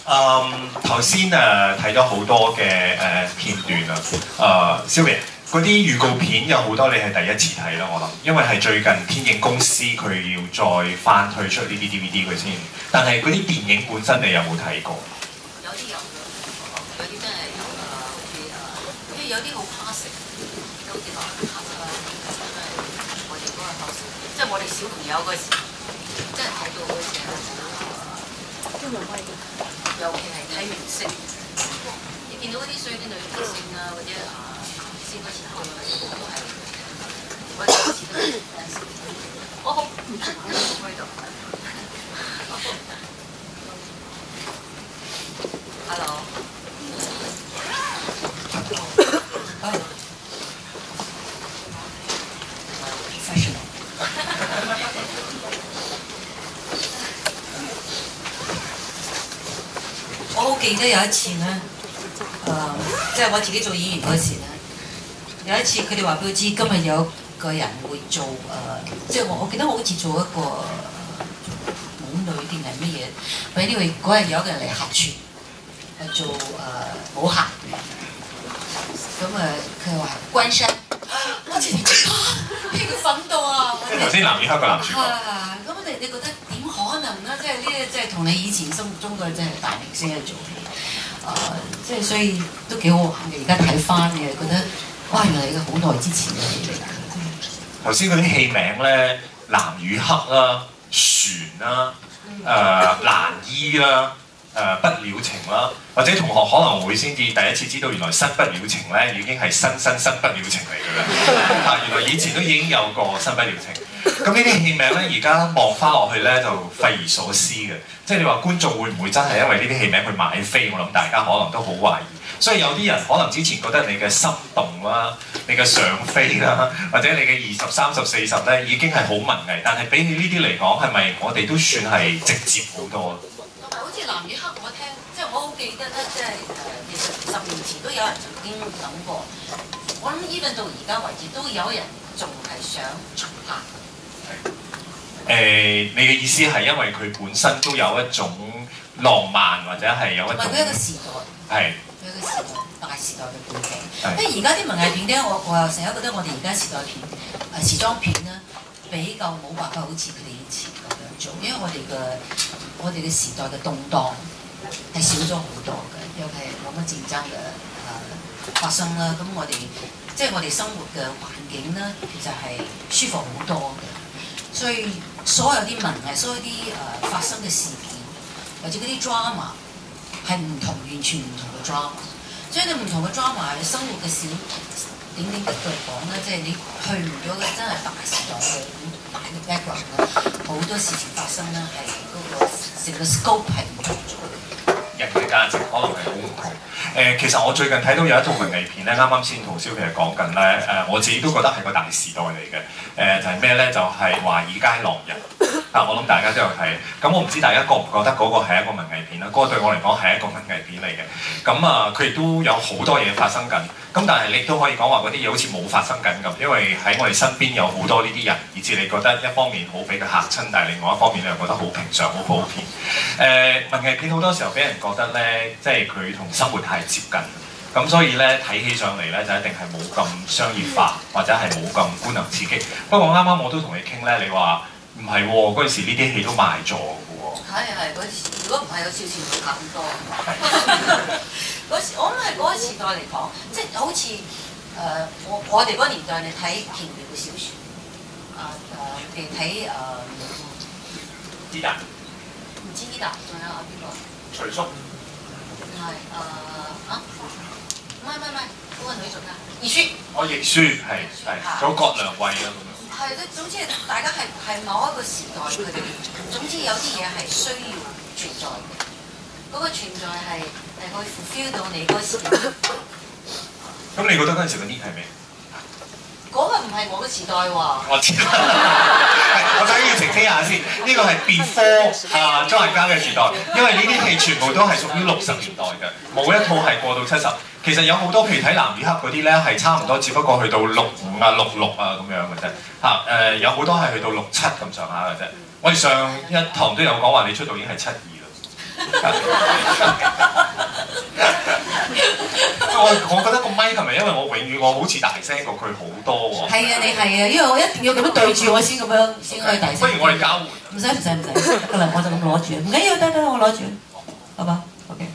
頭先睇咗好多嘅片段啊，Sylvia 嗰啲預告片有好多你係第一次睇啦，我諗，因為係最近天影公司佢要再翻推出呢啲 DVD 佢先，但係嗰啲電影本身你有冇睇過？ 有啲有嘅，有啲真係有㗎，好似因為有啲好 classic，有啲難睇啊，真係我哋嗰個口時，即係我哋小朋友嗰時，真係睇到嗰時係尤其係睇明星，你見到嗰啲衰啲女明星啊，或者先嗰時候都係，我哋以前都係，我好唔喺度 ，hello。 我好記得有一次咧，即係我自己做演員嗰時咧，有一次佢哋話俾我知，今日有個人會做即係我記得我好似做一個舞女定係乜嘢，反正因為嗰日有一個人嚟客串，做舞客，咁佢話關山，我直情呢個憤到啊！ 即係頭先男與黑個男主角。 咁你覺得點可能咧？即係呢啲即係同你以前心目中嘅即係大明星去做戲，即係所以都幾好玩嘅。而家睇翻嘅覺得，哇！原來係好耐之前嘅戲嚟㗎。 頭先嗰啲戲名咧，藍與黑啦、船啦、蘭姨啦、不了情啦，或者同學可能會先至第一次知道原來新不了情咧已經係新不了情嚟㗎啦。原來以前都已經有個新不了情。咁呢啲戲名咧，而家望翻落去咧就匪夷所思嘅。即係你話觀眾會唔會真係因為呢啲戲名去買飛？我諗大家可能都好懷疑。所以有啲人可能之前覺得你嘅心動啦、你嘅上飛啦，或者你嘅20、30、40咧已經係好文藝，但係比起呢啲嚟講，係咪我哋都算係直接好多？ 同埋好似藍與黑，我聽即係我好記得咧，即係其實10年前都有人曾經諗過。我諗 even 到而家為止都有人仲係想重拍。 你嘅意思係因為佢本身都有一種浪漫，或者係有一種， 唔係佢一個時代，係佢一個時代大時代嘅背景。因為而家啲文藝片咧，我又成日覺得我哋而家時代片時裝片咧比較冇辦法好似佢哋以前咁樣做，因為我哋嘅時代嘅動盪係少咗好多嘅，尤其係冇乜戰爭嘅發生啦。咁我哋即係我哋生活嘅環境咧，其實係舒服好多嘅。所以所有啲文藝，所有啲發生嘅事件，或者嗰啲 drama 係唔同，完全唔同嘅 drama。所以你唔同嘅 drama，你生活嘅小點滴嚟講咧，即係你去唔到嘅真係大時代嘅大嘅 background 咧，好多事情發生咧係嗰個成個 scope 係唔同咗嘅。 人嘅價值可能係好唔同。其實我最近睇到有一套文藝片咧，啱啱先同Sylvia講緊咧，我自己都覺得係個大時代嚟嘅。就係咩咧？就係華爾街狼人。我諗大家都有睇。咁我唔知大家覺唔覺得嗰個係一個文藝片啦？嗰個對我嚟講係一個文藝片嚟嘅。咁佢亦都有好多嘢發生緊。咁但係你都可以講話嗰啲嘢好似冇發生緊咁，因為喺我哋身邊有好多呢啲人，以至你覺得一方面好俾佢嚇親，但係另外一方面你又覺得好平常、好普遍。文藝片好多時候俾人覺得咧，即係佢同生活太接近，咁所以咧睇起上嚟咧就一定係冇咁商業化，或者係冇咁官能刺激。不過啱啱我都同你傾咧，你話唔係喎，嗰陣時呢啲戲都賣咗嘅喎。 係嗰時，如果唔係有少少冇咁多。嗰時我諗係嗰個時代嚟講，即係好似我哋嗰個年代，你睇平原嘅小説，你睇知達， 唔知呢達，仲有邊個？ 徐叔。 係唔係，嗰個女做㗎，易舒。 易舒係，仲有葛良慧啊咁樣。 係，總之大家係某一個時代，佢哋總之有啲嘢係需要存在嘅。嗰個存在係可以 fulfill 到你嗰時。 咁你覺得嗰陣時嘅 need 係咩？ 嗰個唔係我嘅時代喎。 我知，我想要澄清下先，呢個係before莊人家嘅時代，因為呢啲戲全部都係屬於60年代嘅，冇一套係過到70。其實有好多譬如睇藍與黑嗰啲咧，係差唔多，只不過去到65啊、66啊咁樣嘅啫。有好多係去到67咁上下嘅啫。我哋上一堂都有講話，你出道已經係72啦。 我覺得個咪係咪因為我永遠我好似大聲過佢好多喎？ 係啊，你係啊，因為我一定要咁樣對住我先咁樣先可以大聲。 不如我哋交換。 唔使得㗎啦，我就咁攞住，唔緊要，得我攞住，好吧 ？OK，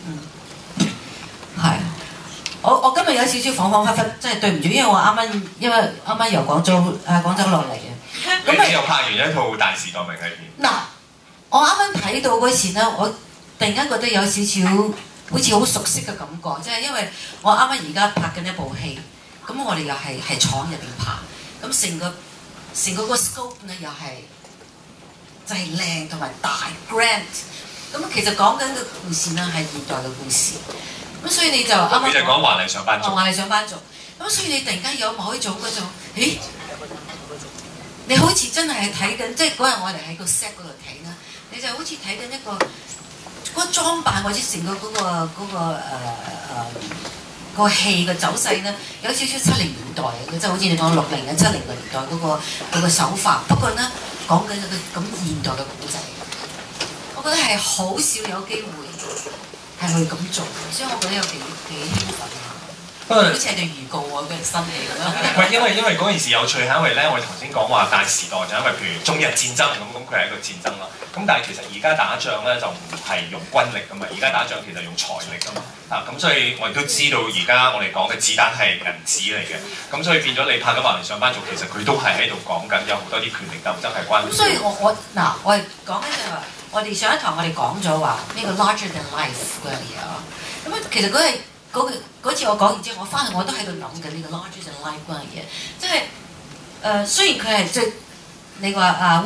係。我今日有少少恍恍惚惚，真係對唔住，因為啱啱由廣州落嚟嘅。 咁你又拍完一套大時代名藝片。 嗱，我啱啱睇到嗰時咧，我突然間覺得有少少好似好熟悉嘅感覺，即係因為我啱啱而家拍緊一部戲，咁我哋又係廠入邊拍，咁成個個 scope 咧又係就係靚同埋大 grand， 咁其實講緊嘅故事咧係現代嘅故事，咁所以你就啱啱就講華麗上班族， 華麗上班族，咁所以你突然間有某一種嗰種，咦？你好似真係睇緊，即係嗰日我哋喺個 set 嗰度睇啦，你就好似睇緊一個嗰個裝扮或者成個個戲嘅走勢咧，有少少70年代嘅，即係好似你講60年、70年代嗰個手法。不過咧講緊一個咁現代嘅古仔，我覺得係好少有機會係去咁做，所以我覺得有幾興奮。好似係對預告喎，佢新戲咁樣。 唔係因為嗰件事有趣係因為咧，我哋頭先講話大時代就因為譬如中日戰爭咁佢係一個戰爭啦。咁但係其實而家打仗咧就唔係用軍力噶嘛，而家打仗其實用財力噶嘛。咁所以我亦都知道而家我哋講嘅子彈係銀紙嚟嘅。咁所以變咗你拍緊華麗上班族，其實佢都係喺度講緊有好多啲權力鬥爭係關。 咁所以我哋講緊就係話，我哋上一堂我哋講咗話呢個 larger than life 嗰樣嘢啊。咁其實嗰次我講完之後，我翻去我都喺度諗緊呢個 larger than life 嗰樣嘢，即係雖然佢係即係你話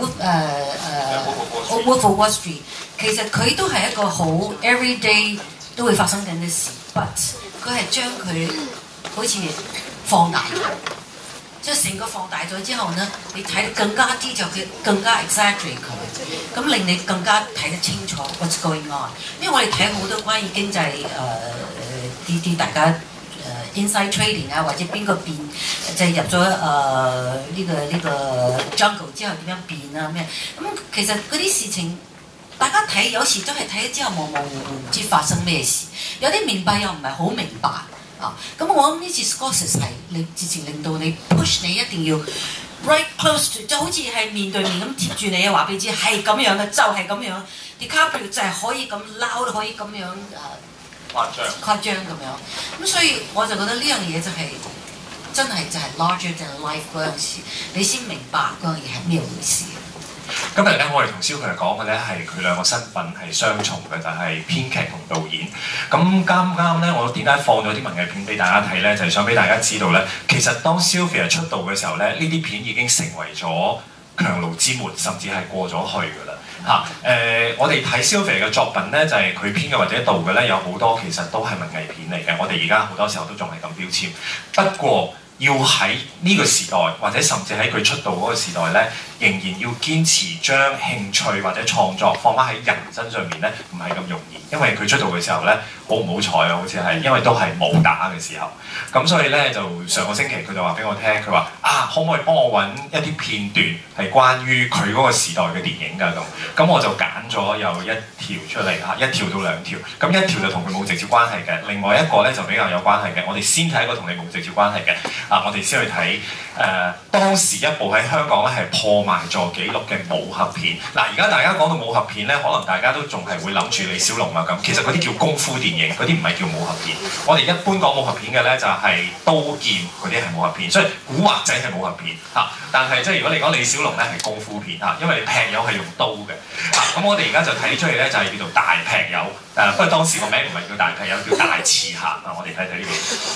Wolf of Wall Street， 其實佢都係一個好 everyday 都會發生緊嘅事 ，but 佢係將佢好似放大咗，即係成個放大咗之後呢，你睇得更加啲就佢更加 exaggerate 佢，咁令你更加睇得清楚 what's going on。因為我哋睇好多關於經濟啲大家inside trading 啊，或者邊個變就係入咗呢個 jungle 之後點樣變啊咩？咁其實嗰啲事情大家睇有時都係睇咗之後模模糊糊唔知發生咩事，有啲明白又唔係好明白啊。咁我諗呢次 Scorsese 係你之前令到你 push 你一定要 right close to， 就好似係面對面咁貼住你啊，話俾你知係咁樣嘅，就係咁樣。DiCaprio 就係可以咁撈，可以咁樣誇張咁樣，咁所以我就覺得呢樣嘢就係、真係就係 larger than life 嗰陣時，你先明白嗰樣嘢係咩回事。 今日咧，我哋同蕭強講嘅咧係佢兩個身份係雙重嘅，就係編劇同導演。咁啱咧，我點解放咗啲文藝片俾大家睇咧？就係想俾大家知道咧，其實當 Sylvia 出道嘅時候咧，呢啲片已經成為咗強弩之末，甚至係過咗去㗎啦。我哋睇 Sylvia 嘅作品咧，就係佢編嘅或者導嘅咧，有好多其實都係文藝片嚟嘅。我哋而家好多時候都仲係咁標籤。不過要喺呢個時代，或者甚至喺佢出道嗰個時代咧，仍然要堅持將興趣或者創作放翻喺人身上面咧，唔係咁容易。因為佢出道嘅時候咧，好唔好彩啊？好似係因為都係武打嘅時候。咁所以咧，就上個星期佢就話俾我聽，佢話可唔可以幫我揾一啲片段係關於佢嗰個時代嘅電影㗎咁。咁我就揀咗有一條出嚟嚇，一條到兩條。咁一條就同佢冇直接關係嘅，另外一個咧就比較有關係嘅。我哋先睇一個同你冇直接關係嘅。我哋先去睇當時一部喺香港咧係破賣座紀錄嘅武俠片。而家大家講到武俠片咧，可能大家都仲係會諗住李小龍啊咁。其實嗰啲叫功夫電影，嗰啲唔係叫武俠片。我哋一般講武俠片嘅咧就係刀劍嗰啲係武俠片，所以古惑仔係武俠片嚇。但係即係如果你講李小龍咧係功夫片嚇，因為你劈友係用刀嘅嚇。咁我哋而家就睇出嚟咧就係叫做大劈友。不過當時個名唔係叫大劈友，叫大刺客啊！我哋睇睇呢個。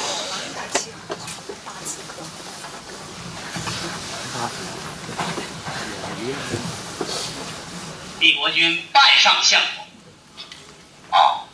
帝国军拜上相国。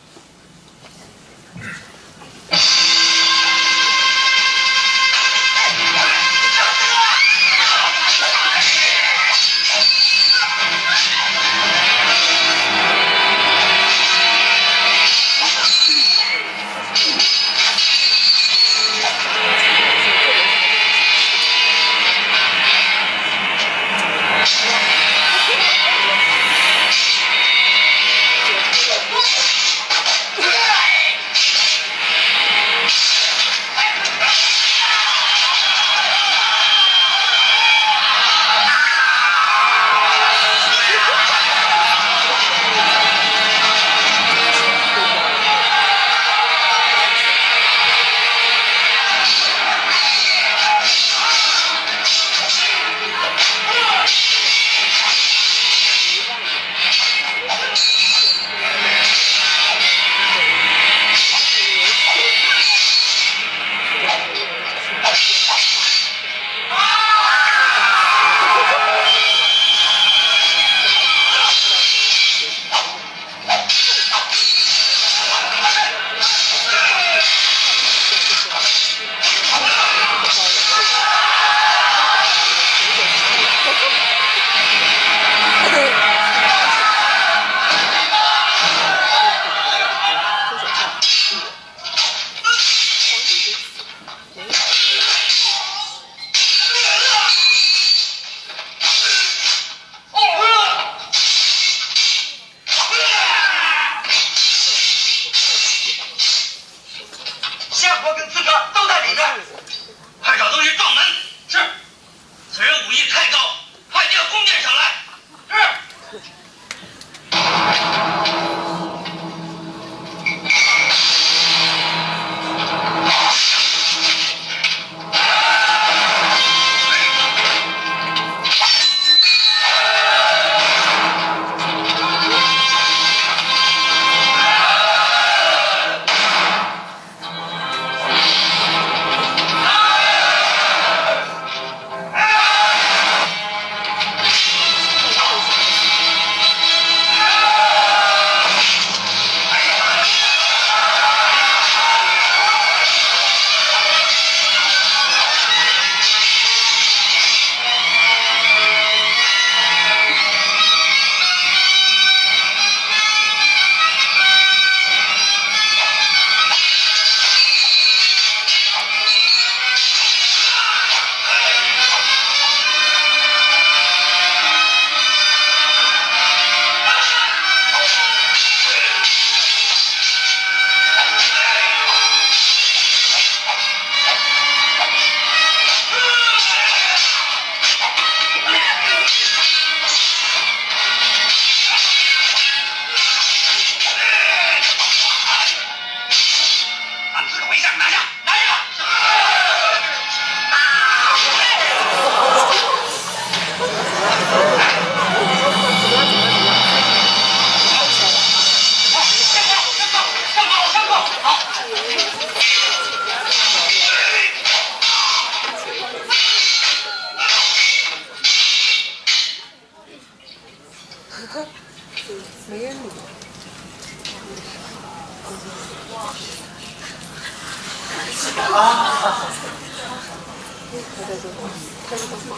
没人理。啊！他在说，他在说。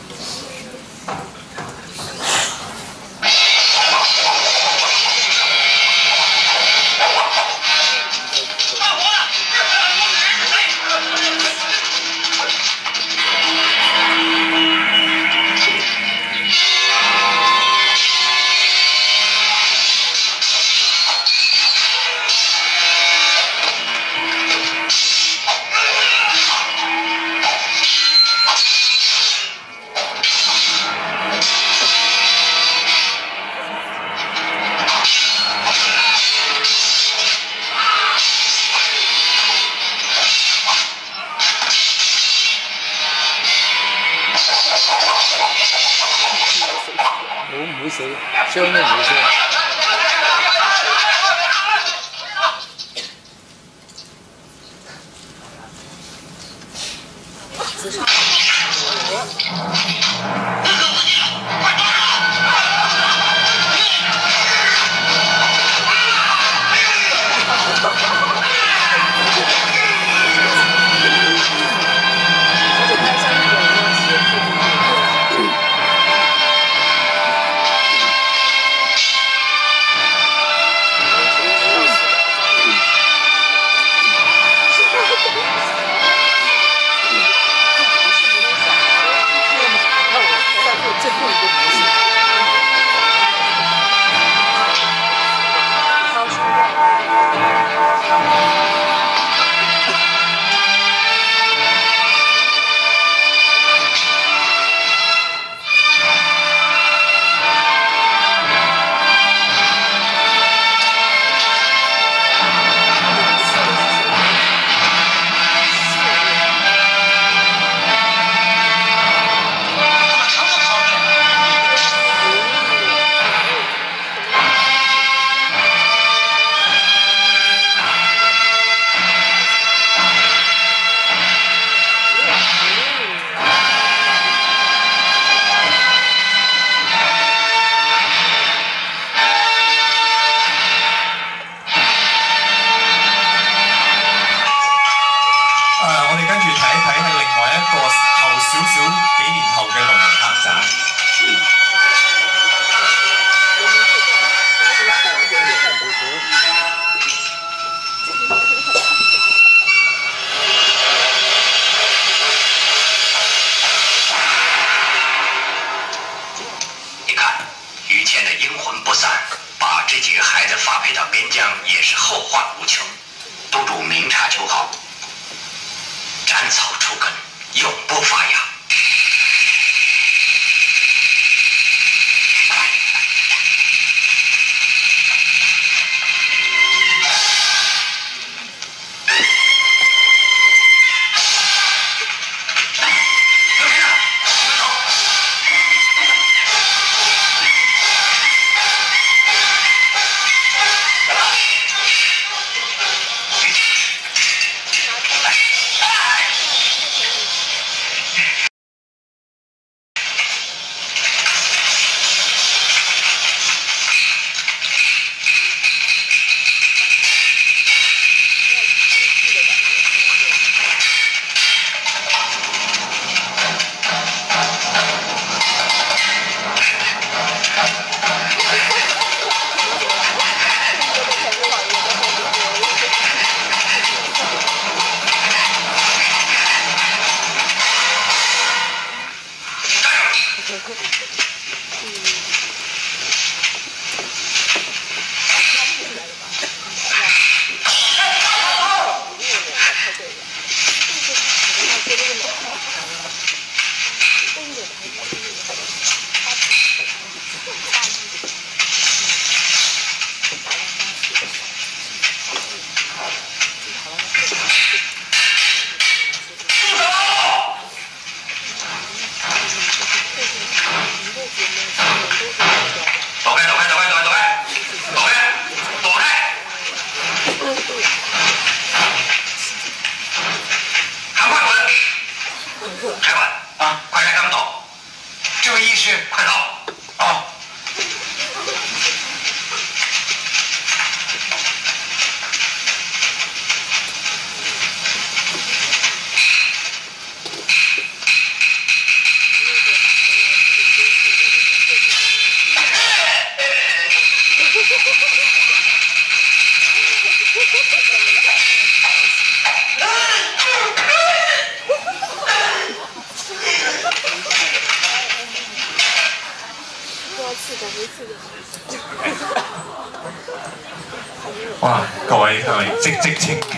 我唔會死，傷都唔會傷。自殺。 开馆啊！快开他们走！这位医师，快走！哦。 哇！各位係咪嘖嘖稱奇？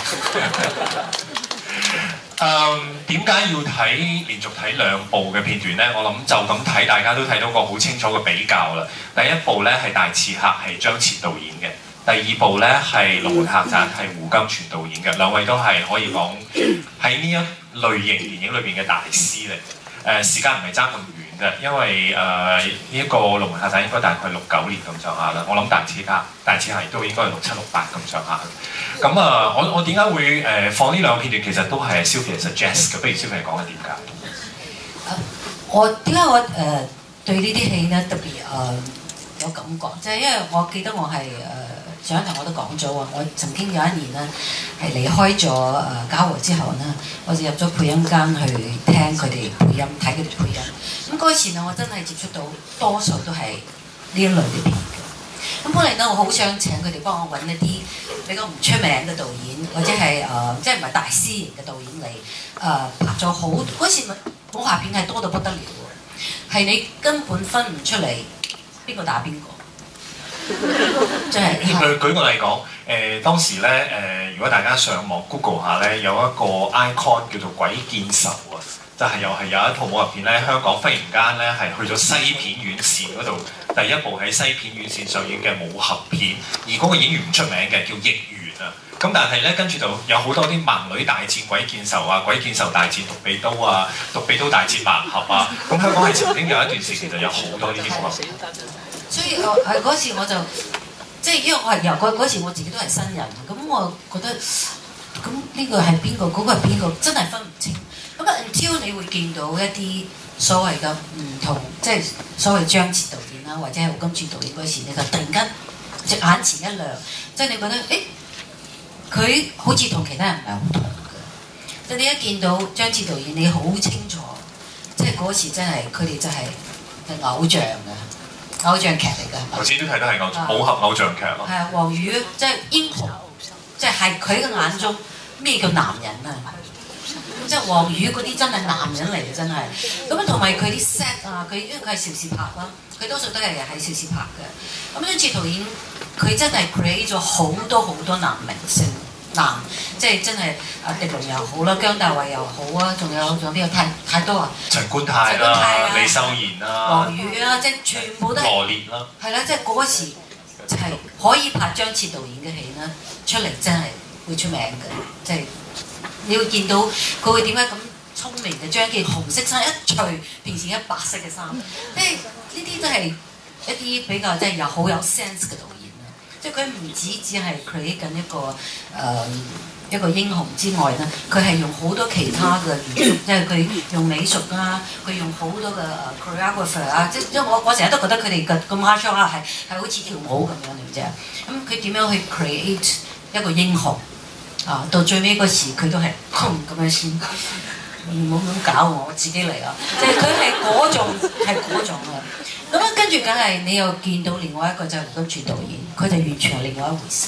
點解要睇連續睇2部嘅片段呢？我諗就咁睇，大家都睇到個好清楚嘅比較啦。第一部呢係《大刺客》，係張徹導演嘅；第二部呢係《龍門客棧》，係胡金銓導演嘅。兩位都係可以講喺呢一類型電影裏邊嘅大師嚟。時間唔係爭咁遠嘅，因為呢一個《龍門客棧》應該大概69年咁上下啦。我諗大刺客都應該係67、68咁上下。咁我點解會放呢2個片段？其實都係 Sylvia suggest 嘅。不如 Sylvia 講下點解？ 我點解我對呢啲戲咧特別有感覺？就係因為我記得我係上一堂我都講咗話，我曾經有一年咧係離開咗嘉禾之後咧，我就入咗配音間去聽佢哋配音，睇佢哋配音。咁嗰時咧，我真係接觸到多數都係呢一類嘅片嘅。咁本嚟咧，我好想請佢哋幫我揾一啲比較唔出名嘅導演，或者係即係唔係大師型嘅導演嚟拍咗好嗰時武俠片係多到不得了喎，係你根本分唔出嚟邊個打邊個。真係。 舉個例講，當時咧如果大家上網 Google 下咧，有一個 icon 叫做鬼見愁啊，就係又係有一套武俠片咧，香港忽然間咧係去咗西片院線嗰度，第一部喺西片院線上映嘅武俠片，而嗰個演員唔出名嘅，叫易元啊。咁但係咧，跟住就有好多啲盲女大戰鬼見愁啊，鬼見愁大戰獨臂刀啊，獨臂刀大戰盲俠啊。咁香港係曾經有一段時期就有好多呢啲武俠片。 所以嗰時我就即係因為我係由嗰時我自己都係新人，咁我覺得咁呢個係邊個，嗰個係邊個，真係分唔清。咁until你會見到一啲所謂嘅唔同，即係所謂張徹導演啦，或者係胡金銓導演嗰時，你就突然間隻眼前一亮，即係你覺得誒，佢好似同其他人唔係好同嘅。即係你一見到張徹導演，你好清楚，即係嗰時真係佢哋就係偶像嘅。偶像劇嚟㗎， 頭先都睇到係武俠偶像劇咯。 係啊，黃宇即係英雄，即係佢嘅眼中咩叫男人啊？即係黃宇嗰啲真係男人嚟嘅，真係。咁同埋佢啲 set 啊，因為佢係邵氏拍啦，佢多數都係喺邵氏拍嘅。咁張徹導演佢真係 create 咗好多好多男明星。即係真係狄龍又好啦，姜大衛又好啊，仲有邊個太多啊？ 陳冠泰啦，李秀賢啦， 黃宇啊，即係全部都係羅烈啦。 係啦，即係嗰時就係可以拍張徹導演嘅戲啦，出嚟真係會出名嘅。即係你會見到佢會點解咁聰明嘅將件紅色衫一除變成一白色嘅衫，即係呢啲都係一啲比較即係又好有 sense 嘅導演。即係佢唔只係 create 緊一個英雄之外咧，佢係用好多其他嘅元素，即係佢用美術啊，佢用好多嘅choreographer 啊，即係我成日都覺得佢哋個 martial art 係好似跳舞咁樣嚟啫。咁佢點樣去 create 一個英雄啊？到最尾嗰時佢都係咁樣先，唔好咁搞我自己嚟啊！即係佢係嗰種啊。咁啊，跟住梗係你又見到另外一個就係胡金銓導演，佢就完全係另外一回事。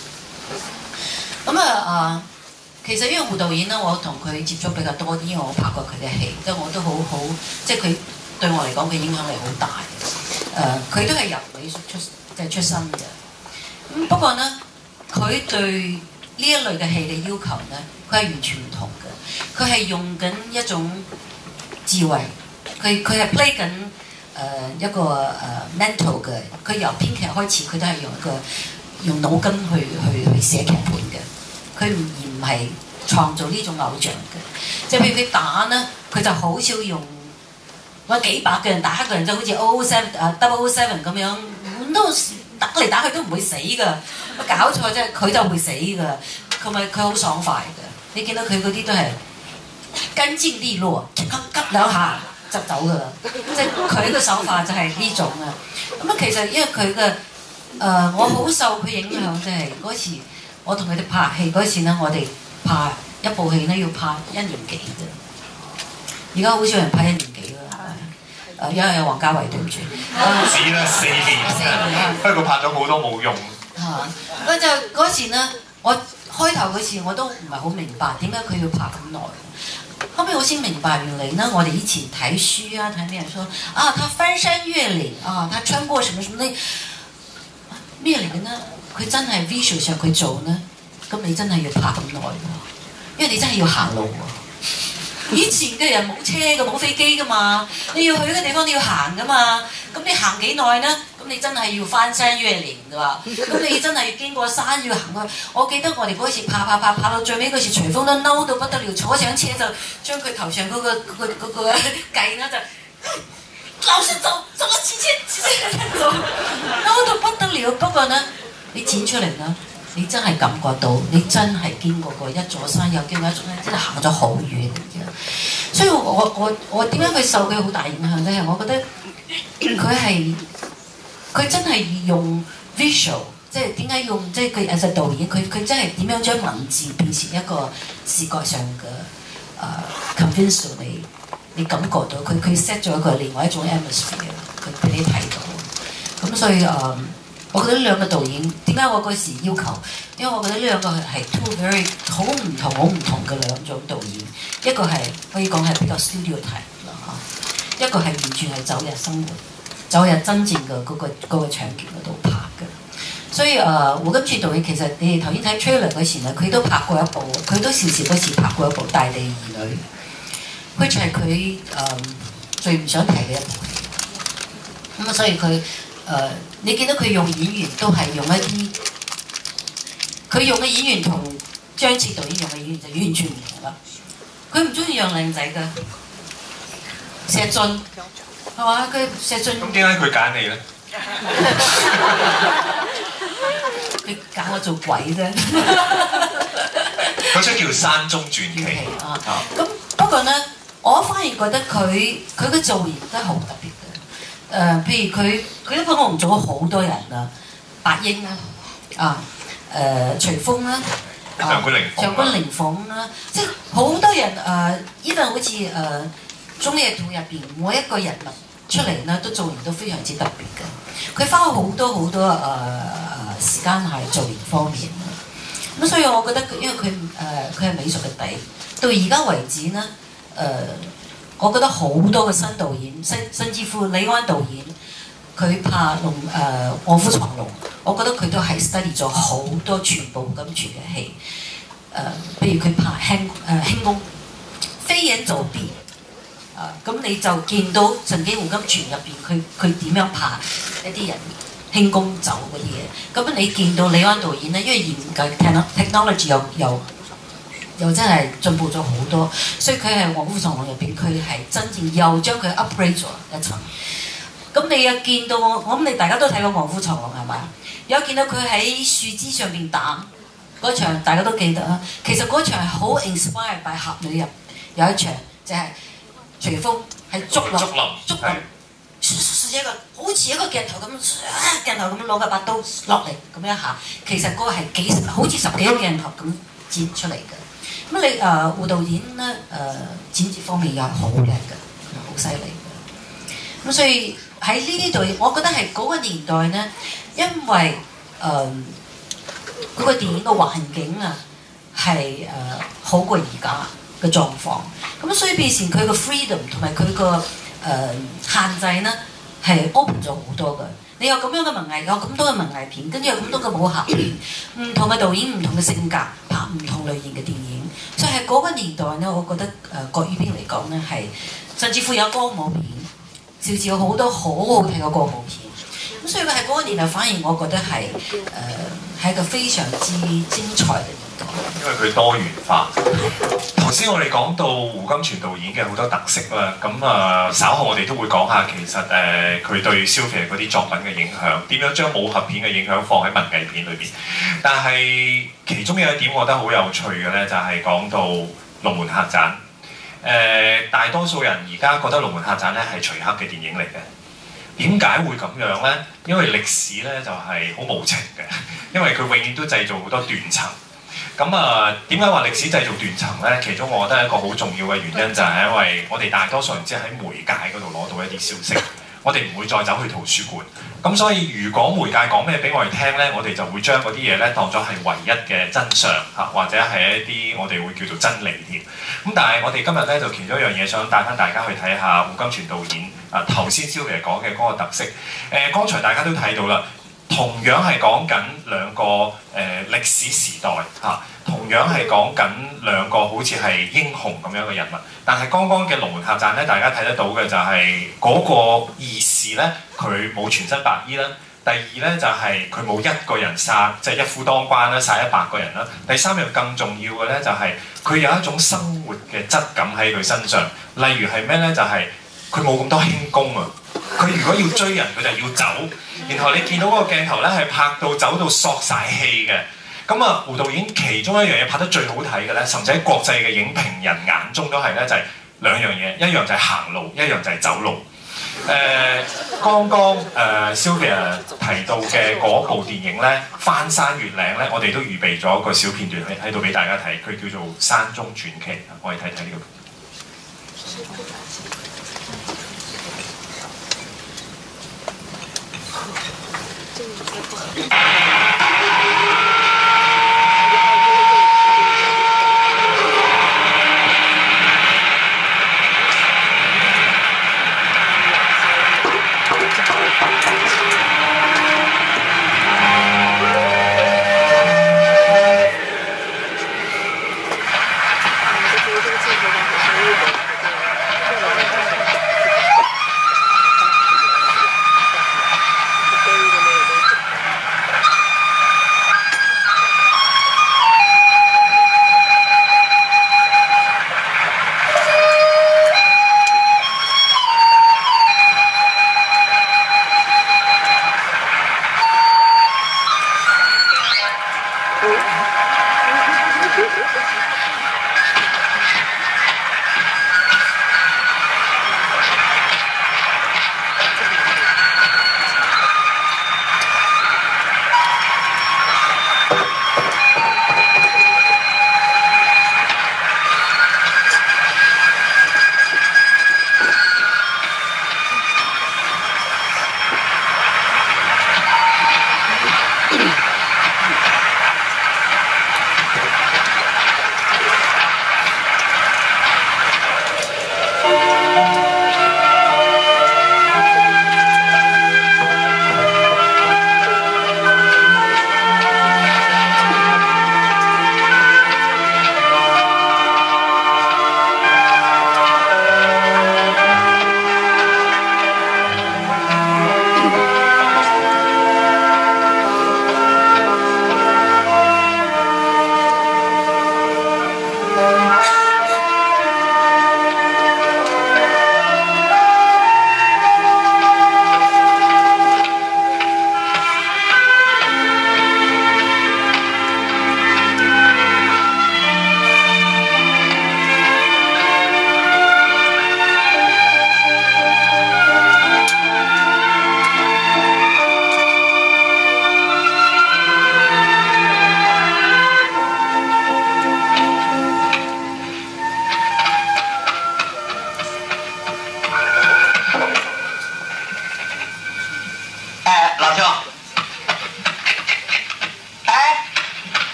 咁其實因為胡導演咧，我同佢接觸比較多啲，因為我拍過佢嘅戲，即係我都好，即係佢對我嚟講嘅影響力好大。佢都係由美術出身嘅。咁不過咧，佢對呢一類嘅戲嘅要求咧，佢係完全唔同嘅。佢係用緊一種智慧，佢係 play 緊。一個mental 嘅，佢由編劇開始，佢都係用腦筋去寫劇本嘅，佢唔係創造呢種偶像嘅。即係譬如佢打咧，佢就好少用揾幾百個人打一個人，就好似 007 咁樣，都打嚟打去都唔會死㗎。搞錯啫，佢就會死㗎。佢好爽快㗎。你見到佢嗰啲都係乾淨利落，急兩下。執走㗎啦，即係佢嘅手法就係呢種啊。咁啊，其實因為佢嘅我好受佢影響，即係嗰時我同佢哋拍戲嗰時咧，我哋拍一部戲咧要拍1年幾嘅。而家好少人拍1年幾啦， 有王家衛對唔住。 止啦4年，不過佢拍咗好多冇用。 佢就嗰時呢，我開頭嗰時我都唔係好明白點解佢要拍咁耐。後尾我先明白，原來呢，我哋以前睇書啊，睇咩人說啊，他翻山越嶺啊，他穿過什麼什麼咩嚟嘅呢？佢真係 visual 上佢做呢，咁你真係要拍咁耐喎，因為你真係要行路喎。以前嘅人冇車嘅，冇飛機噶嘛，你要去嘅地方你要行噶嘛，咁你行幾耐呢？咁你真係要翻山越嶺㗎喎，咁你真係要經過山要行去。我記得我哋嗰時拍到最尾嗰時，隨風都嬲到不得了，坐上車就將佢頭上嗰個計呢就老實走咗幾千走，嬲到不得了。不過呢，你剪出嚟呢，你真係感覺到，你真係經過過一座山又經過一座山，真係行咗好遠嘅。所以我點解佢受佢好大影響呢？係我覺得佢真係用 visual， 即係點解用即係佢as a導演，佢真係點樣將文字變成一個視覺上嘅convince 你感覺到佢 set 咗一個另外一種 atmosphere， 佢俾你睇到。咁所以我覺得呢兩個導演點解我嗰時要求？因為我覺得呢兩個係 two very 好唔同嘅兩種導演，一個係可以講係比較 studio type 啦嚇，一個係完全係走入生活。走入真正嘅嗰個場景嗰度拍嘅，所以胡金銓導演其實你哋頭先睇 trailer 嗰時咧，佢都拍過一部，佢都邵氏嗰時拍過一部《大地兒女》，which 係佢最唔想提嘅一部戲。咁所以佢你見到佢用演員都係用一啲，佢用嘅演員同張徹導演用嘅演員就完全唔同啦。佢唔中意養靚仔嘅，石俊。係嘛？佢石俊咁點解佢揀你咧？ 佢揀我做鬼啫。 嗰出叫《山中傳奇》 啊。咁不過呢，我反而覺得佢嘅造型都係好特別嘅。譬如佢都幫我做咗好多人啊，白英啦，徐峰啦， 上官靈鳳啦，即係好多人even好似忠烈圖入邊每一個人物出嚟咧，都造型都非常之特別嘅。佢花好多時間喺造型方面。咁所以我覺得因為佢係美術嘅底，到而家為止呢，我覺得好多嘅新導演，甚至乎李安導演，佢拍臥虎藏龍，我覺得佢都係 study 咗好多全部金銓嘅戲。譬如佢拍輕功飛檐走壁。咁你就見到曾經胡金銓入邊佢點樣拍一啲人輕功走嗰啲嘢，咁你見到李安導演咧，因為現代 technology 又真係進步咗好多，所以佢係《臥虎藏龍》入邊，佢係真正又將佢 upgrade 咗一層。咁你又見到我諗你大家都睇過《臥虎藏龍》係咪？有見到佢喺樹枝上邊打嗰場，大家都記得啊。其實嗰場係好 inspired by《俠女》入有一場就係、徐峰係竹林，一個好似一個鏡頭咁攞把刀落嚟咁一下，其實嗰個係好似10幾個鏡頭咁剪出嚟嘅。咁你胡導演咧剪接方面又係好叻嘅，好犀利嘅。咁所以喺呢啲度，我覺得係嗰個年代咧，因為嗰個電影嘅環境啊係好過而家嘅狀況，咁所以變成佢個 freedom 同埋佢個限制呢係 open 咗好多嘅。你有咁樣嘅文藝，有咁多嘅文藝片，跟住有咁多嘅武俠片，唔同嘅導演、唔同嘅性格拍唔同類型嘅電影，所以係嗰個年代呢，我覺得國語片嚟講呢係甚至乎有歌舞片，邵氏有好多好好睇嘅歌舞片。咁所以佢係嗰個年代，反而我覺得係一個非常之精彩嘅年代。 因為佢多元化。頭先我哋講到胡金銓導演嘅好多特色啦，咁稍後我哋都會講下其實佢對 Sylvia 嗰啲作品嘅影響，點樣將武俠片嘅影響放喺文藝片裏邊。但係其中有一點我覺得好有趣嘅咧，就係講到《龍門客棧》。大多數人而家覺得《龍門客棧》咧係徐克嘅電影嚟嘅。點解會咁樣呢？因為歷史咧就係好無情嘅，因為佢永遠都製造好多斷層。 咁點解話歷史製造斷層呢？其中我覺得一個好重要嘅原因就係因為我哋大多數人只係喺媒介嗰度攞到一啲消息，我哋唔會再走去圖書館。咁所以如果媒介講咩俾我哋聽呢，我哋就會將嗰啲嘢呢當咗係唯一嘅真相嚇，或者係一啲我哋會叫做真理添。咁但係我哋今日呢，就其中一樣嘢想帶翻大家去睇下胡金銓導演頭先Sylvia講嘅嗰個特色。剛才大家都睇到啦。同樣係講緊兩個歷史時代嚇，同樣係講緊兩個好似係英雄咁樣嘅人物。但係剛剛嘅龍門客棧咧，大家睇得到嘅就係嗰個義士咧，佢冇全身白衣啦。第二咧就係佢冇一個人殺，即係一夫當關啦，殺100個人啦。第三樣更重要嘅咧就係佢有一種生活嘅質感喺佢身上。例如係咩咧？就係佢冇咁多輕功啊！佢如果要追人，佢就要走。然後你見到嗰個鏡頭咧，係拍到走到索晒氣嘅。咁胡導演其中一樣嘢拍得最好睇嘅咧，甚至喺國際嘅影評人眼中都係咧，就係兩樣嘢，一樣就係行路，一樣就係走路。剛剛Sylvia 提到嘅嗰部電影咧，《翻山越嶺》咧，我哋都預備咗個小片段喺度俾大家睇，佢叫做《山中傳奇》，我哋睇睇呢個。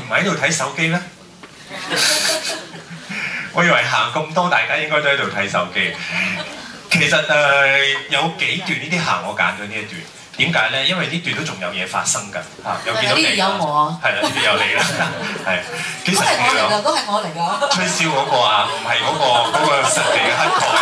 唔喺度睇手機咩？我以為行咁多，大家應該都喺度睇手機。其實有幾段呢啲行，我揀咗呢一段。點解咧？因為呢段都仲有嘢發生㗎嚇，又見到你。呢段有我。係啦，呢段有你啦，係。幾神奇㗎！ 都係我嚟㗎。 吹簫嗰個啊，唔係嗰個神秘嘅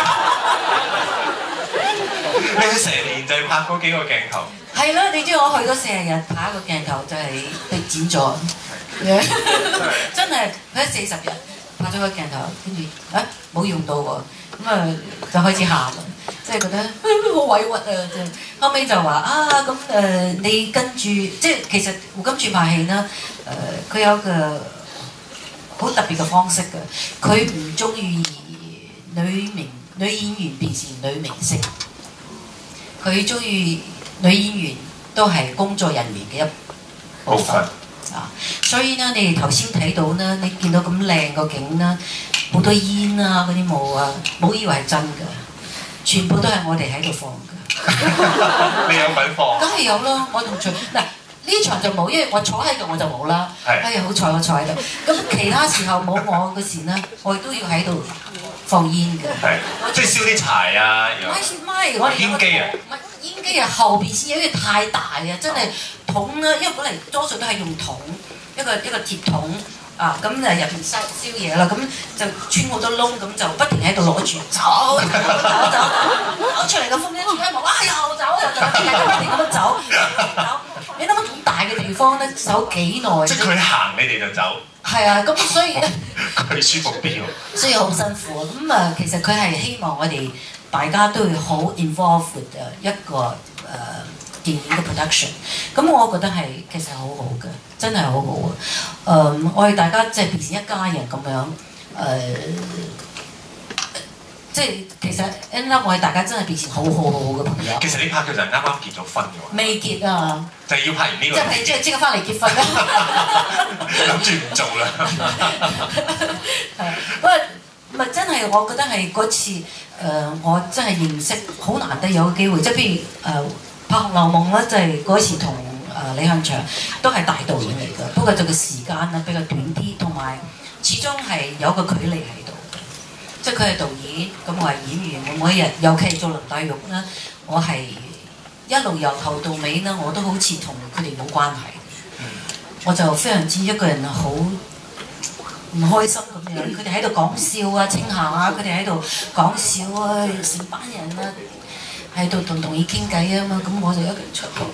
乞丐。你去成年就係拍嗰幾個鏡頭。係啦， 你知我去咗40日拍一個鏡頭就係被剪咗，真係佢喺40日拍咗個鏡頭，跟住冇用到喎，咁就開始喊啦，即係覺得好委屈啊！即係後尾就話咁你跟住即係其實胡金銓拍戲呢，佢有個好特別嘅方式嘅，佢唔中意女演員變成女明星，佢中意女演員都係工作人員嘅一部分啊，所以呢，你哋頭先睇到呢，你見到咁靚個景啦，好多煙啊，嗰啲霧啊，冇以為係真㗎，全部都係我哋喺度放㗎。 你有份放？ 梗係有啦，我同徐嗱呢場就冇，因為我坐喺度我就冇啦。哎呀，好彩我坐喺度。咁其他時候冇我嘅時呢，我亦都要喺度放煙嘅。 係，即係燒啲柴啊！ 唔係，我哋煙機啊！ 煙機啊，後邊先，因為太大啊，真係桶啦，因為本嚟多數都係用桶，一個鐵桶啊，咁入邊燒嘢啦，咁就穿好多窿，咁就不停喺度攞住走出嚟嘅風一吹一望，哇又走，不停咁樣走。你諗下咁大嘅地方咧，走幾耐？ 即係佢行，你哋就走。 係啊，咁所以佢舒服啲喎。 所以好辛苦啊！咁其實佢係希望我哋大家都會好 involved 一個電影嘅 production。咁我覺得係其實好好嘅，真係好好啊！我哋大家即係變成一家人咁樣即係其實 end up 我哋大家真係變成好嘅朋友。 其實你拍嘅就係啱啱結咗婚嘅喎。 未結啊！ 就係要拍完呢個。 即刻翻嚟結婚啦！ 諗住唔做啦。 係，不過咪真係我覺得係嗰次我真係認識好難得有個機會，即係譬如拍《紅樓夢》咧，就係嗰時同李翰祥都係大導演嚟嘅，不過就個時間咧比較短啲，同埋始終係有個距離喺度。即係佢係導演，咁我係演員。我每一日，尤其做林黛玉咧，我係一路由頭到尾咧，我都好似同佢哋冇關係。我就非常之一個人好唔開心咁樣。佢哋喺度講笑啊、清下啊，佢哋喺度講笑啊，成班人啊喺度同佢傾偈啊嘛，咁我就一個人出邊。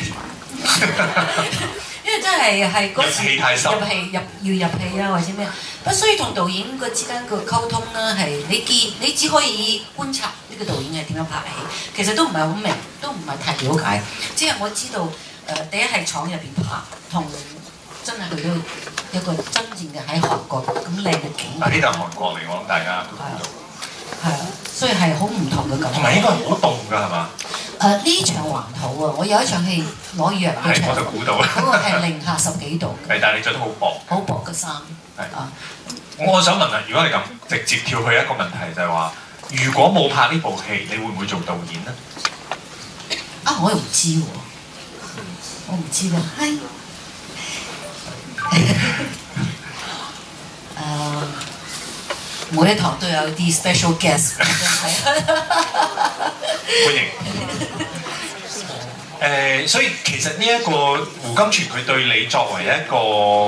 因為真係嗰時要入戲啊，或者咩？不所以同導演個之間個溝通啦，係你只可以觀察呢個導演係點樣拍戲，其實都唔係好明，都唔係太了解。只係我知道第一係廠入邊拍，同真係去到一個真正嘅喺韓國咁靚嘅景。 呢度係韓國嚟，我諗大家都知道。 係啊，所以係好唔同嘅感覺。 同埋應該係好凍㗎係嘛？ 呢場還好啊！我有一場戲攞藥嗰場， 我就估到啦。 嗰個係-10幾度。 係，但係你着得好薄。 好薄嘅衫。 係啊。我想問啊，如果你咁直接跳去一個問題，就係話，如果冇拍呢部戲，你會唔會做導演呢？ 啊，我又唔知喎。我唔知喎。係。每一堂都有啲 special guest。 歡迎。所以其實呢一個胡金銓佢對你作為一個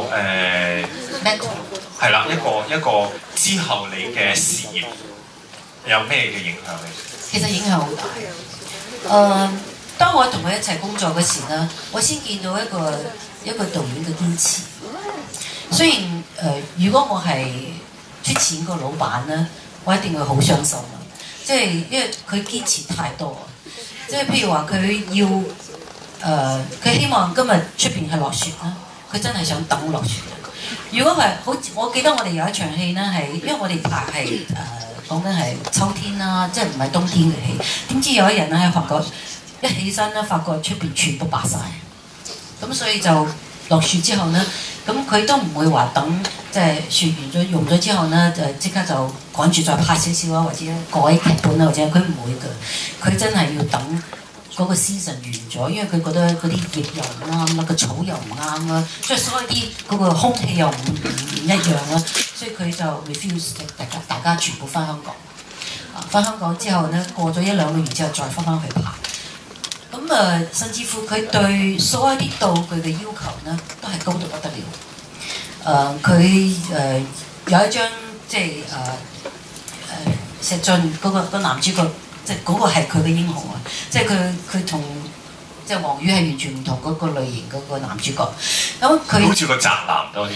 係啦，一個之後你嘅事業有咩嘅影響咧？ 其實影響好大。當我同佢一齊工作嘅時呢，我先見到一個導演嘅堅持。雖然如果我係出錢個老闆呢，我一定會好傷心啊！即係因為佢堅持太多，即係譬如話佢要佢希望今日出邊係落雪啦，佢真係想等落雪。如果係好，我記得我哋有一場戲呢，係因為我哋拍係講緊係秋天啦，即係唔係冬天嘅戲。點知有一日咧喺法國一起身咧，發覺出邊全部白晒，咁所以就落雪之後呢，咁佢都唔會話等，即係雪完咗融咗之後呢，就即刻就趕住再拍少少啊，或者改劇本啊，或者佢唔會嘅，佢真係要等嗰個 season 完咗，因為佢覺得嗰啲葉又唔啱啦，個草又唔啱啦，即係所有啲嗰個空氣又唔一樣啦，所以佢就 refuse 大家全部翻香港。翻香港之後呢，過咗1-2個月之後再翻去拍。咁甚至乎佢對所有啲道具嘅要求呢，都係高到不得了。佢有一張即係石俊嗰個男主角，即係嗰個係佢嘅英雄啊！即係佢同即係黃宇係完全唔同嗰個類型嗰個男主角。咁佢好似個宅男多啲。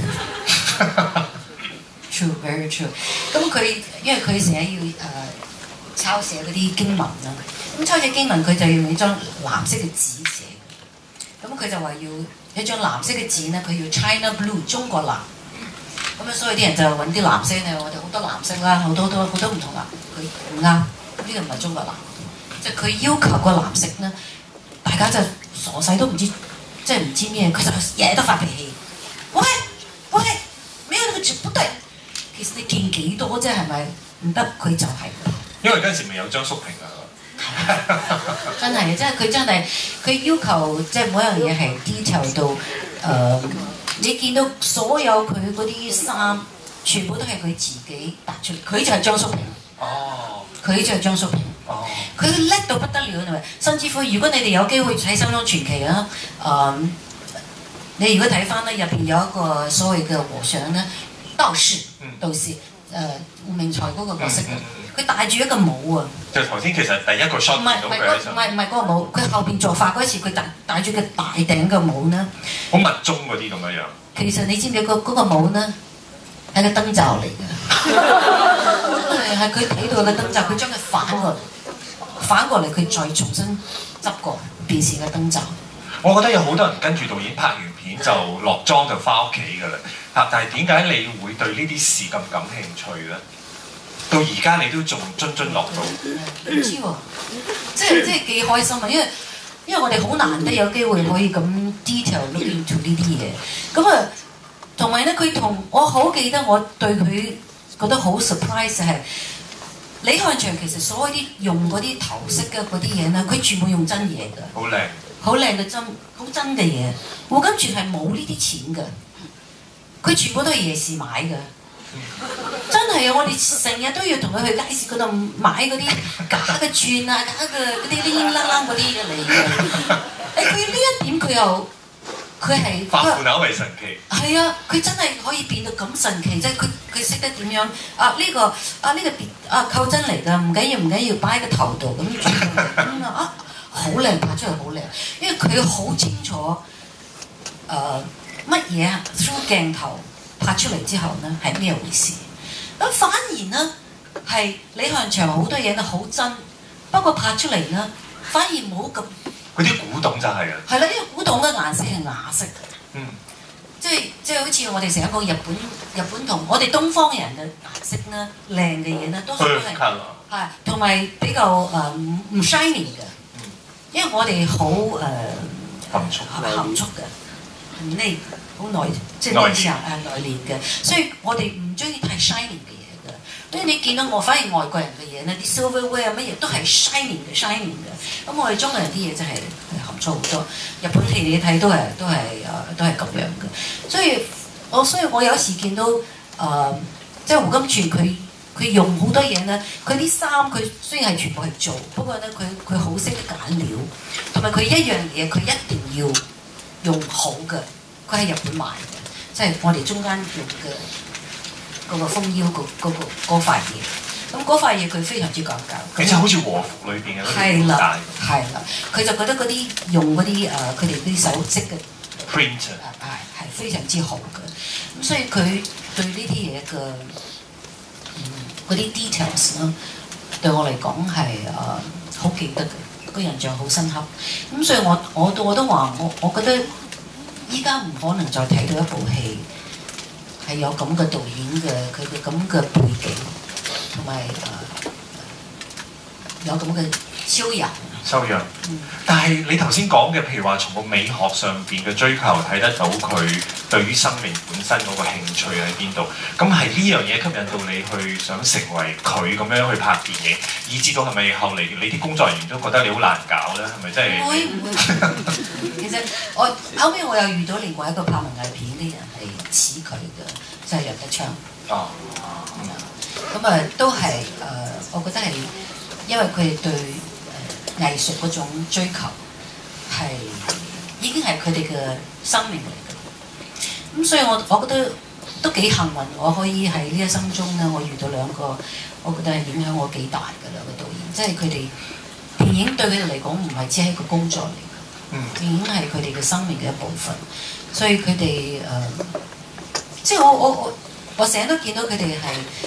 True, very true。咁佢因為佢成日要抄寫嗰啲經文啦，咁抄寫經文佢就要用一張藍色嘅紙寫。咁佢就話要一張藍色嘅紙呢，佢要 China Blue 中國藍。咁樣所以啲人就揾啲藍色咧，我哋好多藍色啦，好多唔同藍，佢唔啱，呢個唔係中國藍，即係佢要求個藍色咧，大家就傻細都唔知，即係唔知咩，佢就日日都發脾氣。喂，咩呢個字不對？其實你見幾多啫，係咪？唔得，佢就係。 因為嗰陣時未有張叔平啊。 真係，即係佢真係，佢要求即係每樣嘢係 detail 到你見到所有佢嗰啲衫，全部都係佢自己搭出嚟。佢就係張叔平。 哦。 佢就係張叔平。 哦。 佢叻到不得了，係咪？甚至乎，如果你哋有機會睇《新莊傳奇》啊，你如果睇翻咧，入邊有一個所謂嘅和尚咧，道士，胡明才嗰個角色，佢戴住一個帽啊。就頭先其實第一個 shot 見到佢唔係嗰個帽，佢後邊做法嗰時，佢戴住個大頂嘅帽咧。好密宗嗰啲咁樣樣。其實你知唔知嗰個帽咧係個燈罩嚟嘅，真係佢睇到個燈罩，佢將佢反過嚟，佢再重新執過變成個燈罩。我覺得有好多人跟住導演拍完片就落妝就翻屋企㗎啦。但係點解你會對呢啲事咁感興趣咧？到而家你都仲津落到？唔知喎，即係幾開心啊！因為我哋好難得有機會可以咁 detail look into 呢啲嘢。咁啊，同埋咧，佢同我好記得，我對佢覺得好 surprise 係李翰祥其實所有啲用嗰啲頭飾嘅嗰啲嘢咧，佢全部用真嘢㗎。好靚。好靚嘅真，好真嘅嘢。胡金銓係冇呢啲錢㗎，佢全部都係夜市買㗎。真係啊！我哋成日都要同佢去街市嗰度買嗰啲假嘅鑽啊、假嘅嗰啲哩啦啦嗰啲嘅嚟嘅。佢呢一點佢係化腐朽為神奇。係啊，佢真係可以變到咁神奇，即係佢識得點樣扣真嚟㗎，唔緊要，擺喺個頭度咁好靚，拍出嚟好靚，因為佢好清楚乜嘢through鏡頭拍出嚟之後呢係咩回事。咁反而呢係李翰祥好多嘢呢好真，不過拍出嚟呢反而冇咁嗰啲古董就係啊。係啦，因為古董嘅顏色係啞色嘅。即係好似我哋成日講日本同我哋東方人嘅顏色呢靚嘅嘢呢，多數都係同埋比較唔 shining 嘅。因為我哋好含蓄嘅，內好內即係內斂嘅，所以我哋唔中意太 shining 嘅嘢嘅。所以你見到我反而外國人嘅嘢咧，啲 silverware 乜嘢都係 shining 嘅。咁我哋中國人啲嘢真係含蓄好多。日本戲你睇都係咁樣嘅。所以我有時見到即係胡金銓佢用好多嘢咧，佢啲衫佢雖然係全部係做，不過咧佢好識得揀料，同埋佢一樣嘢佢一定要用好嘅，佢喺日本買嘅，即係我哋中間用嘅嗰個風腰嗰塊嘢，咁嗰塊嘢佢非常之講究。其實好似和服裏邊嘅嗰啲帶。係啦，佢就覺得嗰啲用嗰啲佢哋啲手織嘅 print 係非常之好嘅，咁所以佢對呢啲嘢嘅。嗰啲 details 啦，對我嚟講係好記得嘅，個印象好深刻。咁所以我都話我覺得依家唔可能再睇到一部戲係有咁嘅導演嘅佢嘅咁嘅背景，同埋有咁嘅修養。 修養。但係你頭先講嘅，譬如話從個美學上邊嘅追求，睇得到佢對於生命本身嗰個興趣喺邊度。咁係呢樣嘢吸引到你去想成為佢咁樣去拍電影，以至到係咪後嚟你啲工作人員都覺得你好難搞咧？係咪真係？ 唔會。其實我後尾我又遇到另外一個拍文藝片啲人係似佢嘅，就係楊德昌。 哦。 咁啊，都係我覺得係因為佢哋對藝術嗰種追求係已經係佢哋嘅生命嚟嘅。咁所以我覺得都幾幸運，我可以喺呢一生中咧，我遇到兩個，我覺得係影響我幾大嘅兩個導演，即係佢哋電影對佢哋嚟講唔係只係一個工作嚟嘅，電影係佢哋嘅生命嘅一部分，所以佢哋即係我成日都見到佢哋係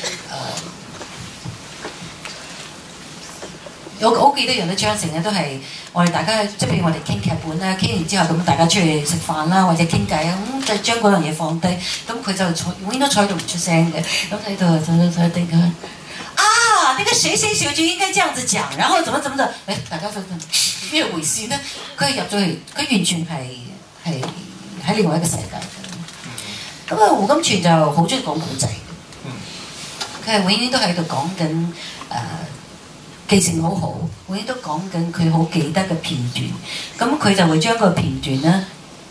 我好記得楊德昌成日都係我哋大家即係譬如我哋傾劇本啦，傾完之後咁大家出去食飯啦或者傾偈啊，咁就將嗰樣嘢放低，咁佢就永遠都坐喺度唔出聲嘅，咁喺度坐定佢啊，那個誰就應該這樣子講，然後怎麼的，誒大家就咩回事呢？佢入咗去，佢完全係喺另外一個世界嘅。咁啊，胡金銓就好中意講古仔嘅，佢係永遠都喺度講緊記性好好，永遠都講緊佢好記得嘅片段，咁佢就會將個片段咧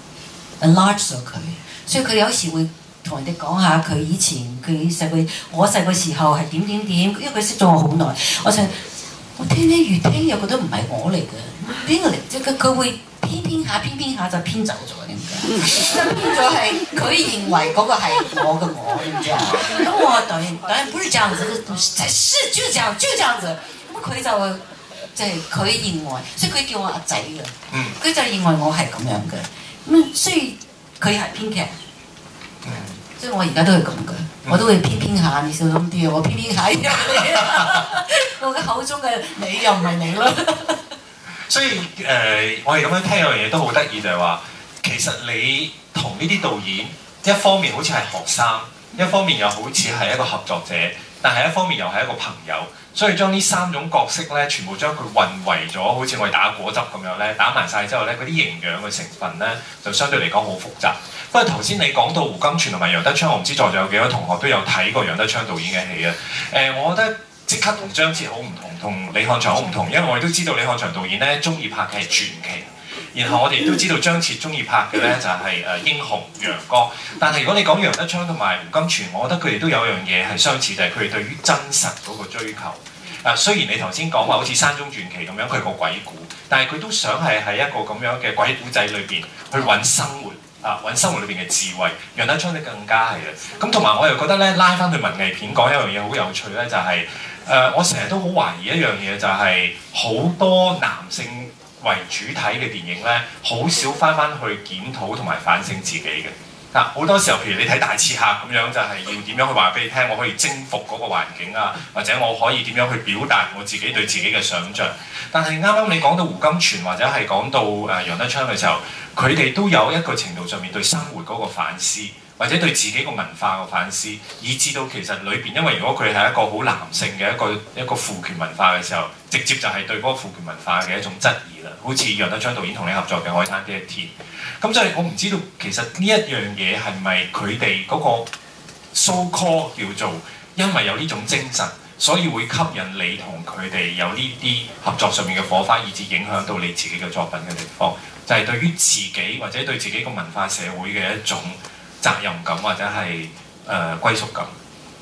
enlarge 咗佢，所以佢有時會同人哋講下佢以前我細個時候係點，因為佢識咗我好耐，我聽越聽又覺得唔係我嚟嘅，邊個嚟？即係佢會編下就編走咗，點解？編咗係佢認為嗰個係我嘅我，知唔知啊？咁我導演不是這樣子，是就這樣子。咁佢就即係佢認為，所以佢叫我阿仔嘅。佢就認為我係咁樣嘅。咁所以佢係編劇。所以我而家都係咁嘅，我都會編下，你小心啲啊！我編下又你，我嘅口中嘅你又唔係你咯。 所以我哋咁樣聽有樣嘢都好得意，就係話其實你同呢啲導演一方面好似係學生，一方面又好似係一個合作者，但係一方面又係一個朋友。所以將呢三種角色咧，全部將佢混為咗，好似我哋打果汁咁樣咧，打埋晒之後咧，嗰啲營養嘅成分咧，就相對嚟講好複雜。不過頭先你講到胡金銓同埋楊德昌，我唔知在座有幾多同學都有睇過楊德昌導演嘅戲啊？我覺得即刻同張徹好唔同，同李翰祥好唔同，因為我哋都知道李翰祥導演咧中意拍嘅係傳奇。然後我哋亦都知道張徹中意拍嘅咧就係英雄楊哥，但係如果你講楊德昌同埋胡金銓，我覺得佢哋都有一樣嘢係相似，就係佢哋對於真實嗰個追求。雖然你頭先講話好似山中傳奇咁樣，佢係個鬼故，但係佢都想係喺一個咁樣嘅鬼故仔裏邊去揾生活，揾生活裏邊嘅智慧。楊德昌你更加係啦。咁同埋我又覺得咧，拉翻去文藝片講一樣嘢好有趣咧，就係我成日都好懷疑一樣嘢，就係好多男性為主體嘅電影咧，好少翻去檢討同埋反省自己嘅。好多時候，譬如你睇大刺客咁樣，就係要點樣去話俾你聽，我可以征服嗰個環境啊，或者我可以點樣去表達我自己對自己嘅想像。但係啱啱你講到胡金銓或者係講到楊德昌嘅時候，佢哋都有一個程度上面對生活嗰個反思，或者對自己個文化個反思，以至到其實裏邊，因為如果佢係一個好男性嘅一個父權文化嘅時候，直接就係對嗰個父權文化嘅一種質疑啦。好似楊德昌導演同你合作嘅《海灘的一天》，咁所以我唔知道其實呢一樣嘢係咪佢哋嗰個 so call 叫做因為有呢種精神，所以會吸引你同佢哋有呢啲合作上面嘅火花，以至影響到你自己嘅作品嘅地方，就係對於自己或者對自己個文化社會嘅一種責任感或者係歸屬感。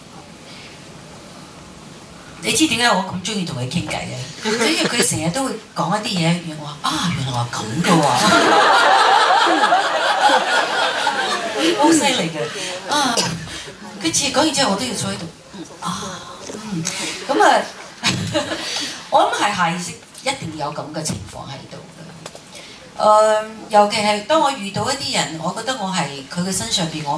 你知點解我咁中意同佢傾偈嘅？因為佢成日都會講一啲嘢，我話原來話咁嘅喎，好犀利嘅佢似講完之後，我都要坐喺度咁啊！我諗係下意識一定有咁嘅情況喺度嘅。尤其係當我遇到一啲人，我覺得我係佢嘅身上邊，我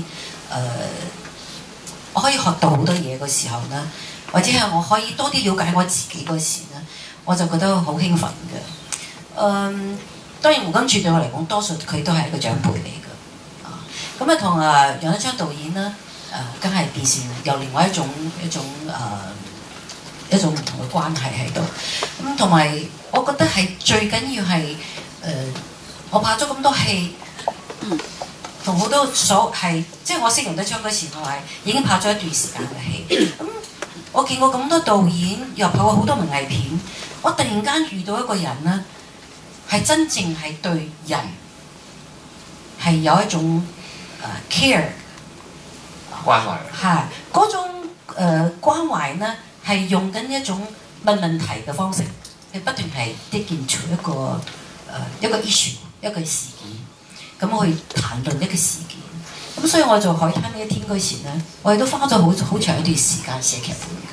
可以學到好多嘢嘅時候咧。或者係我可以多啲了解我自己嗰時咧，我就覺得好興奮嘅。當然胡金銓對我嚟講，多數佢都係一個長輩嚟嘅。咁同楊德昌導演咧，梗係電視有另外一種一種唔同嘅關係喺度。咁同埋我覺得係最緊要係我拍咗咁多戲，同好多即係我識容德昌嗰時，我係已經拍咗一段時間嘅戲。咁我見過咁多導演，又拍過好多文藝片，我突然間遇到一個人咧，係真正係對人係有一種care 關懷， 係嗰種關懷咧，係用緊一種問問題嘅方式，係不斷係 dig into 一個 issue 一個事件，咁去談論一個事件。咁所以我做海灘呢一天嗰時咧，我哋都花咗好長一段時間寫劇本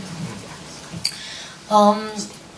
嘅。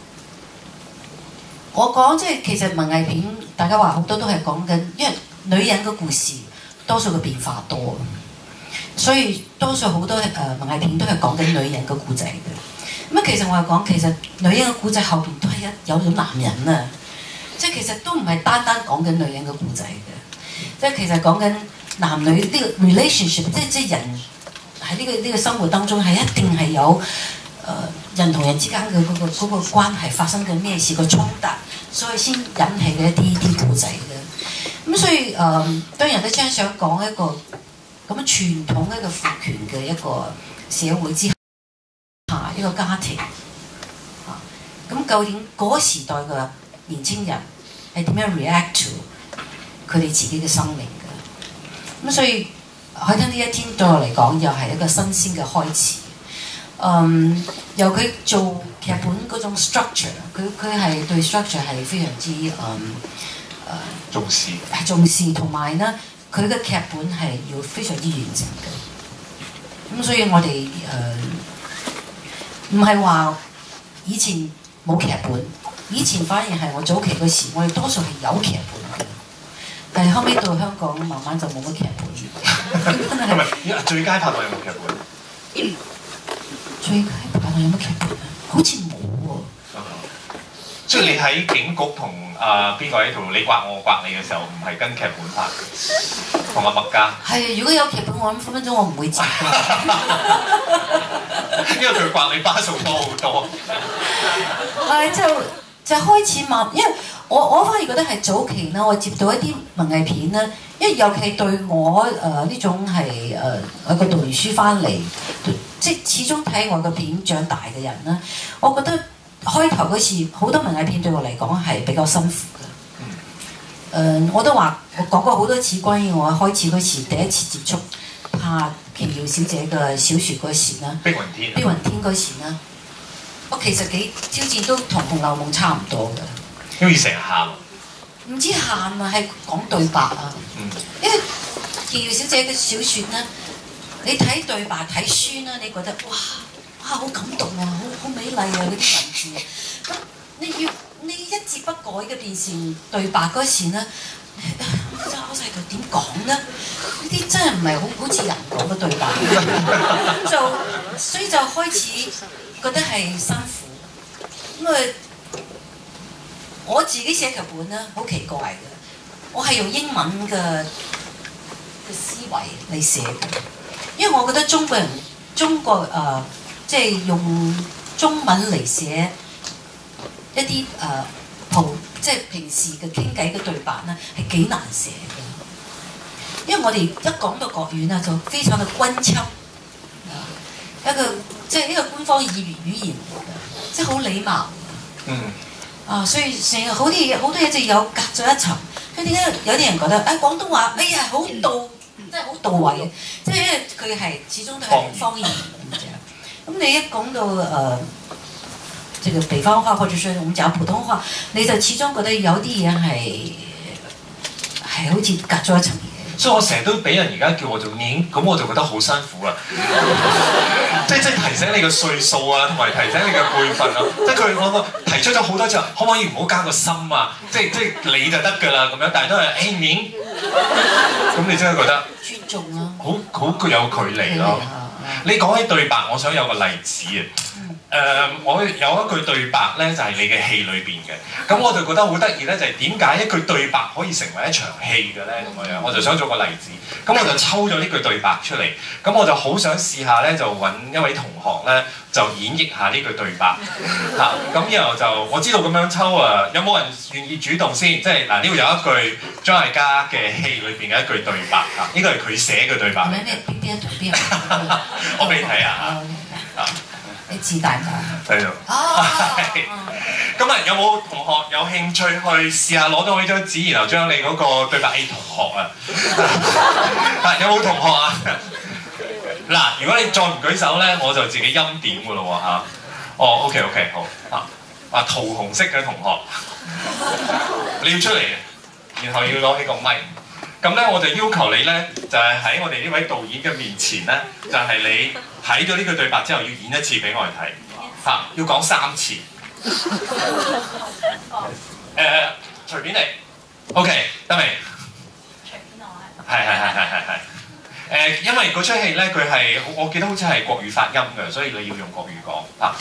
我講即係其實文藝片，大家話好多都係講緊，因為女人嘅故事多數嘅變化多，所以多數好多文藝片都係講緊女人嘅故仔嘅。咁其實我係講，其實女人嘅故仔後邊都係有種男人啊，即係其實都唔係單單講緊女人嘅故仔嘅，即係其實講緊男女呢個 relationship， 即係人喺呢個生活當中係一定係有人同人之間嘅嗰個關係發生緊咩事個衝突，所以先引起嘅一啲故仔嘅。咁所以當人哋將想講一個咁樣傳統一個父權嘅一個社會之下一個家庭，咁究竟嗰個時代嘅年青人係點樣 react to 佢哋自己嘅生命嘅？咁所以海灘呢一天對我嚟講又係一個新鮮嘅開始。由佢做劇本嗰種 structure， 佢係對 structure 係非常之重視，同埋咧佢嘅劇本係要非常之完整嘅。咁所以我哋唔係話以前冇劇本，以前反而係我早期嗰時，我哋多數係有劇本嘅，但係後尾到香港慢慢就冇乜劇本。 係咪最佳拍檔有冇劇本？ 最佳拍檔有乜劇本啊？好似冇喎。 即係你喺警局同邊個喺度你刮我刮你嘅時候，唔係跟劇本拍，同阿麥嘉。係，如果有劇本，我諗分分鐘我唔會接嘅。因為佢刮你巴數多好多。就開始慢，因為我反而覺得係早期咧，我接到一啲文藝片咧，因為尤其對我呢種係我個讀完書翻嚟，即係始終睇我個片長大嘅人咧，我覺得開頭嗰時好多文藝片對我嚟講係比較辛苦嘅。我都話我講過好多次關於我開始嗰時第一次接觸拍瓊瑤小姐嘅小説嗰時啦，碧雲天嗰時啦。我其實幾挑戰都同《紅樓夢》差唔多嘅，因為成日喊，唔知喊啊，係講對白啊。因為瓊瑤小姐嘅小説咧，你睇對白睇書啦，你覺得哇好感動啊，好美麗啊嗰啲文字。咁你一字不改嘅變成對白嗰時咧，真係好細個點講咧？呢啲真係唔係好似人講嘅對白，所以就開始覺得係辛苦。咁我自己寫劇本咧，好奇怪嘅，我係用英文嘅思維嚟寫嘅，因為我覺得中國即係用中文嚟寫一啲即係平時嘅傾偈嘅對白咧，係幾難寫嘅。因為我哋一講到國語咧，就非常嘅均質，即係呢個官方語言嚟嘅，即係好禮貌。所以成日好多嘢就有隔咗一層。咁點解有啲人覺得廣東話好即係好到位嘅？即係因為佢係始終都係方言咁樣。咁你一講到這個北方話或者是我們講普通話，你就始終覺得有啲嘢係好似隔咗一層嘢。所以我成日都俾人而家叫我做年，咁我就覺得好辛苦啦。即係提醒你個歲數啊，同埋提醒你嘅輩份啊。即係我提出咗好多次，可唔可以唔好加個心啊？即係你就得㗎啦咁樣，但係都係年，咁你真係覺得尊重啊，好有距離咯。你講起對白，我想有個例子啊。 我有一句對白咧，就係、你嘅戲裏邊嘅，咁我就覺得好得意咧，就係點解一句對白可以成為一場戲嘅咧？咁樣，我就想做個例子，咁我就抽咗呢句對白出嚟，咁我就好想試下咧，就揾一位同學咧，就演繹下呢句對白嚇，咁然後就我知道咁樣抽啊，有冇人願意主動先？即係嗱，呢度有一句張艾嘉嘅戲裏邊嘅一句對白嚇，呢個係佢寫嘅對白。我俾你睇下嚇。 你自大唔大？ 喺度。咁啊，有冇同學有興趣去試下攞到呢張紙，然後將你嗰個對白 A 同學啊？有冇同學啊？嗱，如果你再唔舉手咧，我就自己欽點㗎咯喎嚇。哦 ，OK， 好啊，桃紅色嘅同學，你要出嚟嘅，然後要攞起個咪。咁咧，我就要求你咧，就係喺我哋呢位導演嘅面前咧，就係你睇咗呢句對白之後，要演一次俾我哋睇，嚇，要講3次。隨便你 ，OK， 得未？ 隨便我係。 因為嗰出戲咧，佢係我記得好似係國語發音嘅，所以你要用國語講嚇。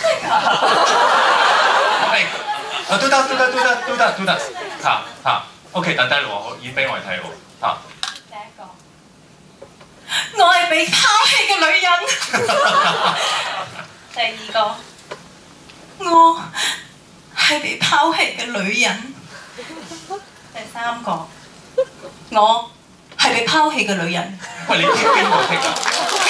都得嚇。OK， 等低咯，演俾我哋睇喎。 第一個，我係被拋棄嘅女人。第二個，我係被拋棄嘅女人。第三個，我係被拋棄嘅女人。 喂，你剔邊個剔啊？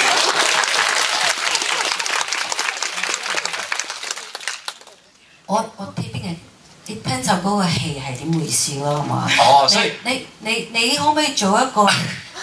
我睇邊嘅？你聽就嗰個戲係點回事咯，係嘛？ 哦，所以你可唔可以做一個？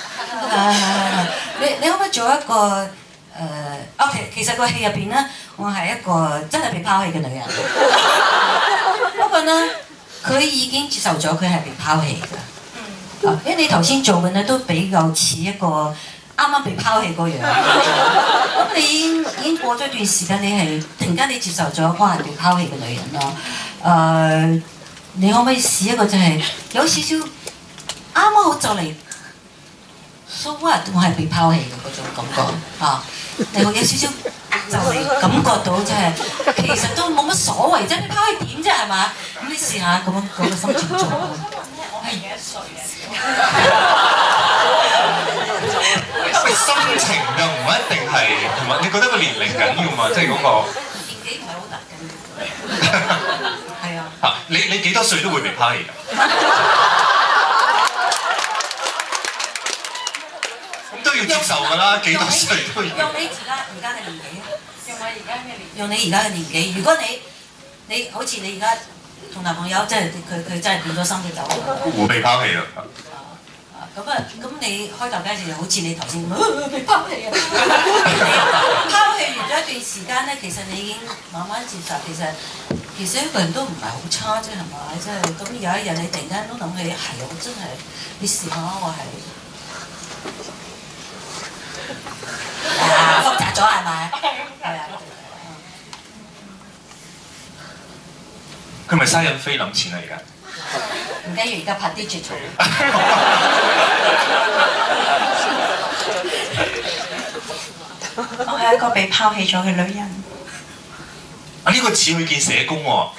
你可唔可以做一個？OK， 其實個戲入邊咧，我係一個真係被拋棄嘅女人。不過咧，佢已經接受咗佢係被拋棄㗎。因為你頭先做嘅咧都比較似一個啱啱被拋棄個樣。咁你已經過咗一段時間，你係突然間你接受咗我係被拋棄嘅女人咯。你可唔可以試一個就係有少少啱啱好就嚟 so what 我係被拋棄嘅嗰種感覺啊！你會有少少就嚟感覺到即係其實都冇乜所謂啫，你拋棄點啫係嘛？咁你試下咁樣嗰個心情做。 我係幾多歲嘅？ 心情就唔一定係，同埋你覺得個年齡緊要嘛？即係嗰個年紀唔係好大緊。係啊。 嚇！你幾多歲都會被拋棄㗎？咁都要接受㗎啦，幾多歲都要。 用你而家嘅年紀。 用我而家嘅年紀。 用你而家嘅年紀，如果你好似你而家同男朋友，即係佢真係變咗心佢走咗。 會被拋棄啦。 咁你開頭嗰陣時好似你頭先被拋棄啊！拋棄完咗一段時間咧，其實你已經慢慢接受，其實一個人都唔係好差啫，係咪？即係咁有一日你突然間都諗起，係我真係你試下我係複雜咗係咪？係啊。 佢咪嘥緊菲林錢啊而家？ 唔緊要，而家拍 digital。 我係一個被拋棄咗嘅女人。 啊！呢個似去見社工喎。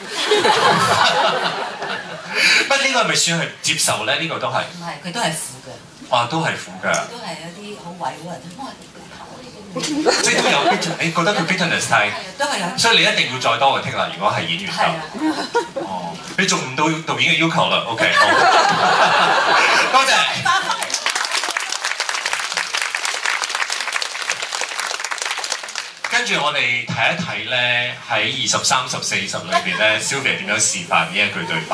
不過呢個係咪算係接受咧？呢個都係。唔係，佢都係苦嘅。 啊，都係苦㗎。 都係有啲好委屈。 即係都有 bitterness，你覺得佢 bitterness 係？ 都係有。 所以你一定要再多個 take 啦，如果係演員就。哦，你做唔到導演嘅要求啦。OK， 好。多謝。跟住我哋睇一睇咧，喺20、30、40裏邊咧，Sylvia 點樣示範呢一句對白。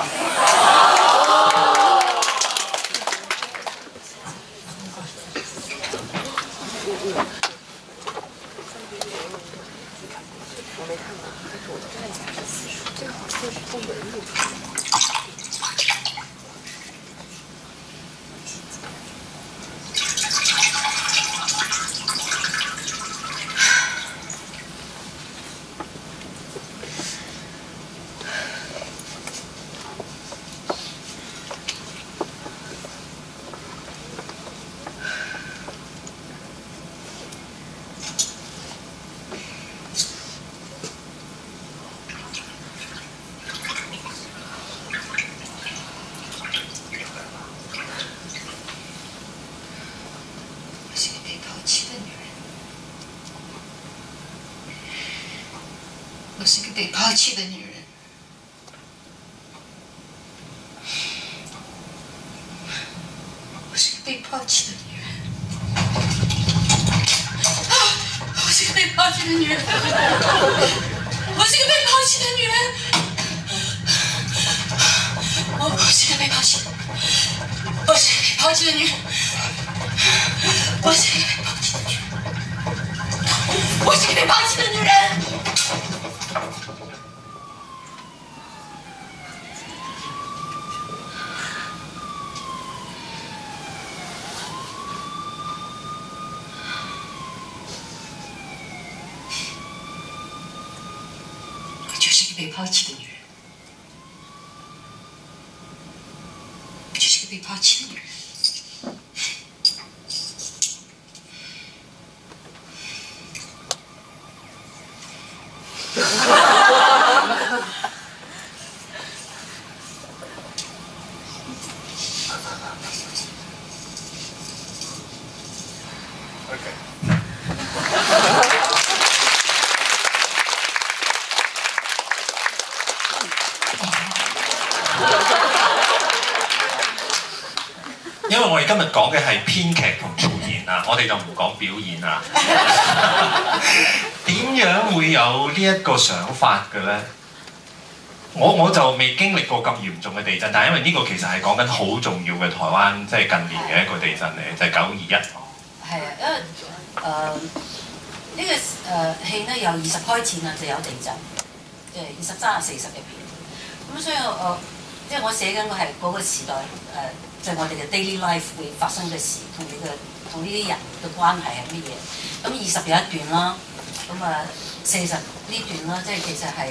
抛弃的女人。我是个被抛弃的女人。我是个被抛弃的女人。我是个被抛弃的女人。我是个被抛弃的。我是个被抛弃的女人。我是个被抛弃的女人。我是个被抛弃的女人。我就是个被抛弃的女人。我就是个被抛弃的女人。 因為我哋今日講嘅係編劇同導演啊，我哋就唔講表演啊。點樣會有呢一個想法嘅咧？我就未經歷過咁嚴重嘅地震，但係因為呢個其實係講緊好重要嘅台灣即係近年嘅一個地震嚟，就係921。 係啊，因為呢個戲咧由20開始啊就有地震，即係20、30、40入邊。咁所以即係我寫緊嘅係嗰個時代即係我哋嘅 daily life 會發生嘅事，同呢啲人嘅關係係乜嘢？咁20有一段啦，咁40呢段啦，即係其實係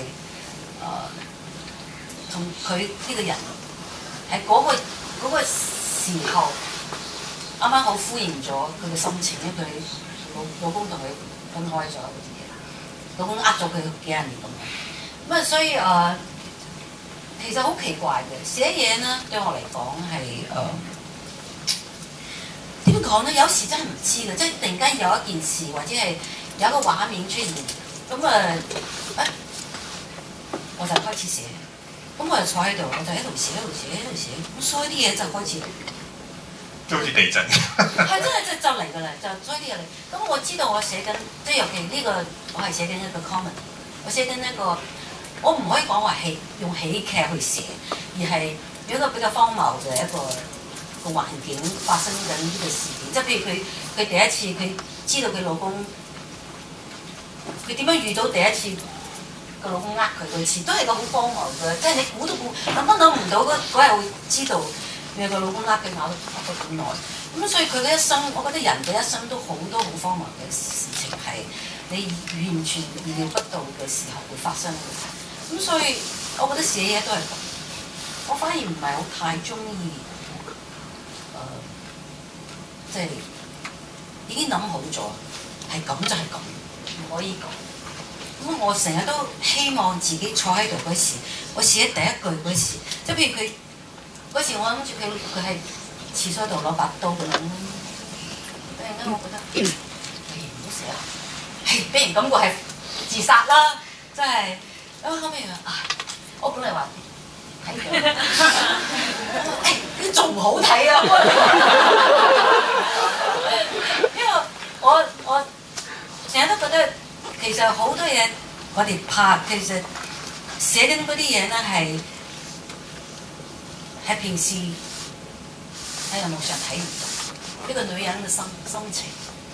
同佢呢個人喺嗰個時候啱啱好呼應咗佢嘅心情，因為佢老公同佢分開咗嗰啲嘢，老公呃咗佢幾廿年咁樣，所以其實好奇怪嘅，寫嘢咧對我嚟講係點講咧？有時真係唔知嘅，即係突然間有一件事或者係有一個畫面出現，咁我就開始寫，咁我就坐喺度，我就喺度寫，咁所以啲嘢就開始， 即係好似地震。 係真係就嚟㗎啦，就所以啲嘢嚟。咁我知道我寫緊，即係尤其呢個我係寫緊一個 comedy， 我寫緊一個。我唔可以講話用喜劇去寫，而係有一個比較荒謬嘅一個環境發生緊呢個事件。即係譬如佢第一次佢知道佢老公，佢點樣遇到第一次個老公呃佢嗰次，都係個好荒謬嘅。即係你估都諗唔到嗰日會知道原來個老公呃佢咬咗咁耐。咁所以佢嘅一生，我覺得人嘅一生都好多好荒謬嘅事情係你完全意料不到嘅時候會發生嘅。咁所以，我覺得寫嘢都係咁。我反而唔係好太中意，即係已經諗好咗，係咁就係咁，唔可以講。咁我成日都希望自己坐喺度嗰時，我寫第一句嗰時，即係譬如佢嗰時，我諗住佢係廁所度攞把刀咁樣，突然間我覺得，唔好寫啦，係俾人感覺係自殺啦，真係。咁後尾我本嚟話睇嘅，誒仲唔好睇啊！因為我成日都覺得其實好多嘢我哋拍，其實寫緊嗰啲嘢咧係平時喺網上睇唔到，一個女人嘅心情。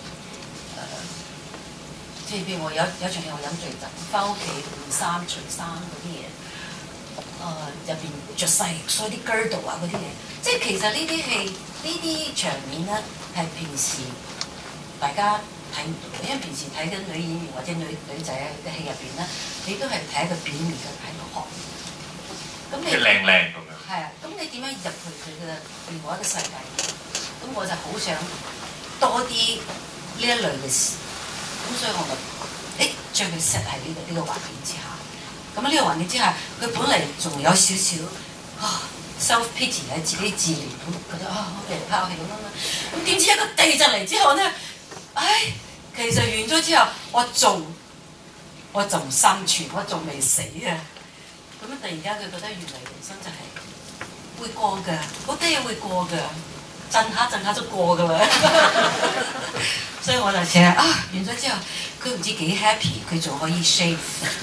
譬如我有場戲我飲醉酒，翻屋企換衫除衫嗰啲嘢，入邊着細，所以啲 girdle 啊嗰啲嘢，即係其實呢啲戲呢啲場面咧係平時大家睇唔到嘅，因為平時睇緊女演員或者女仔嘅戲入邊咧，你都係睇一個表面嘅喺度學。咁你靚咁樣。 係啊，咁你點樣入去佢嘅另外一個世界？咁我就好想多啲呢一類嘅事。咁所以我咪將佢 set 喺呢個環境之下。咁呢個環境之下，佢本嚟仲有少少self pity 係自己自憐，咁覺得我被人拋棄咁樣。咁點知一個地震嚟之後咧，其實完咗之後，我仲我仲生存，我仲未死啊！咁突然間佢覺得原來人生就係會過㗎，好多嘢會過㗎，震下都過㗎啦。所以我就成日完咗之後，佢唔知幾 happy， 佢仲可以 shave。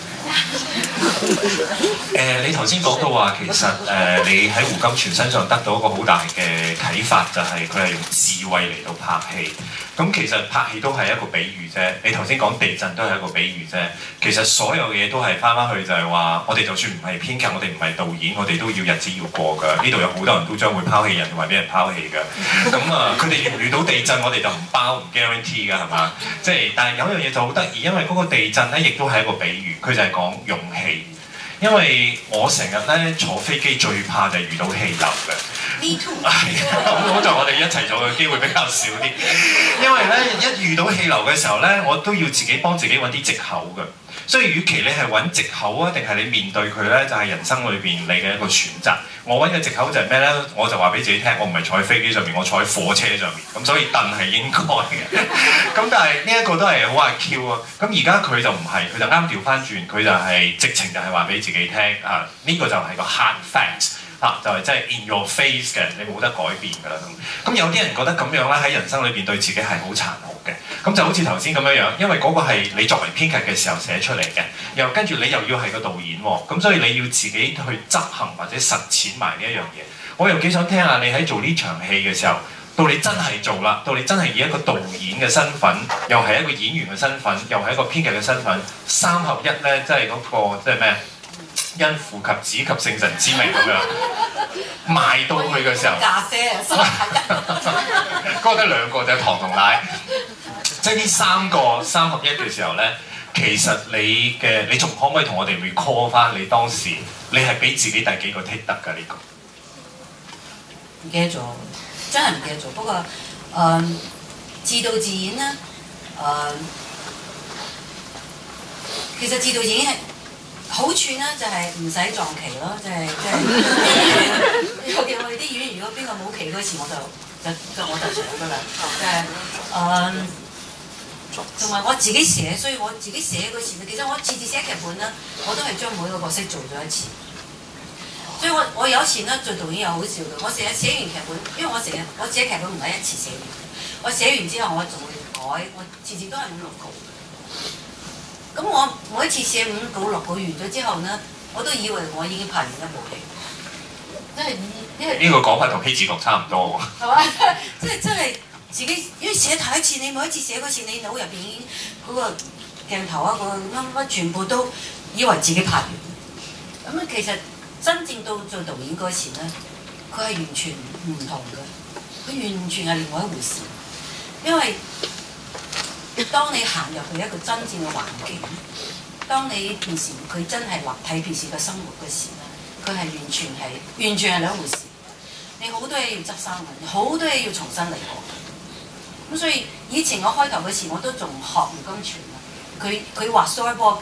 你頭先講到話，其實你喺胡金銓身上得到一個好大嘅啟發，就係佢係用智慧嚟到拍戲。咁其實拍戲都係一個比喻啫。你頭先講地震都係一個比喻啫。其實所有嘢都係翻去就係話，我哋就算唔係編劇，我哋唔係導演，我哋都要日子要過㗎。呢度有好多人都將會拋棄人，同埋俾人拋棄㗎。咁佢哋遇到地震，我哋就唔包唔 guarantee 㗎，係嘛？即係，但係有一樣嘢就好得意，因為嗰個地震咧，亦都係一個比喻，佢就係講勇氣。因為我成日咧坐飛機最怕就係遇到氣流嘅。 Me too。 係啊，咁好在我哋一齊做嘅機會比較少啲。因為咧一遇到氣流嘅時候咧，我都要自己幫自己揾啲藉口嘅。所以，與其你係揾藉口啊，定係你面對佢咧，就係人生裏邊你嘅一個選擇。我揾嘅藉口就係咩咧？我就話俾自己聽，我唔係坐喺飛機上面，我坐喺火車上面。咁所以凳係應該嘅。咁但係呢一個都係好阿 Q 啊。咁而家佢就唔係，佢就啱調翻轉，佢就係直情就係話俾自己聽啊！呢個就係個 hard facts。就係真係 in your face 嘅，你冇得改變㗎啦咁。咁有啲人覺得咁樣咧喺人生裏邊對自己係好殘酷嘅。咁就好似頭先咁樣樣，因為嗰個係你作為編劇嘅時候寫出嚟嘅，又跟住你又要係個導演喎，咁所以你要自己去執行或者實踐埋呢一樣嘢。我又幾想聽下你喺做呢場戲嘅時候，到你真係做啦，到你真係以一個導演嘅身份，又係一個演員嘅身份，又係一個編劇嘅身份，三合一咧，即係嗰個即係咩？因父及子及聖神之名咁樣賣到去嘅時候， 咖啡啊， 嗰個得兩個就係糖同奶，即係呢三個三合一嘅時候咧，其實你仲可唔可以同我哋 recall 翻你當時你係俾自己第幾個 take 得㗎呢個？ 唔記得咗，真係唔記得咗。不過自導自演咧，其實自導自演係。好處咧就係唔使撞期咯，即係尤其我哋啲演員，如果邊個冇期嗰時，我就上㗎啦，同埋我自己寫，所以我自己寫嗰時，其實我次寫劇本咧，我都係將每個角色做咗一次。所以我有時咧做導演又好笑嘅，我成日寫完劇本，因為我寫劇本唔係一次寫完，我寫完之後我仲會改，我次都係5、6稿。咁我每一次寫5稿6稿完咗之後呢，我都以為我已經拍完一部戲，因為呢個講法同希治閣差唔多喎。係嘛？即係真係自己，因為寫太一次，你每一次寫嗰次，你腦入邊已經嗰個鏡頭啊，個乜全部都以為自己拍完。咁其實真正到做導演嗰時呢，佢係完全唔同嘅，佢完全係另外一回事，因為。當你行入去一個真正嘅環境，當你平時佢真係睇平時嘅生活嘅時咧，佢係完全係兩回事。你好多嘢要執生嘅，好多嘢要重新嚟過。咁所以以前我開頭嗰時我都仲學胡金銓啊，佢畫 storyboard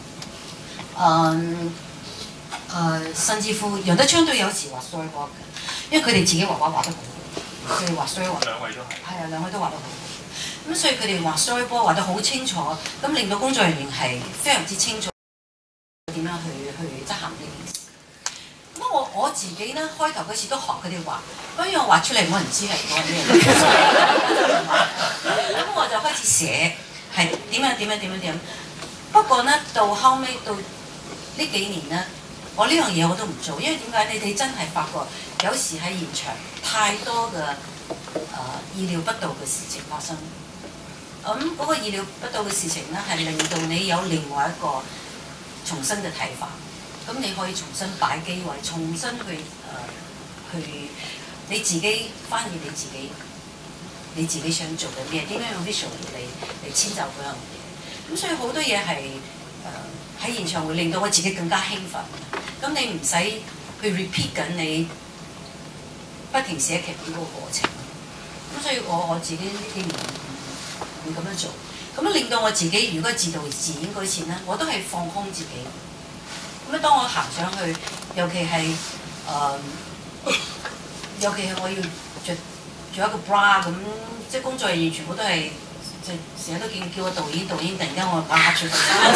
嘅，甚至乎楊德昌都有時畫 storyboard 嘅，因為佢哋自己畫得好，佢哋畫 storyboard。兩位都係。係啊，兩位都畫得好。咁所以佢哋畫 storyboard 畫得好清楚，咁令到工作人員係非常之清楚點樣去執行呢件事。咁我自己咧開頭嗰時都學佢哋畫，咁樣畫出嚟冇人知係講咩。咁我就開始寫係點樣。不過咧到後尾到呢幾年咧，我呢樣嘢我都唔做，因為點解？你哋真係發覺有時喺現場太多嘅意料不到嘅事情發生。咁嗰個意料不到嘅事情咧，係令到你有另外一個重新嘅睇法。咁你可以重新擺機位，重新去你自己翻譯你自己想做嘅咩？點樣用 visual 嚟遷就嗰樣嘢？咁所以好多嘢係喺現場會令到我自己更加興奮。咁你唔使去 repeat 緊你不停寫劇本嗰個過程。咁所以我自己呢啲唔會咁樣做，咁令到我自己如果自導自演嗰次咧，我都係放空自己。咁當我行上去，尤其係我要着一個 bra 咁，即係工作人員全部都係即即係成日都叫我導演，突然間我話出嚟，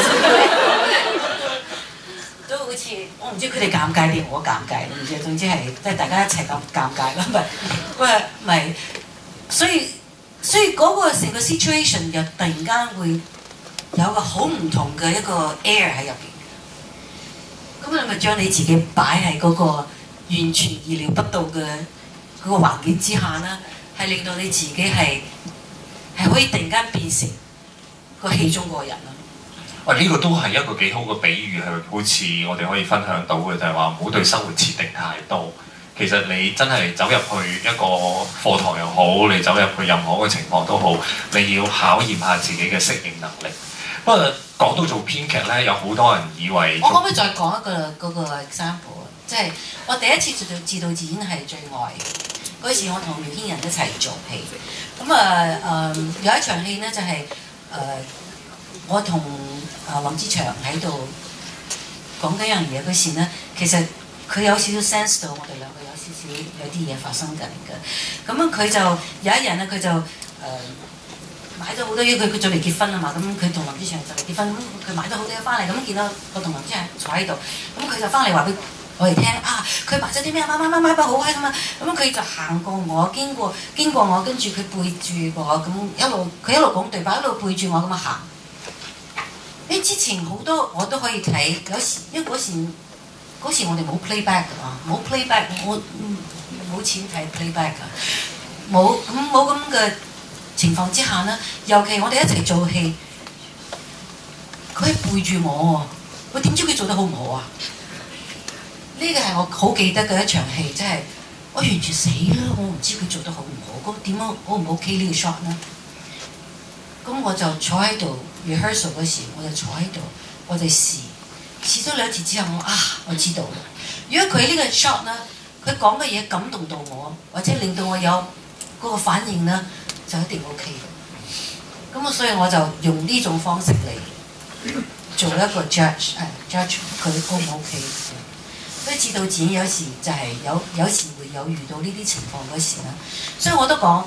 都好似我唔知佢哋尷尬定我尷尬，唔知總之係即係大家一齊咁尷尬啦，咪，所以嗰個成個 situation 又突然間會有個好唔同嘅一個 air 喺入邊。咁你咪將你自己擺喺嗰個完全意料不到嘅嗰個環境之下啦，係令到你自己係可以突然間變成個戲中嗰個人啦。 喂，呢個都係一個幾好嘅比喻，係好似我哋可以分享到嘅，就係話唔好對生活設定太多。其實你真係走入去一個課堂又好，你走入去任何嘅情況都好，你要考驗下自己嘅適應能力。不過講到做編劇咧，有好多人以為我可唔可以再講一個嗰個 example 啊？即係我第一次自導自演係最愛嘅嗰時，我同苗軒仁一齊做戲。咁有一場戲咧就係我同林子祥喺度講緊一樣嘢嗰時咧，其實佢有少少 sense 到我哋兩個有啲嘢發生緊嘅。咁佢就有一日咧，佢就買咗好多嘢，佢準備結婚啊嘛，咁佢同林子祥就嚟結婚，咁佢買咗好多嘢翻嚟，咁見到我同林子祥坐喺度，咁佢就翻嚟話俾我哋聽啊，佢買咗啲咩買好開心啊，咁佢就行過我，經過我，跟住佢背住我，咁佢一路講對白，一路背住我咁樣行。之前好多我都可以睇，有時因為嗰時我哋冇 playback 㗎嘛，冇 playback， 我冇錢睇 playback 㗎，冇咁嘅情況之下呢，尤其我哋一齊做戲，佢係背住我喎，我點知佢做得好唔好啊？呢個係我好記得嘅一場戲，即係我完全死啦！我唔知佢做得好唔好，咁點樣好唔 OK 呢個 shot 呢？咁我就坐喺度 rehearsal 嗰時，我就坐喺度，我哋試咗2次之後，我知道啦。如果佢呢個 shot 呢，佢講嘅嘢感動到我，或者令到我有嗰個反應呢，就一定 OK 嘅。咁所以我就用呢種方式嚟做一個 judge 佢 O 唔 OK。所以自導自演有時就係有時會有遇到呢啲情況嗰時啦。所以我都講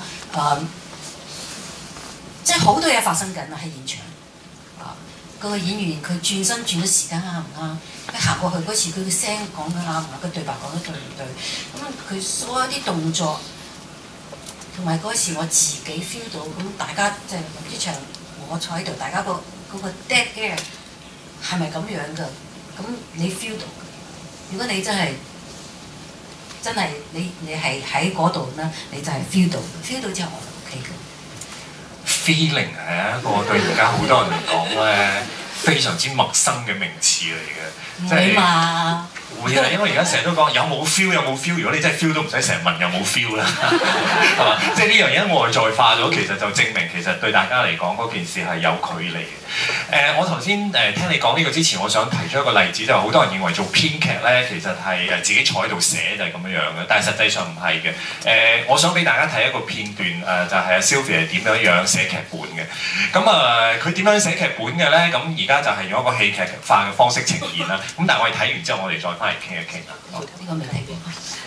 即係好多嘢發生緊啦喺現場。嗰個演員佢轉身轉嘅時間啱唔啱？佢行過去嗰時佢嘅聲講得啱唔啱？佢對白講得對唔對？咁佢所有啲動作同埋嗰時我自己 feel 到，咁大家即係林子祥我坐喺度，大家嗰個 dead air 係咪咁樣㗎？咁你 feel 到嘅。如果你真係你係喺嗰度咧，你就係 feel 到之後我就 OK 嘅。 Feeling 係一個對而家好多人嚟講咧非常之陌生嘅名詞嚟嘅，即係會啊！因為而家成日都講有冇 feel 有冇 feel， 如果你真係 feel 都唔使成日問有冇 feel 啦，係嘛？即係呢樣嘢外在化咗，其實就證明其實對大家嚟講嗰件事係有距離嘅。我頭先聽你講呢個之前，我想提出一個例子，就係好多人認為做編劇咧，其實係自己坐喺度寫就係咁樣樣嘅，但係實際上唔係嘅。我想俾大家睇一個片段，就係阿 Sylvia 係點樣寫劇本嘅。咁佢點樣寫劇本嘅咧？咁而家就係用一個戲劇化嘅方式呈現啦。咁但係我哋睇完之後，我哋再翻嚟傾一傾啦。 呢個未睇過。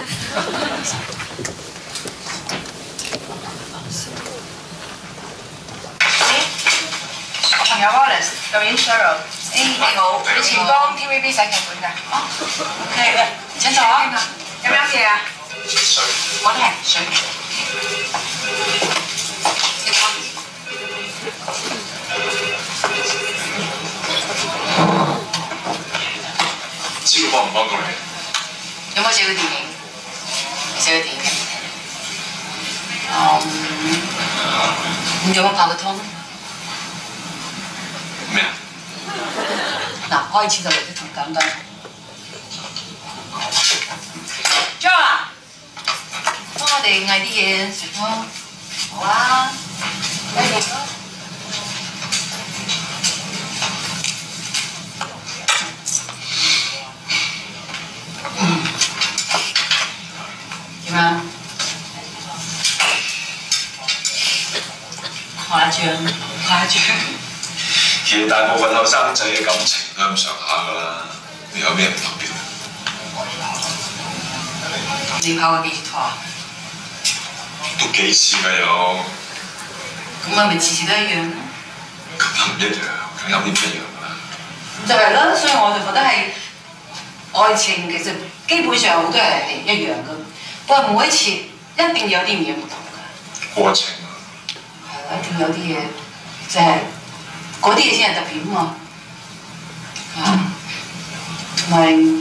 朋友 Wallace， 導演 Cheryl， 你好，以前幫 TVB 寫劇本㗎。OK， 請坐啊。飲唔飲嘢啊？水。我都係水。 知道幫唔幫到你？ 有冇寫過電影？寫過電影。有冇拍過拖？ 咩啊？ 嗱，開始就嚟得咁簡單。Joe 啊，幫我哋嗌啲嘢食咯。好啊，雞翼咯。點啊？誇張。 其實大部分後生仔嘅感情都係咁上下㗎啦，你有咩唔特別？ 你拍過幾次拖啊？ 都幾次㗎有。 咁係咪次次都一樣？ 唔一樣，有啲唔一樣㗎啦。 就係啦，所以我就覺得係愛情其實基本上都係一樣嘅，不過每一次一定有啲嘢唔同嘅。 過程啊。 係啦，一定有啲嘢，即係嗰啲嘢先係特別啊嘛。同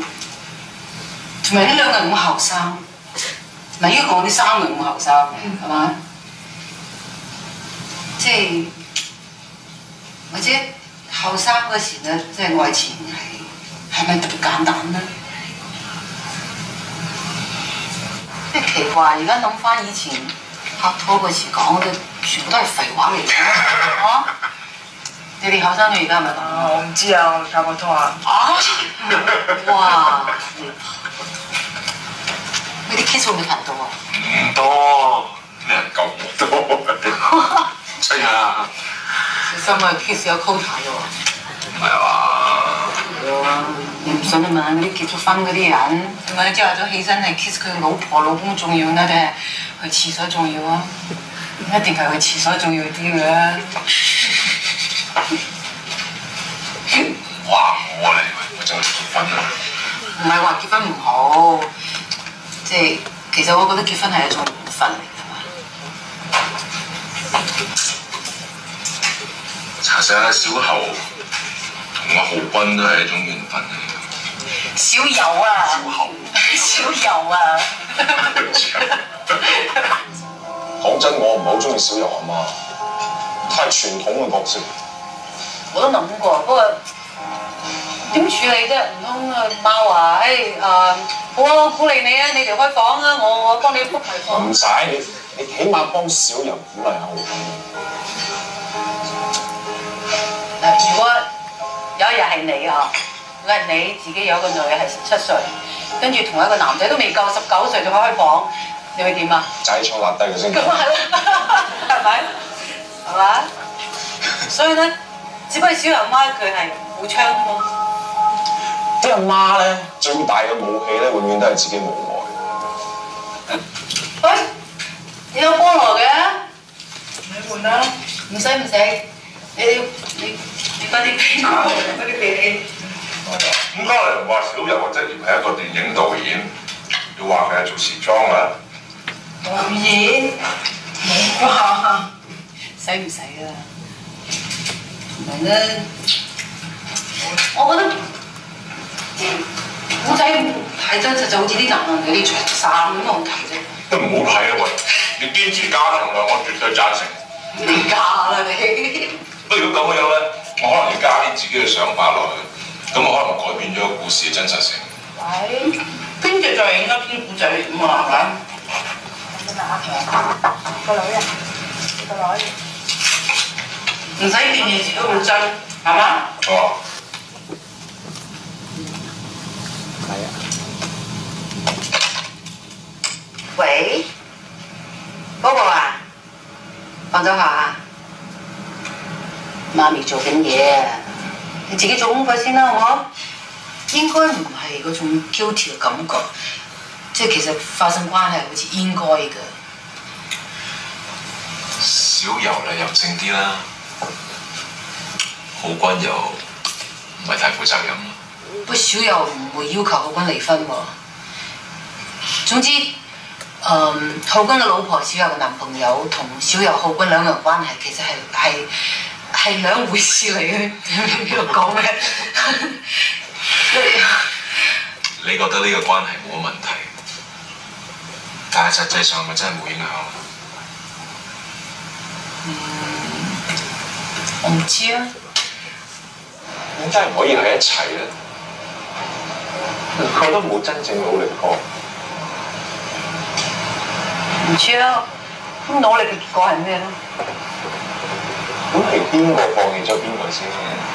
埋呢兩個人咁後生，嗱，應該講啲三個人咁後生嘅，係嘛？即係或者後生嗰時咧，即係愛情係咪特別簡單咧？即係奇怪，而家諗翻以前拍拖嗰時講嘅，全部都係廢話嚟嘅，嚇！你哋後生女而家係咪咁？ 我唔知啊，我拍過拖啊。 哇！你啲 kiss 會唔會拍到啊？ 唔多，咩人咁多？真啊！ 小心啊 ，kiss 有 quota 嘅喎。 唔係話。 係啊，你唔信你問下嗰啲結咗婚嗰啲人，點解朝頭早起身係 kiss 佢老婆老公重要呢？定係去廁所重要啊？一定係去廁所重要啲嘅。 話我嚟，我就去結婚啦。 唔係話結婚唔好，即係其實我覺得結婚係一種緣分嚟㗎嘛。 查實阿小侯同阿浩君都係一種緣分嚟嘅。 小柔啊！ 小侯。 小柔啊！ 講真，我唔係好中意小柔阿媽，太傳統嘅角色。 我都諗過，不過點處理啫？唔通媽話好啊，鼓勵你啊，你哋開房啊，我幫你 book 埋房。 唔使，你起碼幫小柔鼓勵下我。 如果有一日係你啊，如果係你自己有一個女係17歲，跟住同一個男仔都未夠19歲就開房，你會點啊？ 仔坐辣低佢先。 咁係啦，係咪？係嘛？所以咧。只不過小柔媽佢係好槍啫嘛。 啲阿媽咧最大嘅武器咧，永遠都係自己無愛。 喂，你有菠蘿嘅？ 你換啦。 唔使，你快啲俾我，快啲俾咁剛才話小柔嘅職業係一個電影導演，要話佢係做時裝啊。 導演冇啩？ 使唔使啊？同埋咧，我覺得古仔太真實，就好似啲男人嗰啲長衫咁好睇啫。 都唔好睇啊喂！你堅持加長量，我絕對贊成。 你加啦你。 不過如果咁樣咧，我可能要加啲自己嘅想法落去，咁我可能改變咗個故事嘅真實性。 係，編劇就係應該編古仔嚟㗎嘛，係咪？個女啊，個女。唔使變嘢事都好真，係嘛？ 哦。 係啊。 喂，嗰個啊，放咗學啊？媽咪做緊嘢啊，你自己做功課先啦，好唔好？應該唔係嗰種 guilty 嘅感覺，即係其實發生關係好似應該嘅。 小柔你任性啲啦。浩君又唔係太負責任。 不過小柔唔會要求浩君離婚喎。總之，浩君嘅老婆小柔嘅男朋友同小柔浩君兩個人關係其實係兩回事嚟嘅。呢度講咩？ 你覺得呢個關係冇乜問題，但係實際上咪真係冇影響？ 我唔知啊。 點解唔可以喺一齊咧？佢都冇真正努力過。 唔知啊，咁努力嘅結果係咩咧？ 咁係邊個放棄咗邊個先？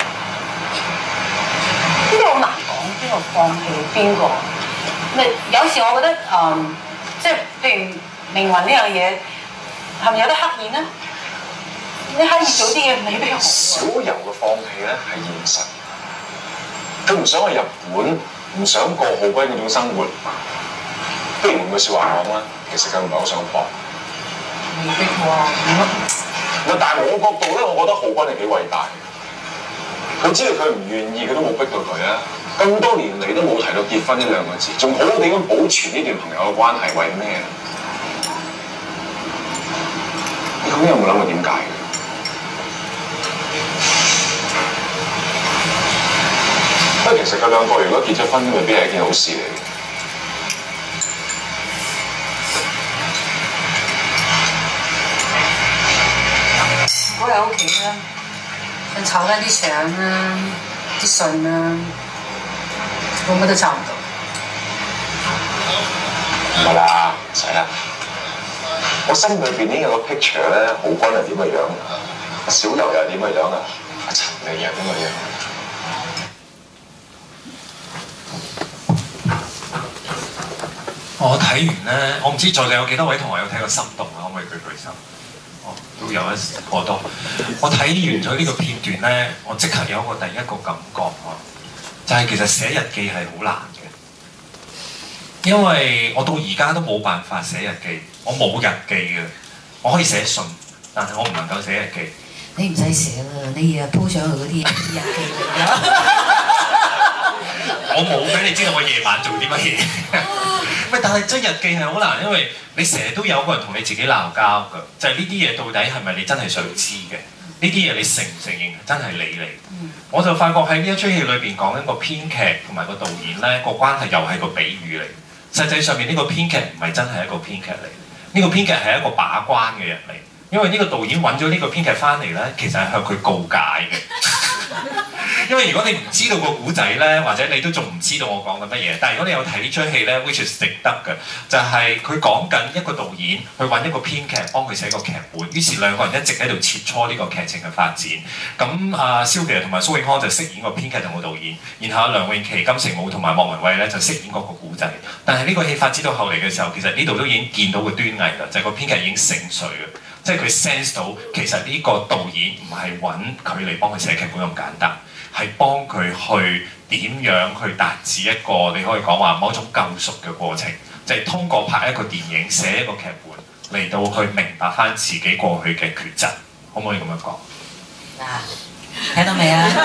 呢個好難講，邊個放棄邊個？咪有時我覺得即係譬如命運呢樣嘢，係咪有得刻意呢？你刻意做啲嘢未必好。 小柔嘅放棄咧係現實，佢唔想去日本，唔想過浩君嗰種生活。不如換句説話講啦，其實佢唔係好想搏。 未必喎， 但係我角度咧，我覺得浩君係幾偉大嘅。佢知道佢唔願意，佢都冇逼到佢啊！咁多年嚟都冇提到結婚呢兩個字，仲好好地咁保存呢段朋友嘅關係，為咩咧？你究竟有冇諗過點解嘅？不過其實佢兩個如果結咗婚，未必係一件好事嚟嘅。 我喺屋企啦，想抄翻啲相啦、啲信啦，我乜都抄唔到。 唔係啦，唔使啦。我心裏邊已經有個 picture 咧，浩君係點嘅樣，阿小柔又係點嘅樣啊，阿陳莉又係點嘅樣。 我睇完咧，我唔知在座有幾多位同學有睇過《心動》啊？可唔可以舉手？哦，都有一個多。我睇完咗呢個片段咧，我即刻有一個第一個感覺啊，就係其實寫日記係好難嘅，因為我到而家都冇辦法寫日記，我冇日記嘅，我可以寫信，但係我唔能夠寫日記。 你唔使寫啦，你日日 po 上去嗰啲日記嚟㗎。 我冇俾你知道我夜晚做啲乜嘢。喂，但係真日記係好難，因為你成日都有個人同你自己鬧交㗎，就係呢啲嘢到底係咪你真係想知嘅？呢啲嘢你承唔承認真係你嚟？我就發覺喺呢一出戲裏邊講緊個編劇同埋個導演咧個關係又係個比喻嚟。實際上面呢個編劇唔係真係一個編劇嚟，呢個編劇係一個把關嘅人嚟。因為呢個導演揾咗呢個編劇翻嚟咧，其實係向佢告解嘅。因為如果你唔知道個古仔咧，或者你都仲唔知道我講緊乜嘢，但係如果你有睇呢出戲咧 ，which is 值得嘅，就係佢講緊一個導演去揾一個編劇幫佢寫個劇本，於是兩個人一直喺度切磋呢個劇情嘅發展。咁Sylvia同埋蘇永康就飾演個編劇同個導演，然後梁詠琪、金城武同埋莫文蔚咧就飾演嗰個古仔。但係呢個戲發展到後嚟嘅時候，其實呢度都已經見到個端倪啦，就係個編劇已經醒水啦。即係佢 sense 到其實呢個導演唔係揾佢嚟幫佢寫劇本咁簡單，係幫佢去點樣去達至一個你可以講話某一種救贖嘅過程，就係通過拍一個電影、寫一個劇本嚟到去明白翻自己過去嘅抉擇，可唔可以咁樣講？ 嗱，睇到未啊？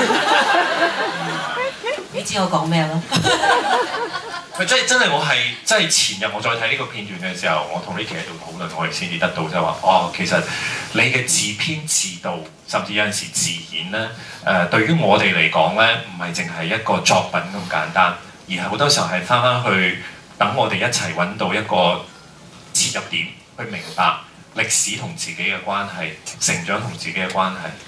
你知我講咩咯？ 真係我係真係前日我再睇呢個片段嘅時候，我同 Ricky 喺度討論，我哋先至得到即係話，哦，其實你嘅自編自導，甚至有陣時自演咧，對於我哋嚟講咧，唔係淨係一個作品咁簡單，而係好多時候係翻去等我哋一齊揾到一個切入點，去明白歷史同自己嘅關係，成長同自己嘅關係。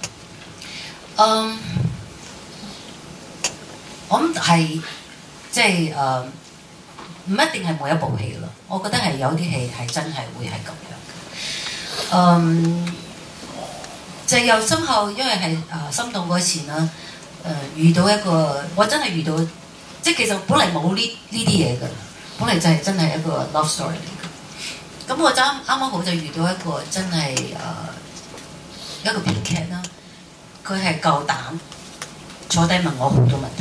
我諗係即係唔一定係每一部戲咯。我覺得係有啲戲係真係會係咁樣嘅。就又深後，因為係心動嗰時啦，遇到一個我真係遇到，即係其實本嚟冇呢啲嘢㗎，本嚟就係真係一個 love story 嚟嘅。咁我啱啱好就遇到一個真係一個編劇啦，佢係夠膽坐低問我好多問題。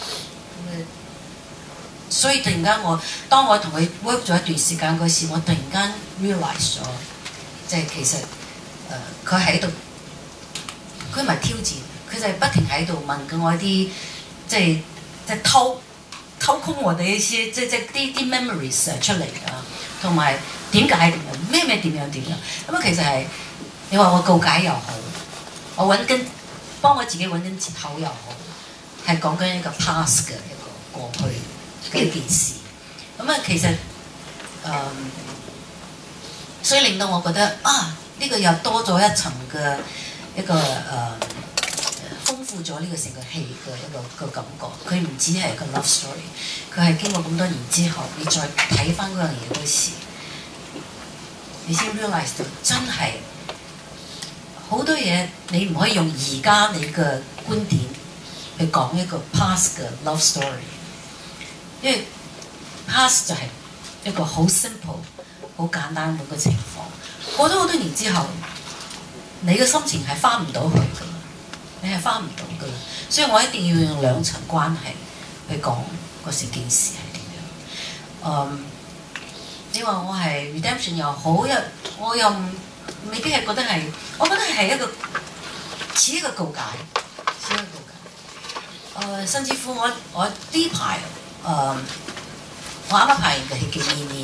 所以突然間當我同佢 work 咗一段時間嗰時，我突然間 realize 咗，即係其實佢喺度，佢唔係挑戰，佢就係不停喺度問緊我一啲，即係偷空我哋一啲即啲 memories 出嚟啊，同埋點解點樣咩點樣。咁啊其實係你話我告解又好，我幫我自己揾緊藉口又好，係講緊一個 past 嘅一個過去嘅一件事，咁啊其實所以令到我覺得呢個又多咗一層嘅一個豐富咗呢個成個戲嘅一個感覺。佢唔止係個 love story， 佢係經過咁多年之後，你再睇翻嗰樣嘢嗰時，你先 realize 到真係好多嘢你唔可以用而家你嘅觀點去講一個 past 嘅 love story。因為 past 就係一個好 simple、好簡單嘅情況。過咗好多年之後，你嘅心情係翻唔到去㗎，你係翻唔到㗎。所以我一定要用兩層關係去講嗰時件事係點樣。你話我係 redemption 又好，我又未必係覺得係，我覺得係一個似一個告解，似一個告解。甚至乎我呢排我啱啱拍完嘅戲叫《面面》，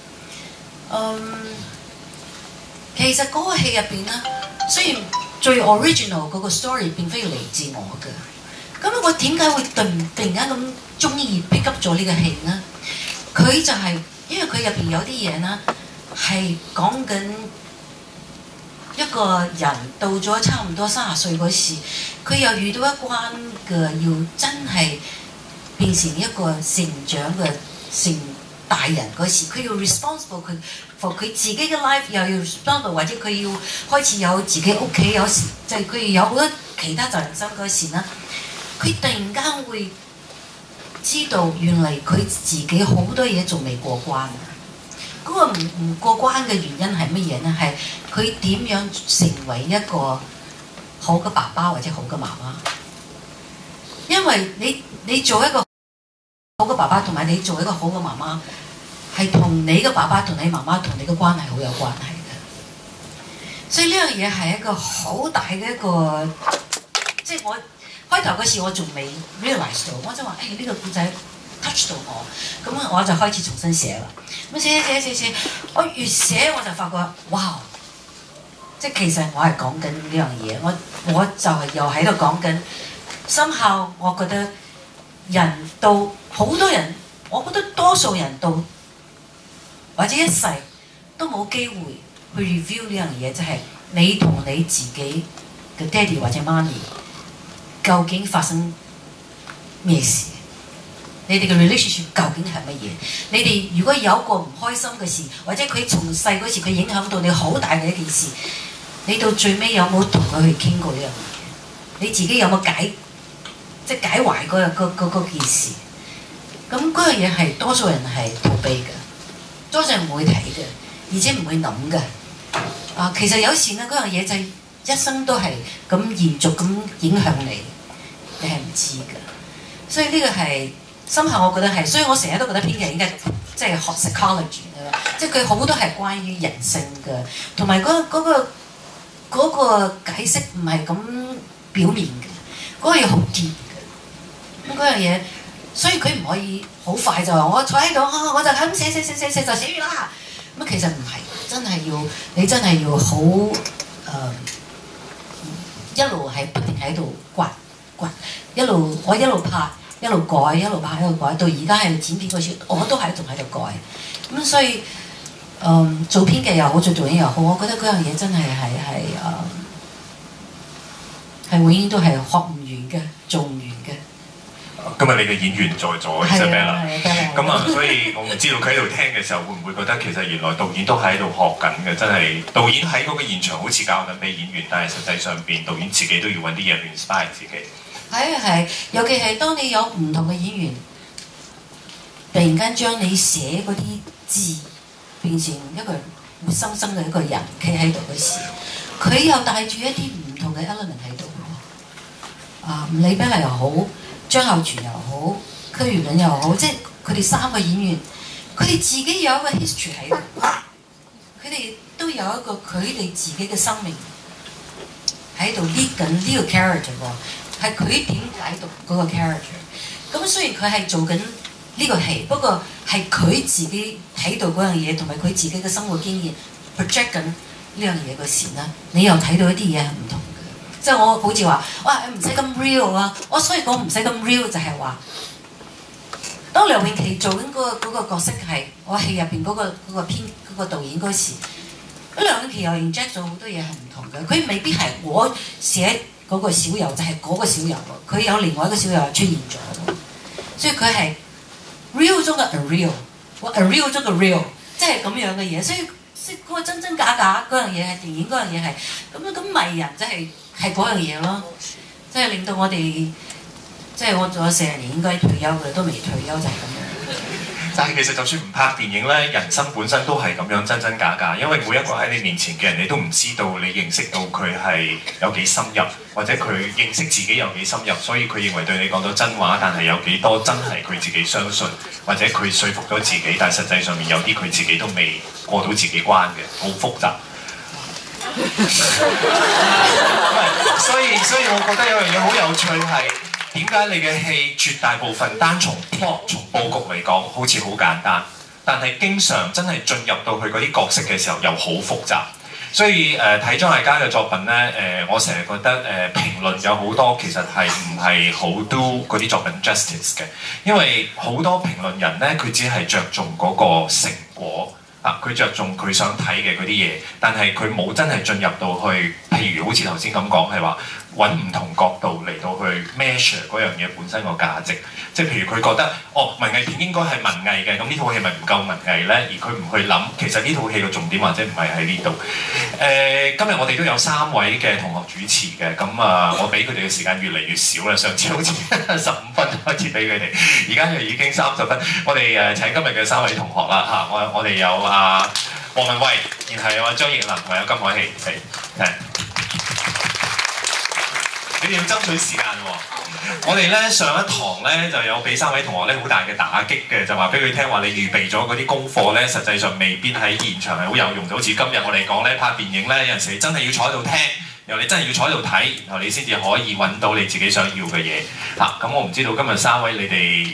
其實嗰個戲入邊咧，雖然最 original 嗰個 story 並非嚟自我嘅，咁我點解會突然間咁中意 pick up 咗呢個戲呢？佢就係、因為佢入邊有啲嘢呢，係講緊一個人到咗差唔多30歲嗰時，佢又遇到一關嘅要真係變成一個成長嘅成大人嗰時，佢要 responsible 佢 for 佢自己嘅 life， 又要 responsible 或者佢要開始有自己屋企，有時就係佢有好多其他責任心嗰時呢，佢突然間會知道原嚟佢自己好多嘢仲未過關。嗰個唔過關嘅原因係乜嘢呢？係佢點樣成為一個好嘅爸爸或者好嘅媽媽？因為你做一個好嘅爸爸同埋你做一個好嘅媽媽，係同你嘅爸爸同你媽媽同你嘅關係好有關係嘅。所以呢樣嘢係一個好大嘅一個，即係我開頭嗰時我仲未 realize 到，我就話呢個故仔 touch 到我，咁我就開始重新寫啦。咁寫，我越寫我就發覺，哇！即係其實我係講緊呢樣嘢，我就係又喺度講緊。深刻，我覺得人到好多人，我覺得多數人到或者一世都冇機會去 review 呢樣嘢，就係你同你自己嘅爹哋或者媽咪究竟發生咩事？你哋嘅 relationship 究竟係乜嘢？你哋如果有個唔開心嘅事，或者佢從細嗰時佢影響到你好大嘅一件事，你到最尾有冇同佢去傾過呢樣嘢？你自己有冇解懷嗰件事？咁嗰樣嘢係多數人係逃避嘅，多數人唔會睇嘅，而且唔會諗嘅。其實有時咧嗰樣嘢就係一生都係咁延續咁影響你，你係唔知嘅。所以呢個係深刻，我覺得係，所以我成日都覺得編劇應該即係學 psychology 即係佢好多係關於人性嘅，同埋嗰個解釋唔係咁表面嘅，嗰個嘢好 deep 嘅。咁嗰樣嘢，所以佢唔可以好快就話我坐喺度，我就咁寫就寫完啦。咁其實唔係，你真係要好一路係不停喺度掘，我一路拍。一路改，一路拍，一路改，到而家係剪片嗰時，我都係仲喺度改。咁所以，做編劇又好，做導演又好，我覺得嗰樣嘢真係永遠都係學唔完嘅，做唔完嘅。 今日你嘅演員在座 Isabella，咁所以我唔知道佢喺度聽嘅時候，會唔會覺得其實原來導演都喺度學緊嘅，真係導演喺嗰個現場好似教緊俾演員，但係實際上邊導演自己都要揾啲嘢去 inspire 自己。係，尤其係當你有唔同嘅演員，突然間將你寫嗰啲字變成一個活生生嘅一個人企喺度嘅時，佢又帶住一啲唔同嘅 element 喺度。吳麗斌又好，張孝全又好，區元麟又好，即係佢哋3個演員，佢哋自己有一個 history 喺度，佢哋都有一個佢哋自己嘅生命喺度 lead 緊呢個 character 喎。係佢點解讀嗰個 character？ 咁雖然佢係做緊呢個戲，不過係佢自己睇到嗰樣嘢，同埋佢自己嘅生活經驗 project 緊呢樣嘢嗰時咧，你又睇到一啲嘢係唔同嘅。即係我好似話，哇唔使咁 real 啊！我所以講唔使咁 real 就係話，當梁詠琪做緊嗰個角色係我戲入邊嗰個導演嗰時，咁梁詠琪又 inject 咗好多嘢係唔同嘅。佢未必係我寫。嗰個小友就係嗰個小友喎，佢有另外一個小友出現咗，所以佢係 real 中嘅 real 中嘅 real， 即係咁樣嘅嘢，所以嗰個真假嗰樣嘢係電影嗰樣嘢係咁迷人，即係嗰樣嘢咯，即係令到我哋即係我做咗40年應該退休嘅都未退休就係咁樣。 但係其實就算唔拍電影咧，人生本身都係咁樣真假，因為每一個喺你面前嘅人，你都唔知道你認識到佢係有幾深入，或者佢認識自己有幾深入，所以佢認為對你講到真話，但係有幾多真係佢自己相信，或者佢說服咗自己，但係實際上面有啲佢自己都未過到自己關嘅，好複雜。 所以我覺得有樣嘢好有趣係點解你嘅戲絕大部分單從 plot 從佈局嚟講好似好簡單，但係經常真係進入到去嗰啲角色嘅時候又好複雜。所以睇張艾嘉嘅作品咧，我成日覺得評論有好多其實係唔係好 do 嗰啲作品 justice 嘅，因為好多評論人咧佢只係着重嗰個成果。佢着重佢想睇嘅嗰啲嘢，但係佢冇真係進入到去，譬如好似頭先咁講係話揾唔同角度嚟到去 measure 嗰樣嘢本身個價值，即係譬如佢覺得文藝片應該係文藝嘅，咁呢套戲咪唔夠文藝呢？而佢唔去諗其實呢套戲嘅重點或者唔係喺呢度。今日我哋都有3位嘅同學主持嘅，咁我俾佢哋嘅時間越嚟越少啦，上次好似15分開始俾佢哋，而家就已經30分。我哋請今日嘅3位同學啦嚇，我哋有黃文慧，然後有張奕霖同埋有金海希，係你哋要爭取時間喎。我哋咧上一堂咧就有俾3位同學咧好大嘅打擊嘅，就話俾佢聽話你預備咗嗰啲功課咧，實際上未必喺現場係好有用，就好似今日我哋講咧拍電影咧，有陣時真係要坐喺度聽，然後你真係要坐喺度睇，然後你先至可以揾到你自己想要嘅嘢。咁我唔知道今日3位你哋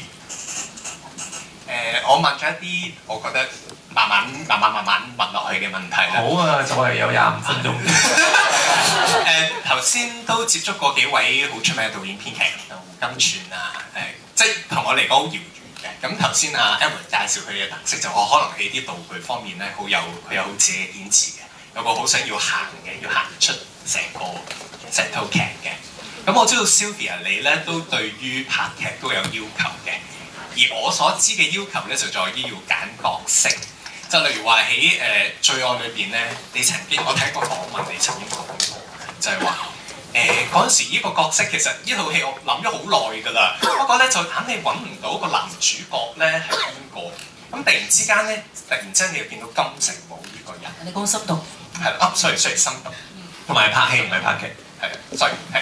我問咗一啲我覺得慢慢問落去嘅問題啦。 好啊，就係有25分鐘。 頭先都接觸過幾位好出名嘅導演編劇，胡金銓啊，即係同我嚟講好遙遠嘅。咁頭先Edward 介紹佢嘅特色就可能喺啲道具方面咧，佢有好自己嘅堅持嘅，有個好想要行出成套劇嘅。咁我知道 Sylvia 你咧都對於拍劇都有要求嘅。而我所知嘅要求咧，就在於要揀角色。就例如話喺罪案裏邊咧，你曾經我睇過訪問，你曾經講過嘅，就係話嗰陣時呢個角色其實呢套戲我諗咗好耐㗎啦，不過咧就硬係揾唔到個男主角咧係邊個。咁突然之間咧，你又見到金城武呢個人。 你講心動。 係啦，sorry 心動。 同埋拍戲唔係拍劇。 係，sorry 係。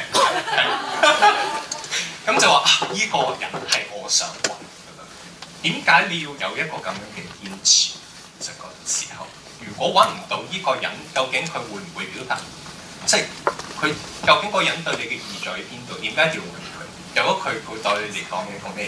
咁就話呢個人係我想揾。點解你要有一個咁樣嘅堅持？其實嗰時候，如果揾唔到呢個人，究竟佢會唔會表達？即係佢究竟嗰個人對你嘅意在邊度？點解要揾佢？如果佢對你嚟講嘅一個咩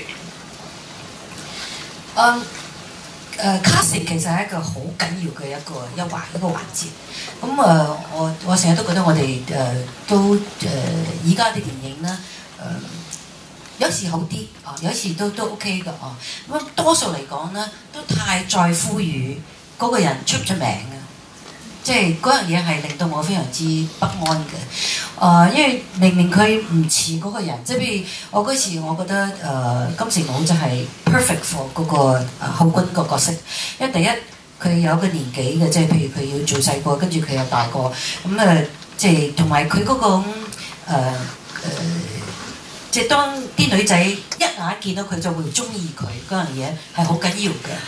點 ？casting 其實係一個好緊要嘅一個環節。咁我成日都覺得我哋都而家啲電影咧有時好啲有時都 OK 㗎咁多數嚟講咧，都太在乎於嗰個人出唔出名嘅，即係嗰樣嘢係令到我非常之不安嘅。因為明明佢唔似嗰個人，即係譬如我嗰時，我覺得金城武就係 perfect for 嗰個浩君個角色，因為第一佢有一個年紀嘅，即係譬如佢要做細個，跟住佢又大個，咁即係同埋佢嗰個即係當啲女仔一眼見到佢就會中意佢嗰樣嘢係好緊要嘅。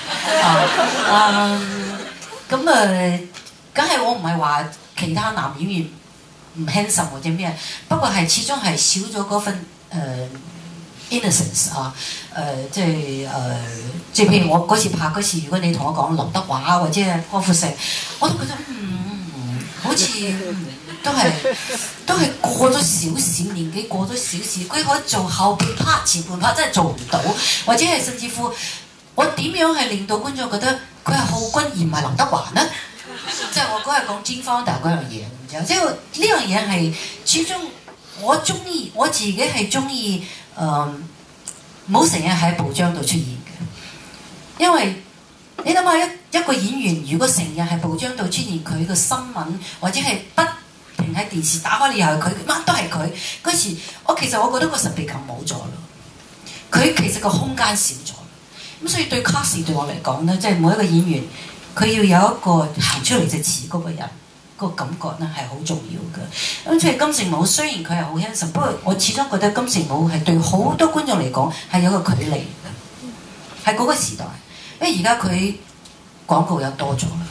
梗係我唔係話其他男演員唔 handsome 或者咩，不過係始終係少咗嗰份innocence 即係譬如我嗰時拍嗰時，如果你同我講劉德華或者郭富城，我都覺得好似都係過咗少少年紀，過咗少少，佢可以做後半 part 前半 part 真係做唔到，或者係甚至乎我點樣係令到觀眾覺得佢係浩君而唔係劉德華呢？即係我嗰日講 Jane Fonda 嗰樣嘢，即係呢樣嘢係始終我中意，我自己係中意唔好成日喺報章度出現嘅，因為你諗下一個演員如果成日喺報章度出現，佢嘅新聞或者係不停喺電視打開你又係佢，乜都係佢嗰時，其實我覺得個神秘感冇咗咯，佢其實個空間少咗，咁所以對 cast 對我嚟講咧，即係每一個演員佢要有一個行出嚟就似嗰個人。個感覺咧係好重要嘅，咁即係金城武雖然佢係好 handsome，不過我始終覺得金城武係對好多觀眾嚟講係有個距離嘅，係嗰個時代，因為而家佢廣告又多咗啦，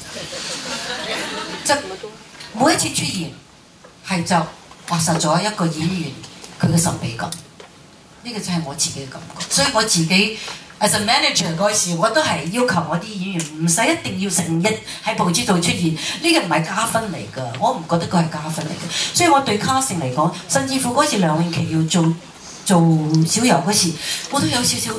即係每一次出現係就畫實咗一個演員佢嘅神秘感，呢個就係我自己嘅感覺，所以我自己 as a manager 嗰時，我都係要求我啲演員唔使一定要成日喺報紙度出現，呢個唔係加分嚟㗎，我唔覺得佢係加分嚟嘅。所以我對 casting 嚟講，甚至乎嗰時梁詠琪要做小柔嗰時，我都有少少，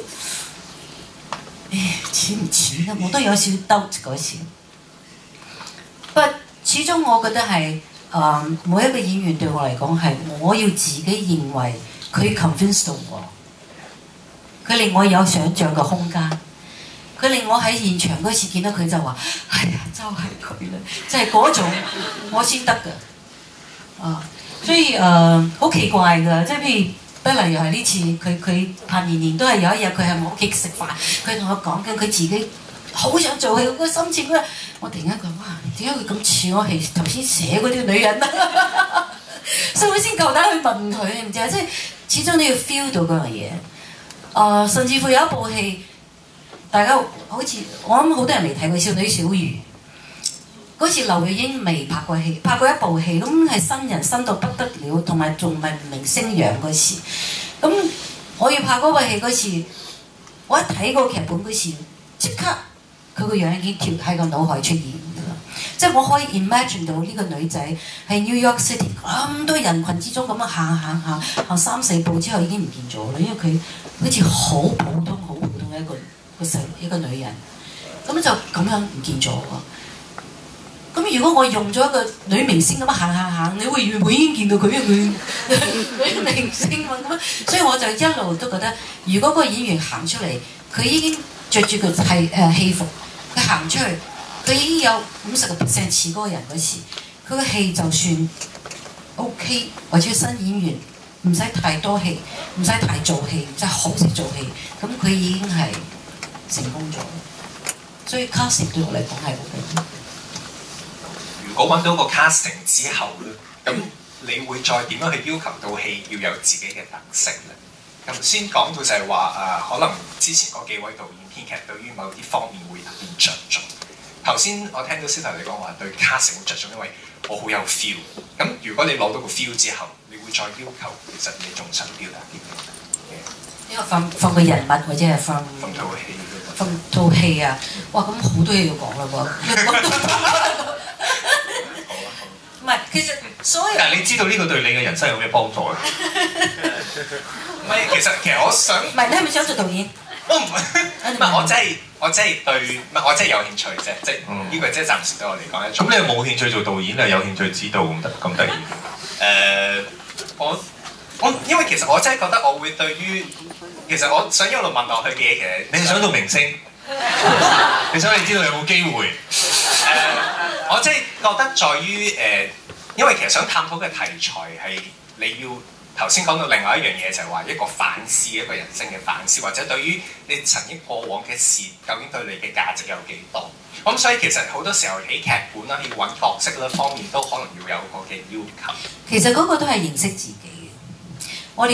似唔似咧？我都有少少 doubt 嗰時。不，始終我覺得係每一個演員對我嚟講係我要自己認為佢 convince 到我。佢令我有想像嘅空間，佢令我喺現場嗰時見到佢就話：哎呀，就係佢啦，就係嗰種我先得㗎。所以好奇怪㗎，即係譬如不例如係呢次佢彭妍妍都係有一日佢喺我屋企食飯，佢同我講緊佢自己好想做戲，個心情咧，我突然間講哇，點解佢咁似我係頭先寫嗰啲女人啊？所以我先夠膽去問佢，你唔知啊？即係始終都要 feel 到嗰樣嘢。甚至乎有一部戲，大家好似我諗好多人未睇過《少女小魚》。嗰時劉若英未拍過戲，拍過一部戲，咁係新人新到不得了，同埋仲唔係明星樣嗰時。咁我要拍嗰部戲嗰時，我一睇個劇本嗰時，即刻佢個樣已經跳喺個腦海出現㗎啦。即係我可以 imagine 到呢個女仔喺 New York City 咁多人群之中咁樣行3、4步之後已經唔見咗啦，因為佢好似好普通嘅一個女人，咁就咁樣唔見咗喎。咁如果我用咗一個女明星咁樣行，你會唔會已經見到佢？因為佢女明星嘛咁，所以我就一路都覺得，如果個演員行出嚟，佢已經着住個戲服，佢行出去，佢已經有50% 似嗰個人嗰時，佢個戲就算 OK， 或者新演員。唔使太多戲，唔使太做戲，唔使好識做戲，咁佢已經係成功咗。所以 casting 對我嚟講係好緊要。 如果揾到個 casting 之後咧，咁你會再點樣去要求到戲要有自己嘅特色咧？咁先講到就係話可能之前嗰幾位導演編劇對於某啲方面會特別着重。頭先我聽到司徒你講話對 casting 着重，因為我好有 feel。咁如果你攞到個 feel 之後，你會再要求其實你仲想表達啲咩？ 呢個放個人物或者係放套戲啊！哇，咁好多嘢要講啦喎！唔係，其實所有。 但係你知道呢個對你嘅人生有咩幫助咧？ 唔係，其實我想。 唔係，你係咪想做導演？ 我唔係，我真係對，我真係有興趣啫，即係呢個即係暫時對我嚟講一種。 咁你又冇興趣做導演，你有興趣指導咁得意？ 我因為其實我真係覺得我會對於，其實我想一路問落去嘅嘢，其實你係想做明星，你想你知道有冇機會？ 我真係覺得在於因為其實想探討嘅題材係你要。頭先講到另外一樣嘢就係話一個反思，一個人生嘅反思，或者對於你曾經過往嘅事，究竟對你嘅價值有幾多？咁所以其實好多時候喺劇本啦、要揾角色啦方面都可能要有個嘅要求。 其實嗰個都係認識自己嘅。我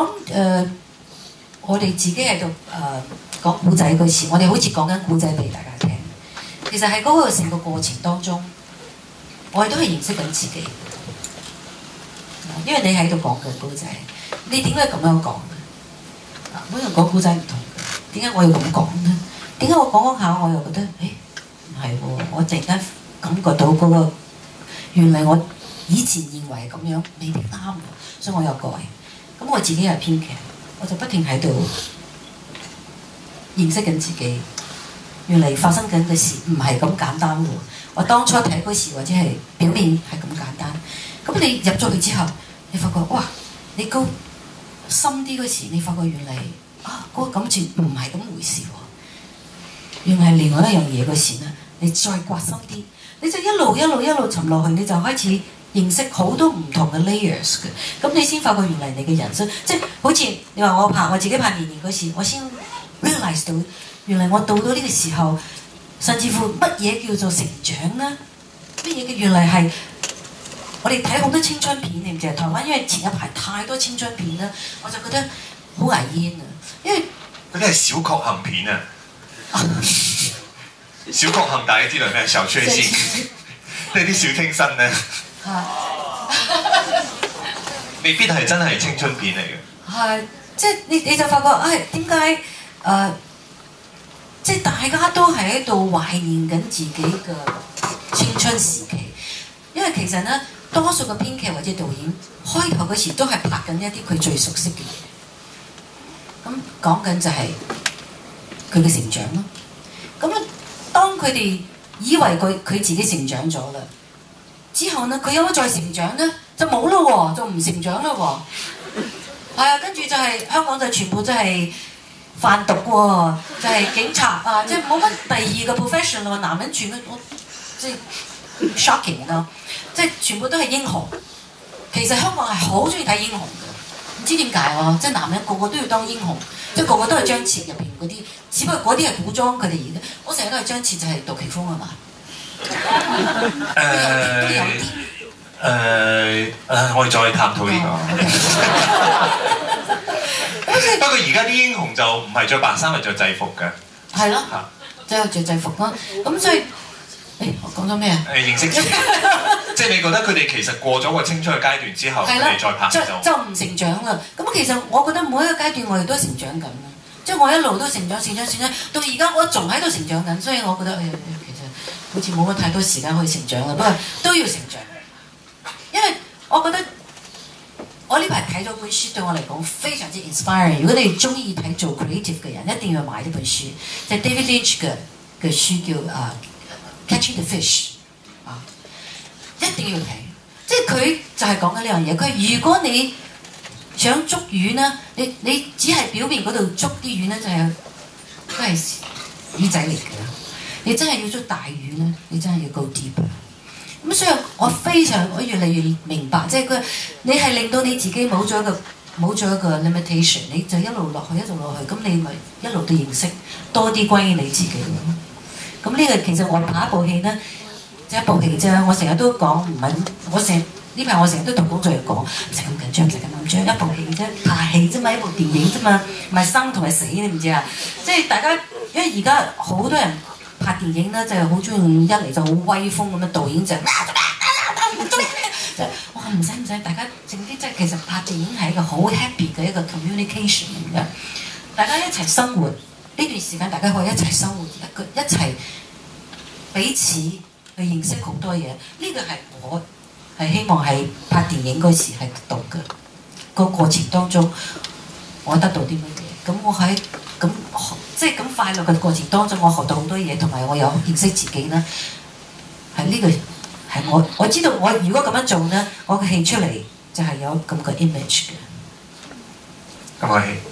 哋自己喺度講古仔嗰時，我哋好似講緊古仔俾大家聽。其實喺嗰個成個過程當中，我哋都係認識緊自己。因為你喺度講緊古仔，你點解咁樣講嘅？每人講古仔唔同嘅，點解我要咁講呢？點解我講下我又覺得，唔係喎，我突然間感覺到嗰個原來我以前認為咁樣未必啱喎，所以我又改。咁我自己係編劇，我就不停喺度認識緊自己。原來發生緊嘅事唔係咁簡單喎。我當初睇嗰時或者係表面係咁簡單。咁你入咗去之後，你發覺哇，你高深啲嗰時，你發覺原來嗰個感情唔係咁回事喎。原來係另外一樣嘢嗰時咧，你再刮深啲，你就一路沉落去，你就開始認識好多唔同嘅 layers 嘅。咁你先發覺原來你嘅人生，即係好似你話我自己拍年嗰時，我先 realize 到原來我到呢個時候，甚至乎乜嘢叫做成長呢？乜嘢嘅原來係。我哋睇好多青春片，你唔知台灣，因為前一排太多青春片啦，我就覺得好危煙啊！因為嗰啲係小確幸片啊，小確幸大家知道咩？小確幸，即係啲小清新咧，未必係真係青春片嚟嘅。 係，即係你就發覺，點解即係大家都係喺度懷念緊自己嘅青春時期，因為其實咧多數嘅編劇或者導演開頭嗰時都係拍緊一啲佢最熟悉嘅嘢，咁講緊就係佢嘅成長咯。咁啊，當佢哋以為佢自己成長咗啦，之後呢，佢有冇再成長呢？就冇咯喎，就唔成長啦喎。係啊，跟住就係、香港就全部都係販毒喎，就係、警察啊，即係冇乜第二個 professional 男人全部即係 shocking 咯，即係全部都係英雄。其實香港係好中意睇英雄嘅，唔知點解喎，即係男人個個都要當英雄，即係個個都係張徹入邊嗰啲，只不過嗰啲係古裝，佢哋而家我成日都係張徹就係杜琪峰啊嘛。都有啲。 我哋再探討呢個。不過而家啲英雄就唔係着白衫，係着制服嘅。 係咯，即係着制服咯。咁所以，我講咗咩啊？ 認識自己，即係你覺得佢哋其實過咗個青春嘅階段之後，佢哋再拍就唔成長啦。咁其實我覺得每一個階段我哋都成長緊，即係我一路都成長，到而家我仲喺度成長緊，所以我覺得其實好似冇乜太多時間可以成長啦。不過都要成長。因為我覺得我呢排睇咗本書對我嚟講非常之 inspiring。如果你中意睇做 creative 嘅人，一定要買呢本書，就係 David Lynch 嘅書叫Catching the Fish 一定要睇。即係佢就係講緊呢樣嘢。佢如果你想捉魚呢，你只係表面嗰度捉啲魚呢，就係都係魚仔嚟嘅。你真係要捉大魚呢，你真係要 go deep。咁所以我越嚟越明白，即係你係令到你自己冇咗一個 limitation， 你就一路落去，咁你咪一路都認識多啲關於你自己咯。咁呢個其實我拍一部戲呢，即係一部戲啫。我成日都講唔係，呢排我成日都同工作人員講，唔使咁緊張，一部戲啫，拍戲啫嘛，一部電影啫嘛，唔係生同埋死，你唔知啊？即係大家，因為而家好多人拍電影咧，就係好中意一嚟就好威風咁樣，導演就哇唔使，大家靜啲，即係其實拍電影係一個好 happy 嘅一個 communication 咁樣，大家一齊生活呢段時間，大家可以一齊生活，一齊彼此去認識好多嘢。呢個係我係希望係拍電影嗰時係得到嘅，個過程當中，我得到啲乜嘢？咁我喺即係咁快樂嘅過程當中，我學到好多嘢，同埋我有認識自己啦。係呢個係我知道，我如果咁樣做呢，我嘅戲出嚟就係有咁個 image 嘅。 咁我戲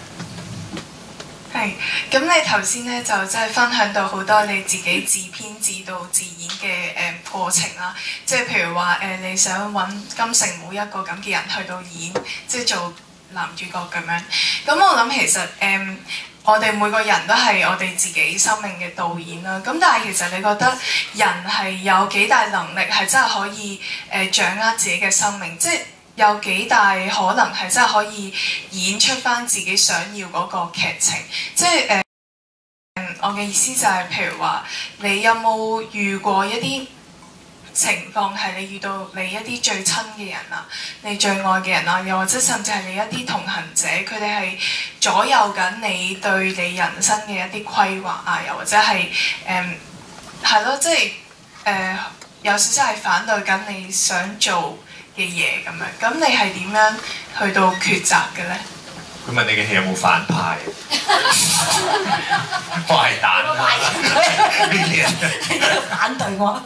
係，咁你頭先咧就即係分享到好多你自己自編自導自演嘅過程啦，即係譬如話你想揾金城武一個咁嘅人去到演，即係做男主角咁樣。咁我諗其實我哋每個人都係我哋自己生命嘅導演啦。咁但係其實你覺得人係有幾大能力係真係可以掌握自己嘅生命，即係有幾大可能係真係可以演出翻自己想要嗰個劇情？即係我嘅意思就係譬如話，你有冇遇過一啲情況係你遇到你一啲最親嘅人啊，你最愛嘅人啊，又或者甚至係你一啲同行者，佢哋係左右緊你對你人生嘅一啲規劃啊，又或者係係咯，即係有少少係反對緊你想做嘅嘢咁樣。咁你係點樣去到抉擇嘅咧？ 佢問你嘅戲有冇反派？壞蛋啊！呢啲人反對我。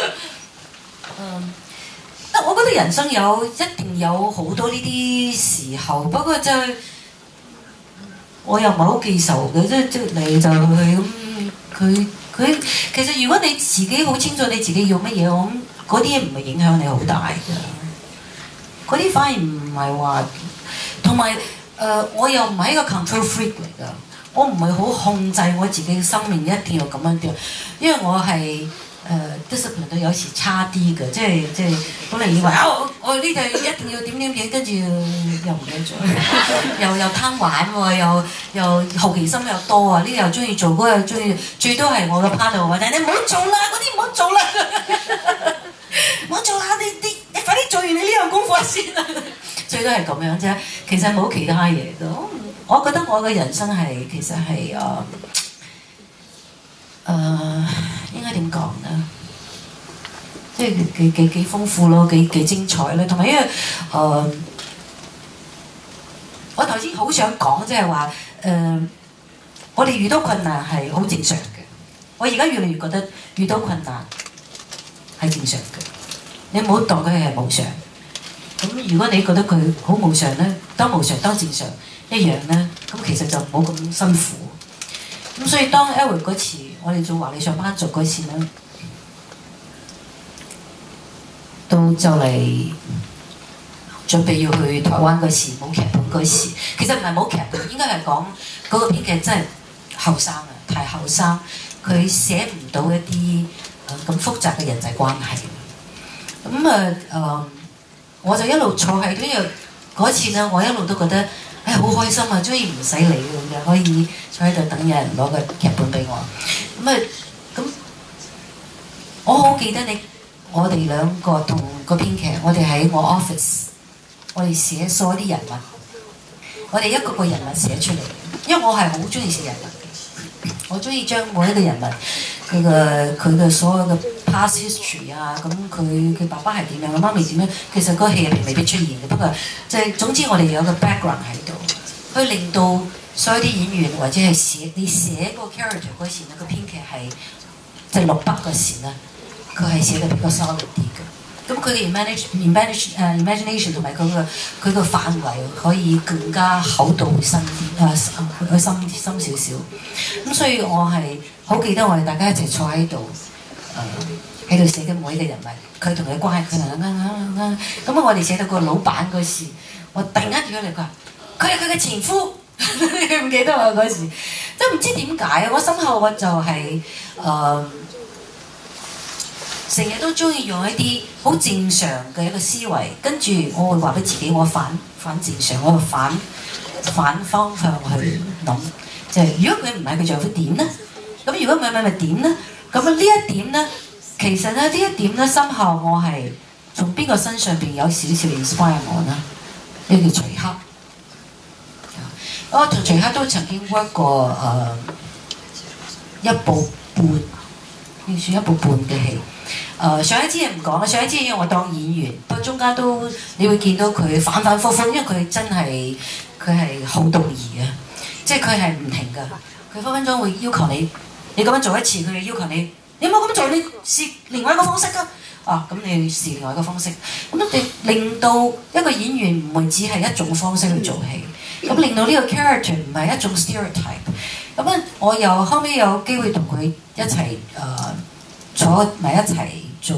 但我覺得人生一定有好多呢啲時候，不過就我又唔係好記仇嘅，即嚟就去咁。佢其實如果你自己好清楚你自己要乜嘢，我諗嗰啲嘢唔係影響你好大嘅。嗰啲反而唔係話，同埋我又唔係一個 control freak 嚟㗎，我唔係好控制我自己嘅生命一定要咁樣做，因為我係。discipline 都有時差啲嘅，即係本嚟以為我呢度一定要點，跟住又唔記得咗，又貪玩喎，又好奇心又多啊，呢個又中意做，嗰個又中意，最多係我嘅 partner 話你唔好做啦，嗰啲唔好做啦，唔好做啦，你快啲做完你呢樣功課先啦，最多係咁樣啫，其實冇其他嘢嘅。我覺得我嘅人生係其實係係幾豐富咯，幾精彩咧。同埋因為我頭先好想講即係話我哋遇到困難係好正常嘅。我而家越嚟越覺得遇到困難係正常嘅，你唔好當佢係無常。咁如果你覺得佢好無常咧，當無常當正常一樣咧，咁其實就冇咁辛苦。咁所以當 Edward 嗰次我哋做華理上班族嗰次咧，到就嚟準備要去台灣嗰時冇劇本嗰時，其實唔係冇劇本，應該係講嗰個編劇真係後生啊，太後生，佢寫唔到一啲咁複雜嘅人際關係。咁我就一路坐喺度，因為嗰次咧，我一路都覺得好開心啊，終於唔使理嘅，可以坐喺度等有人攞個劇本俾我。咁我好記得我哋兩個同個編劇，我哋喺我 office， 我哋寫所有啲人物，我哋一個個人物寫出嚟，因為我係好中意寫人物嘅，我中意將每一個人物佢嘅所有嘅 past history 啊，咁佢爸爸係點樣，佢媽咪點樣，其實個戲入邊未必出現嘅，不過即係總之我哋有個 background 喺度，去令到所有啲演員或者係你寫個 character 嗰時咧，個編劇係即係落筆嗰時咧，佢係寫得比較 solid 啲嘅。咁佢嘅 imagination 同埋佢個範圍可以更加厚度深啲，深少少。咁所以我係好記得我哋大家一齊坐喺度，喺度寫緊每一個人物，佢同佢關係，咁我哋寫到個老闆嗰時，我突然間叫佢嚟，佢係佢嘅前夫，你唔記得我嗰時，即係唔知點解，我心口我就係成日都中意用一啲好正常嘅一個思維，跟住我會話俾自己，我反正常，我反方向去諗，就係如果佢唔係佢丈夫點呢？咁如果唔係咪點呢？咁呢一點呢，其實咧呢一點呢，深刻我係從邊個身上邊有少少 inspire 我呢？呢個叫徐克，我同徐克都曾經 work 過一部半，要算一部半嘅戲。上一支嘢唔講啦，上一支因為我當演員，不過中間都你會見到佢反反覆覆，因為佢真係佢係好動兒啊，即係佢係唔停㗎，佢分分鐘會要求你咁樣做一次，佢要求你有冇咁做，你試另外一個方式啊，咁你試另外一個方式，咁你令到一個演員唔會只係一種方式去做戲，咁令到呢個 character 唔係一種 stereotype，咁啊我又後尾有機會同佢一齊坐埋一齊做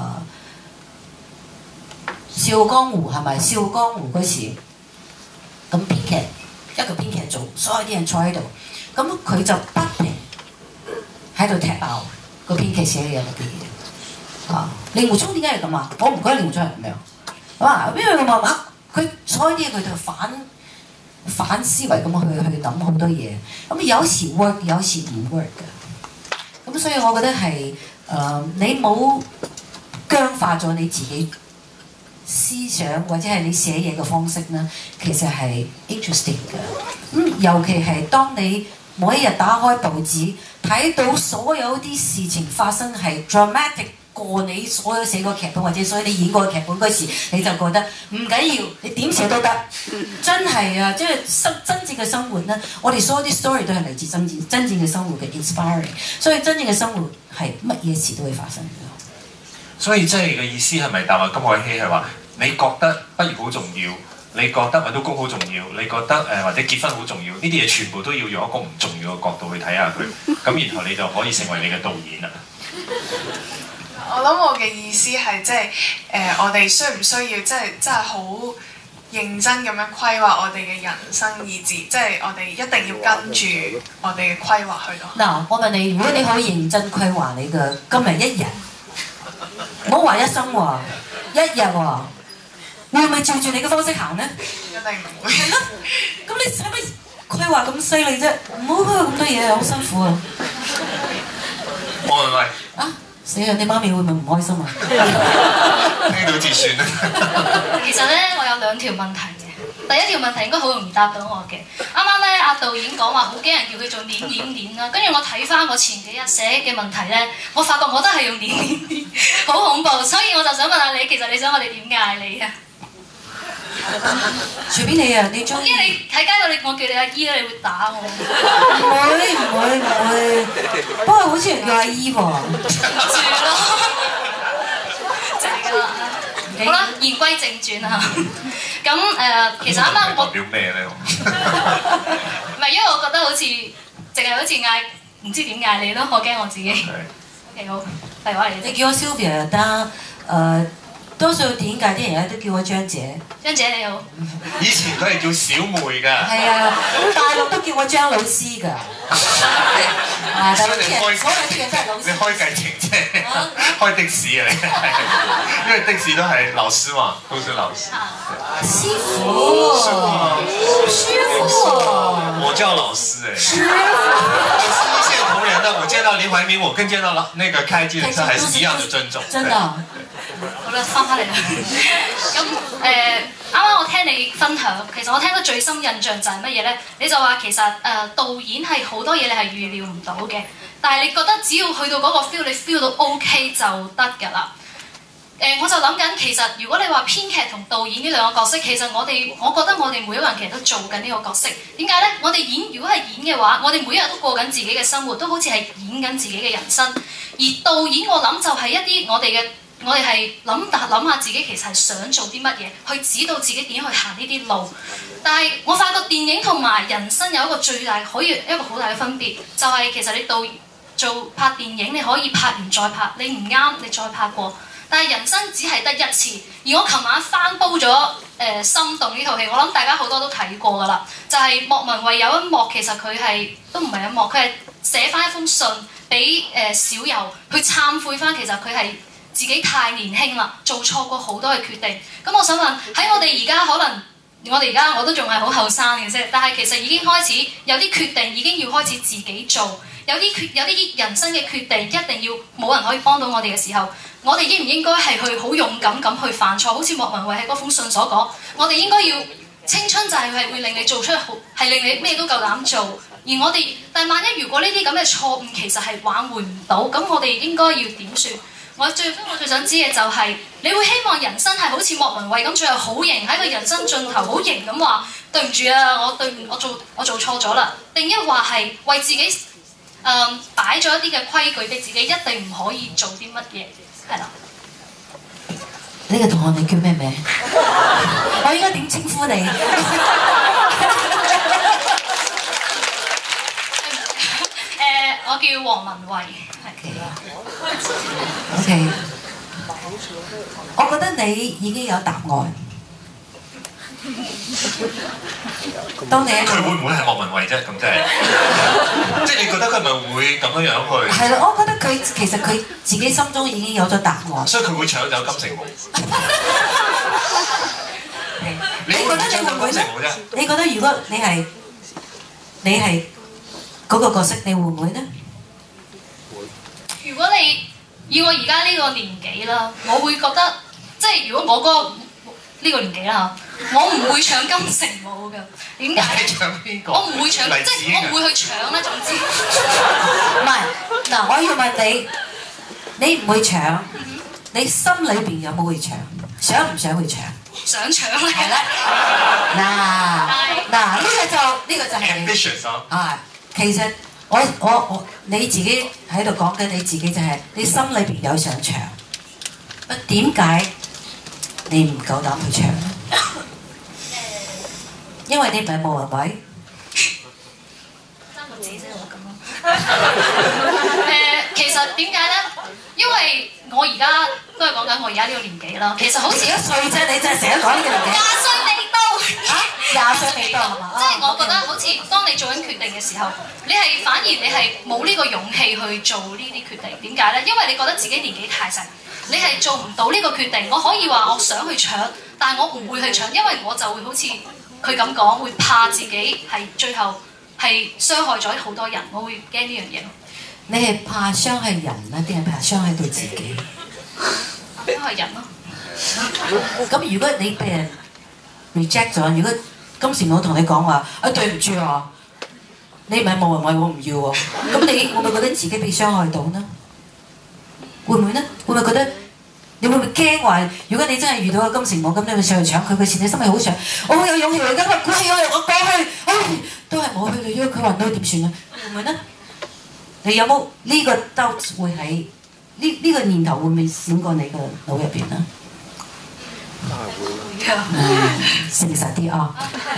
笑傲江湖係咪？笑傲江湖嗰時，咁編劇一個編劇做，所有啲人坐喺度，咁佢就不停喺度踢爆個編劇寫嘅嘢嗰啲嘢。令狐沖點解係咁啊？我唔覺得令狐沖係咁樣。哇！因為咁啊，佢所有啲嘢佢就反思維咁去諗好多嘢。咁有時 work， 有時唔 work 嘅。咁所以我覺得係你冇僵化咗你自己思想或者係你寫嘢嘅方式咧，其實係 interesting 嘅。尤其係當你每一日打開報紙，睇到所有啲事情發生係 dramatic 過你所有寫過劇本或者所有你演過嘅劇本嗰時，你就覺得唔緊要，你點寫都得。真係啊，即係真正嘅生活咧，我哋所有啲 story 都係嚟自真正嘅生活嘅 inspiring， 所以真正嘅生活係乜嘢事都會發生嘅。 所以即係嘅意思係咪答話金凱希係話你覺得畢業好重要，你覺得揾到工好重要，你覺得或者結婚好重要，呢啲嘢全部都要用一個唔重要嘅角度去睇下佢，咁然後你就可以成為你嘅導演啦。 我諗我嘅意思係即係我哋需唔需要真係好認真咁樣規劃我哋嘅人生意志，即係我哋一定要跟住我哋嘅規劃去咯。 嗱，我問你，如果你可以認真規劃你嘅今日一日，唔好話一生喎，一日喎，會唔會照住你嘅方式行呢？ 一定唔會。 係咯，咁你使乜規劃咁犀利啫？唔好規劃咁多嘢，好辛苦啊！ 喂啊！死啊！你媽咪會唔會唔開心啊？ 聽到至算啦。 其實咧，我有兩條問題嘅。第一條問題應該好容易答到我嘅。啱啱咧， 阿導演講話好驚人叫佢做捏啦，跟住我睇翻我前幾日寫嘅問題咧，我發覺我都係用捏，好恐怖，所以我就想問下你，其實你想我哋點嗌你啊？ 隨便你啊，你中意。 因為你喺街度，我叫你阿姨咧，你會打我。 唔會，不過好似人叫阿姨喎。 住咯，就係㗎啦。好啦，言歸正傳啊。咁其實啱啱我代表咩咧？ 唔係，因為我覺得好似淨係好似嗌唔知點嗌你咯，我驚我自己。OK 好，廢話嚟。 你叫我 Sylvia 又得，多數電影界啲人都叫我張姐。 張姐你好。 以前佢係叫小妹㗎。 係啊，大陸都叫我張老師㗎。啊，大陸啲人，所有啲人都係老師。 你開計程車，開的士啊你，因為的士都係老師嘛，都是老師。 師傅。師傅。 我叫老師哎。師傅。我是一線同仁的，我見到林懷民，我跟見到那個開計程車還是一樣的尊重。 真的。 好啦，翻嚟啦。咁啱啱我聽你分享，其實我聽得最深印象就係乜嘢呢？你就話其實導演係好多嘢你係預料唔到嘅，但係你覺得只要去到嗰個 feel， 你 feel 到 OK 就得㗎啦。我就諗緊，其實如果你話編劇同導演呢兩個角色，其實我覺得我哋每一個人其實都做緊呢個角色。點解呢？我哋如果係演嘅話，我哋每一日都過緊自己嘅生活，都好似係演緊自己嘅人生。而導演我諗就係一啲我哋係諗下自己其實係想做啲乜嘢，去指導自己點去行呢啲路。但係我發覺電影同埋人生有一個好大嘅分別，就係其實你拍電影你可以拍完再拍，你唔啱你再拍過。但係人生只係得一次。而我琴晚翻煲咗《心動》呢套戲，我諗大家好多都睇過㗎啦。就係莫文蔚有一幕，其實佢係都唔係一幕，佢係寫翻一封信俾小柔去懺悔翻，其實佢係自己太年輕啦，做錯過好多嘅決定。咁我想問喺我哋而家，可能我都仲係好後生嘅啫，但係其實已經開始有啲決定已經要開始自己做，有啲人生嘅決定一定要冇人可以幫到我哋嘅時候，我哋應唔應該係去好勇敢咁去犯錯？好似莫文蔚喺嗰封信所講，我哋應該要青春就係會令你做出係令你咩都夠膽做。但係萬一如果呢啲咁嘅錯誤其實係挽回唔到，咁我哋應該要點算？我最想知嘅就係，你會希望人生係好似莫文蔚咁，最後好型喺個人生盡頭好型咁話對唔住啊，我做錯咗啦，定抑或係為自己擺咗一啲嘅規矩俾自己，一定唔可以做啲乜嘢？係啦。 呢個同學你叫咩名？我應該點稱呼你？ 我叫黃文蔚。 OK， 我覺得你已經有答案。當你佢會唔會係莫文蔚啫？咁即係你覺得佢咪會咁樣去？ 係啦，我覺得其實佢自己心中已經有咗答案。 所以佢會搶走金城武。 你覺得你會唔會咧？你覺得如果你係嗰個角色，你會唔會呢？ 如果你以我而家呢個年紀啦，我會覺得即係如果我呢個年紀啦，我唔會搶金城武㗎。點解？ 搶邊個？ 我唔會搶，即係我唔會去搶啦。總之唔係嗱，我要問你，你唔會搶，你心裏邊有冇去搶？想唔想去搶？ 想搶咧。 係啦。嗱，呢個就係 ambitious 啊，其實你自己喺度講緊你自己就係你心裏邊有想搶，點解你唔夠膽去搶呢？因為你唔係莫文蔚。 3個字啫，我咁咯。其實點解呢？因為我而家都係講緊我而家呢個年紀啦。其實好似 1歲啫，你真係成日講呢個年紀。 20歲未到。 20歲未到係嘛？ 即係我覺得好似當你做緊決定嘅時候，反而你係冇呢個勇氣去做呢啲決定。點解呢？因為你覺得自己年紀太細，你係做唔到呢個決定。我可以話我想去搶，但係我唔會去搶，因為我就會好似佢咁講，會怕自己係最後係傷害咗好多人，我會驚呢樣嘢。 你係怕傷害人啊，定係怕傷害到自己？ 傷害人咯。 咁如果你被人 reject 咗，如果金城武同你講話對唔住啊， 你唔係冇人為我唔要喎，咁你會唔會覺得自己被傷害到呢？會唔會呢？會唔會覺得？你會唔會驚話？如果你真係遇到個金城武咁，你會上去搶佢嘅時，你心係好想，我好有勇氣嚟㗎，鼓起我過去，唉，都係冇去到，因為佢暈到點算啊？會唔會呢？你有冇呢個 doubt 會喺呢個念頭會唔會閃過你嘅腦入邊呢？誠實啲啊！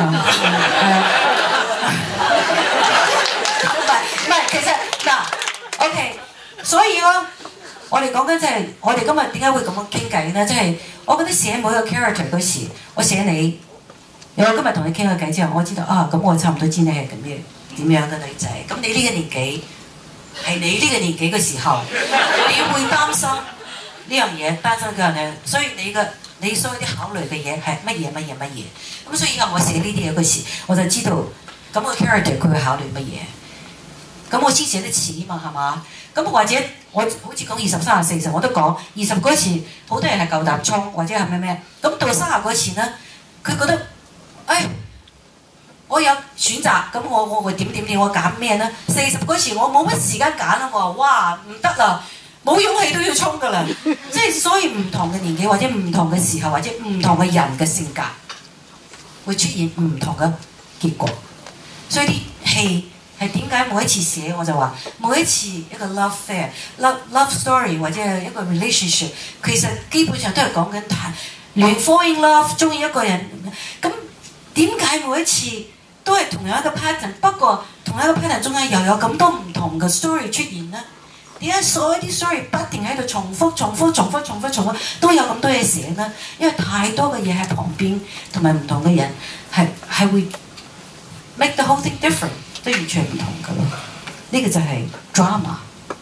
唔係，其實嗱 ，OK， 所以咯，我哋講緊即係我哋今日點解會咁樣傾偈咧？即係我覺得寫每一個 character 嗰時，我寫你，我今日同你傾個偈之後，我知道啊，咁我差唔多知你係咁嘅點樣嘅女仔。咁你呢個年紀係你呢個年紀嘅時候，你會擔心呢樣嘢，擔心嗰樣嘢，所以你所有啲考慮嘅嘢係乜嘢。咁所以以後我寫呢啲嘢嗰時，我就知道咁個 character 佢會考慮乜嘢。咁我先寫得似啊嘛，係嘛？咁或者我好似講20、30、40，我都講20嗰時，好多人係夠膽衝，或者係咩？咁到30嗰時咧，佢覺得，我有選擇，咁我會點，我揀咩咧？40嗰時我冇乜時間揀啦，我話哇唔得啦，冇勇氣都要衝噶啦，即係所以唔同嘅年紀或者唔同嘅時候或者唔同嘅人嘅性格，會出現唔同嘅結果，所以啲戲。係點解每一次寫我就話每一次一個 love affair、love story 或者一個 relationship， 其實基本上都係講緊亂 fall in love， 中意一個人。咁點解每一次都係同樣一個 pattern？ 不過同一個 pattern 中間又有咁多唔同嘅 story 出現呢？點解所有啲 story 不停喺度重複，都有咁多嘢寫呢？因為太多嘅嘢喺旁邊，同埋唔同嘅人係會 make the whole thing different。都完全唔同㗎咯，呢個就係 drama。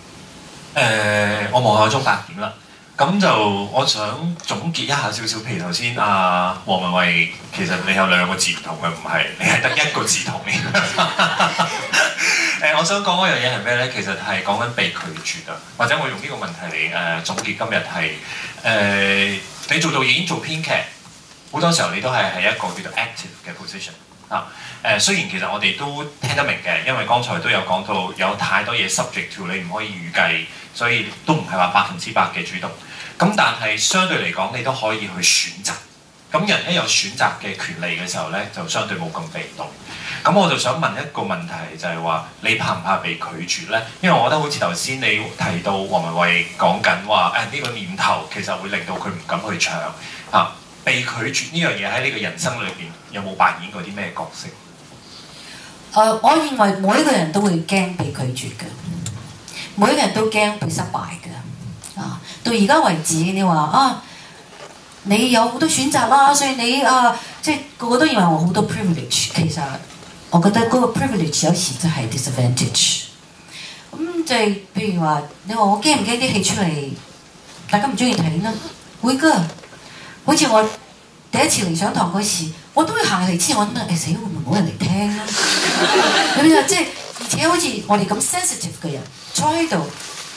我望下鐘8點啦，咁就我想總結一下少少。譬如頭先黃文慧，其實你有2個字唔同嘅，唔係你係得1個字同嘅。我想講嗰樣嘢係咩咧？其實係講緊被拒絕啊，或者我用呢個問題嚟總結今日係你做導演做編劇，好多時候你都係喺一個叫做 active 嘅 position。雖然其實我哋都聽得明嘅，因為剛才都有講到有太多嘢 subject to 你唔可以預計，所以都唔係話100%嘅主動。咁但係相對嚟講，你都可以去選擇。咁人一有選擇嘅權利嘅時候咧，就相對冇咁被動。咁我就想問一個問題，就係話你怕唔怕被拒絕咧？因為我覺得好似頭先你提到黃文慧講緊話呢個念頭其實會令到佢唔敢去搶啊。被拒絕呢樣嘢喺呢個人生裏邊有冇扮演過啲咩角色？ 我認為每一個人都會驚被拒絕嘅，每一個人都驚被失敗嘅。到而家為止，你話你有好多選擇啦，所以你即係個個都認為我好多 privilege。其實我覺得嗰個 privilege 有時就係 disadvantage。咁就係譬如話，你話我驚唔驚啲戲出嚟，大家唔中意睇呢？會㗎。好似我第一次嚟上堂嗰時，我都會行嚟知我諗死會唔會冇人嚟聽啦？咁就即係而且好似我哋咁 sensitive 嘅人坐喺度，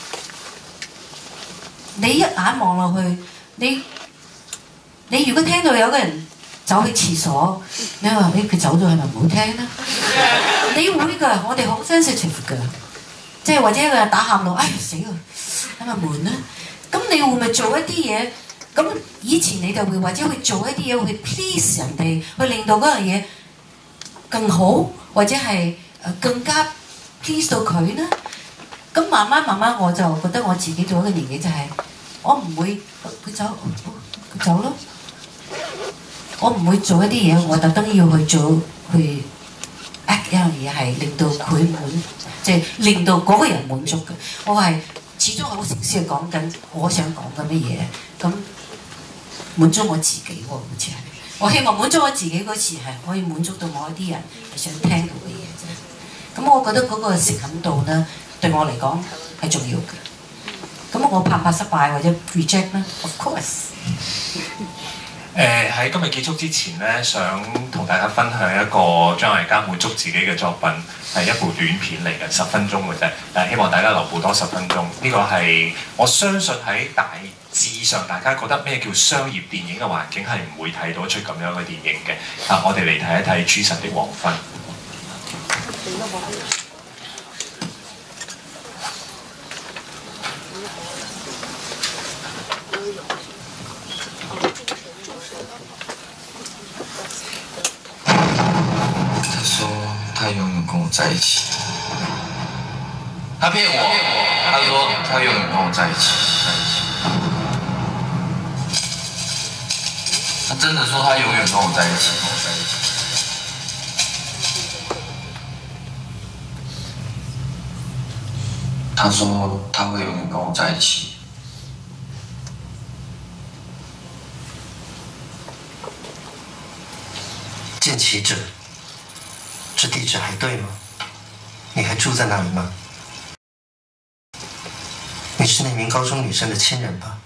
你一眼望落去，你如果聽到有個人走去廁所，你話佢走咗係咪唔好聽咧？你會㗎，我哋好 sensitive 㗎，即係或者一個人打喊路，死啦，係咪悶咧？咁你會唔會做一啲嘢？咁以前你就會或者會做一啲嘢去 please 人哋，去令到嗰樣嘢更好，或者係更加 please 到佢呢？咁慢慢我就覺得我自己做一個年紀就係、我唔會佢走咯，我唔會做一啲嘢，我特登要去做去 act 一樣嘢係令到佢滿，即係令到嗰個人滿足嘅。我係始終好誠實去講緊我想講嘅乜嘢咁。滿足我自己喎，好似係。我希望滿足我自己嗰時係可以滿足到某一啲人係想聽到嘅嘢啫。咁我覺得嗰個誠懇度呢，對我嚟講係重要嘅。咁我怕唔怕失敗或者 reject 呢 ？Of course。 喺今日結束之前呢，想同大家分享一個張艾嘉滿足自己嘅作品，係一部短片嚟嘅，10分鐘嘅啫。希望大家留步多10分鐘。呢個係我相信喺大致上大家覺得咩叫商業電影嘅環境係唔會睇到一出咁樣嘅電影嘅。我哋嚟睇一睇《諸神的黃昏》。 在一起。他骗我，他说他永远跟我在一起。他真的说他永远跟我在一起。他说他会永远跟我在一起。 见习者，这地址还对吗？你还住在那里吗？你是那名高中女生的亲人吧？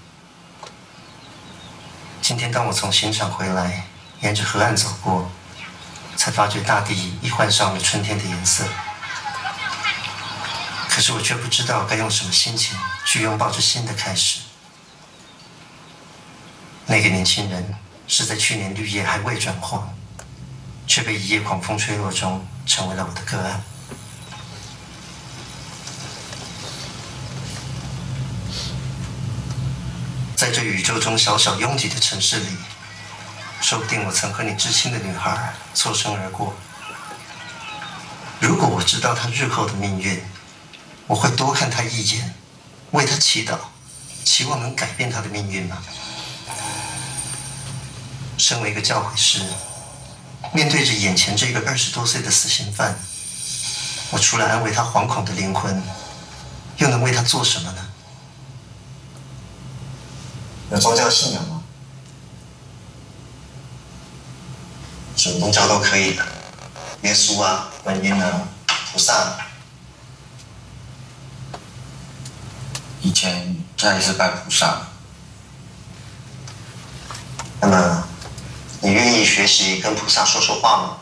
今天当我从刑场回来，沿着河岸走过，才发觉大地已换上了春天的颜色。可是我却不知道该用什么心情去拥抱这新的开始。那个年轻人是在去年绿叶还未转黄，却被一夜狂风吹落中成为了我的个案。在这宇宙中小小拥挤的城市里，说不定我曾和你至亲的女孩错身而过。如果我知道她日后的命运，我会多看她一眼，为她祈祷，期望能改变她的命运吗？身为一个教诲师，面对着眼前这个20多岁的死刑犯，我除了安慰他惶恐的灵魂，又能为他做什么呢？ 有宗教信仰吗？什么宗教都可以的，耶稣啊、观音啊、菩萨啊。 以前家里是拜菩萨。 那么，你愿意学习跟菩萨说说话吗？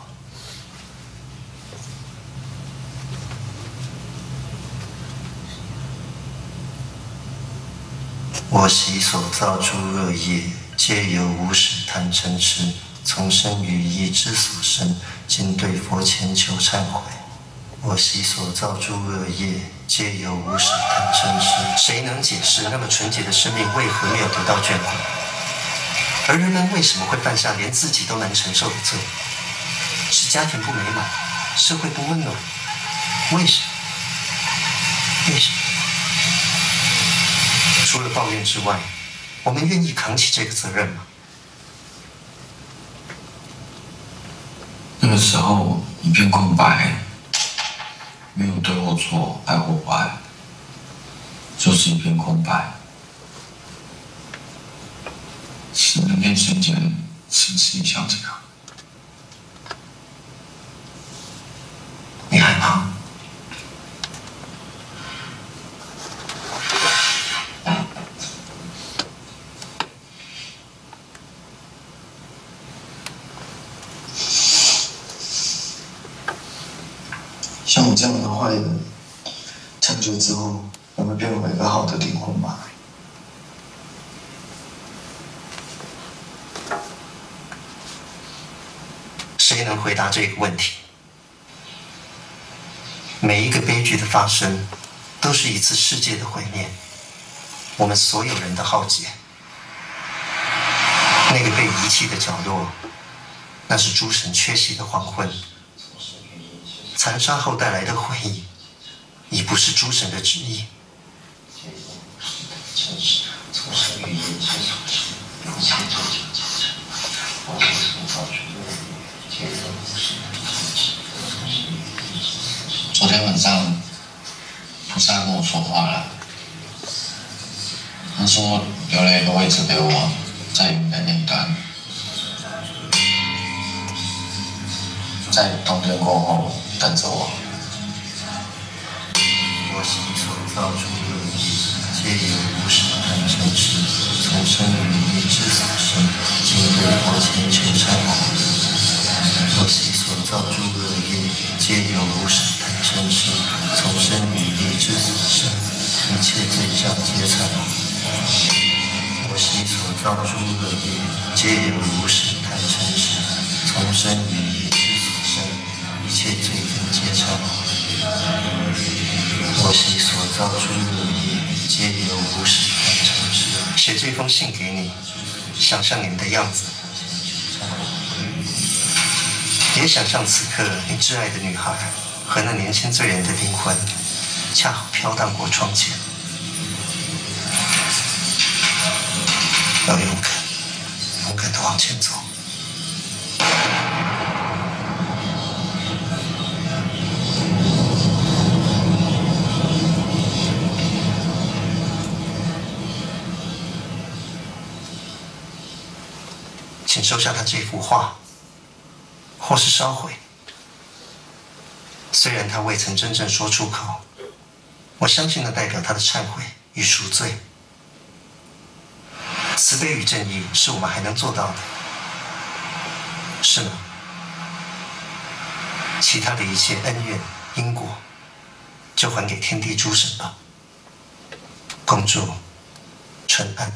我习所造诸恶业，皆由无始贪嗔痴，从生于意之所生，今对佛前求忏悔。我习所造诸恶业，皆由无始贪嗔痴。谁能解释那么纯洁的生命为何没有得到眷顾？而人们为什么会犯下连自己都难承受的罪？是家庭不美满，社会不温暖。为什么？为什么？除了抱怨之外，我们愿意扛起这个责任吗？ 那个时候一片空白，没有对或错，爱或不爱，就是一片空白。那天瞬间，是不是像这样？ 你害怕？ 像我这样的坏人，长久之后能会变回一个好的灵魂吗？ 谁能回答这个问题？每一个悲剧的发生，都是一次世界的毁灭，我们所有人的浩劫。那个被遗弃的角落，那是诸神缺席的黄昏。残杀后带来的回忆，已不是诸神的旨意。 昨天晚上，菩萨跟我说话了。他说流泪都会只给我在云的那一端，在冬天过后等着我。 我习所造诸恶业，皆由无始贪嗔痴，从生于意之所生，今对佛前求忏悔。我习所造诸恶业，皆由无始贪嗔痴，从生于意之所生，一切罪障皆忏悔。我习所造诸恶业，皆由无始贪嗔痴，从生于意之所生，一切罪根皆忏悔。我习所造诸恶业，皆由无始贪嗔痴。写这封信给你，想象你们的样子，也想象此刻你挚爱的女孩和那年轻醉人的灵魂，恰好飘荡过窗前。要勇敢，勇敢地往前走。请收下他这幅画，或是烧毁。虽然他未曾真正说出口，我相信那代表他的忏悔与赎罪。慈悲与正义是我们还能做到的，是吗？其他的一切恩怨因果，就还给天地诸神吧。恭祝春安。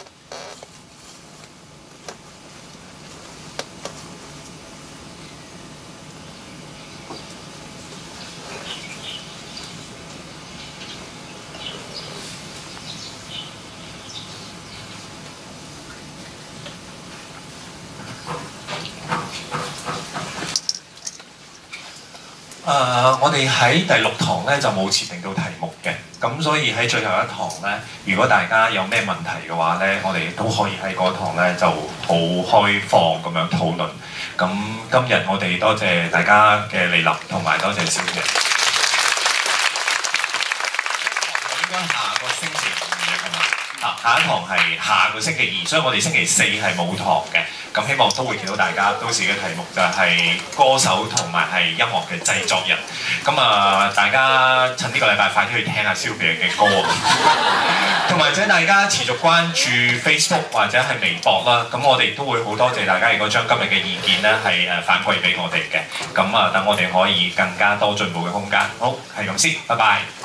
我哋喺第6堂咧就冇設定到題目嘅，咁所以喺最後一堂咧，如果大家有咩問題嘅話咧，我哋都可以喺嗰堂咧就好開放咁樣討論。咁今日我哋多謝大家嘅蒞臨，同埋多謝小姐。應該下個星期五嘅係嘛？下一堂係下個星期2，所以我哋星期4係冇堂嘅。咁希望都會見到大家，到時嘅題目就係歌手同埋係音樂嘅製作人。咁大家趁呢個禮拜快啲去聽下 Sylvia 嘅歌，同埋請大家持續關注 Facebook 或者係微博啦。咁我哋都會好多謝大家，如果將今日嘅意見咧係反饋俾我哋嘅。咁等我哋可以更加多進步嘅空間。好，係咁先，拜拜。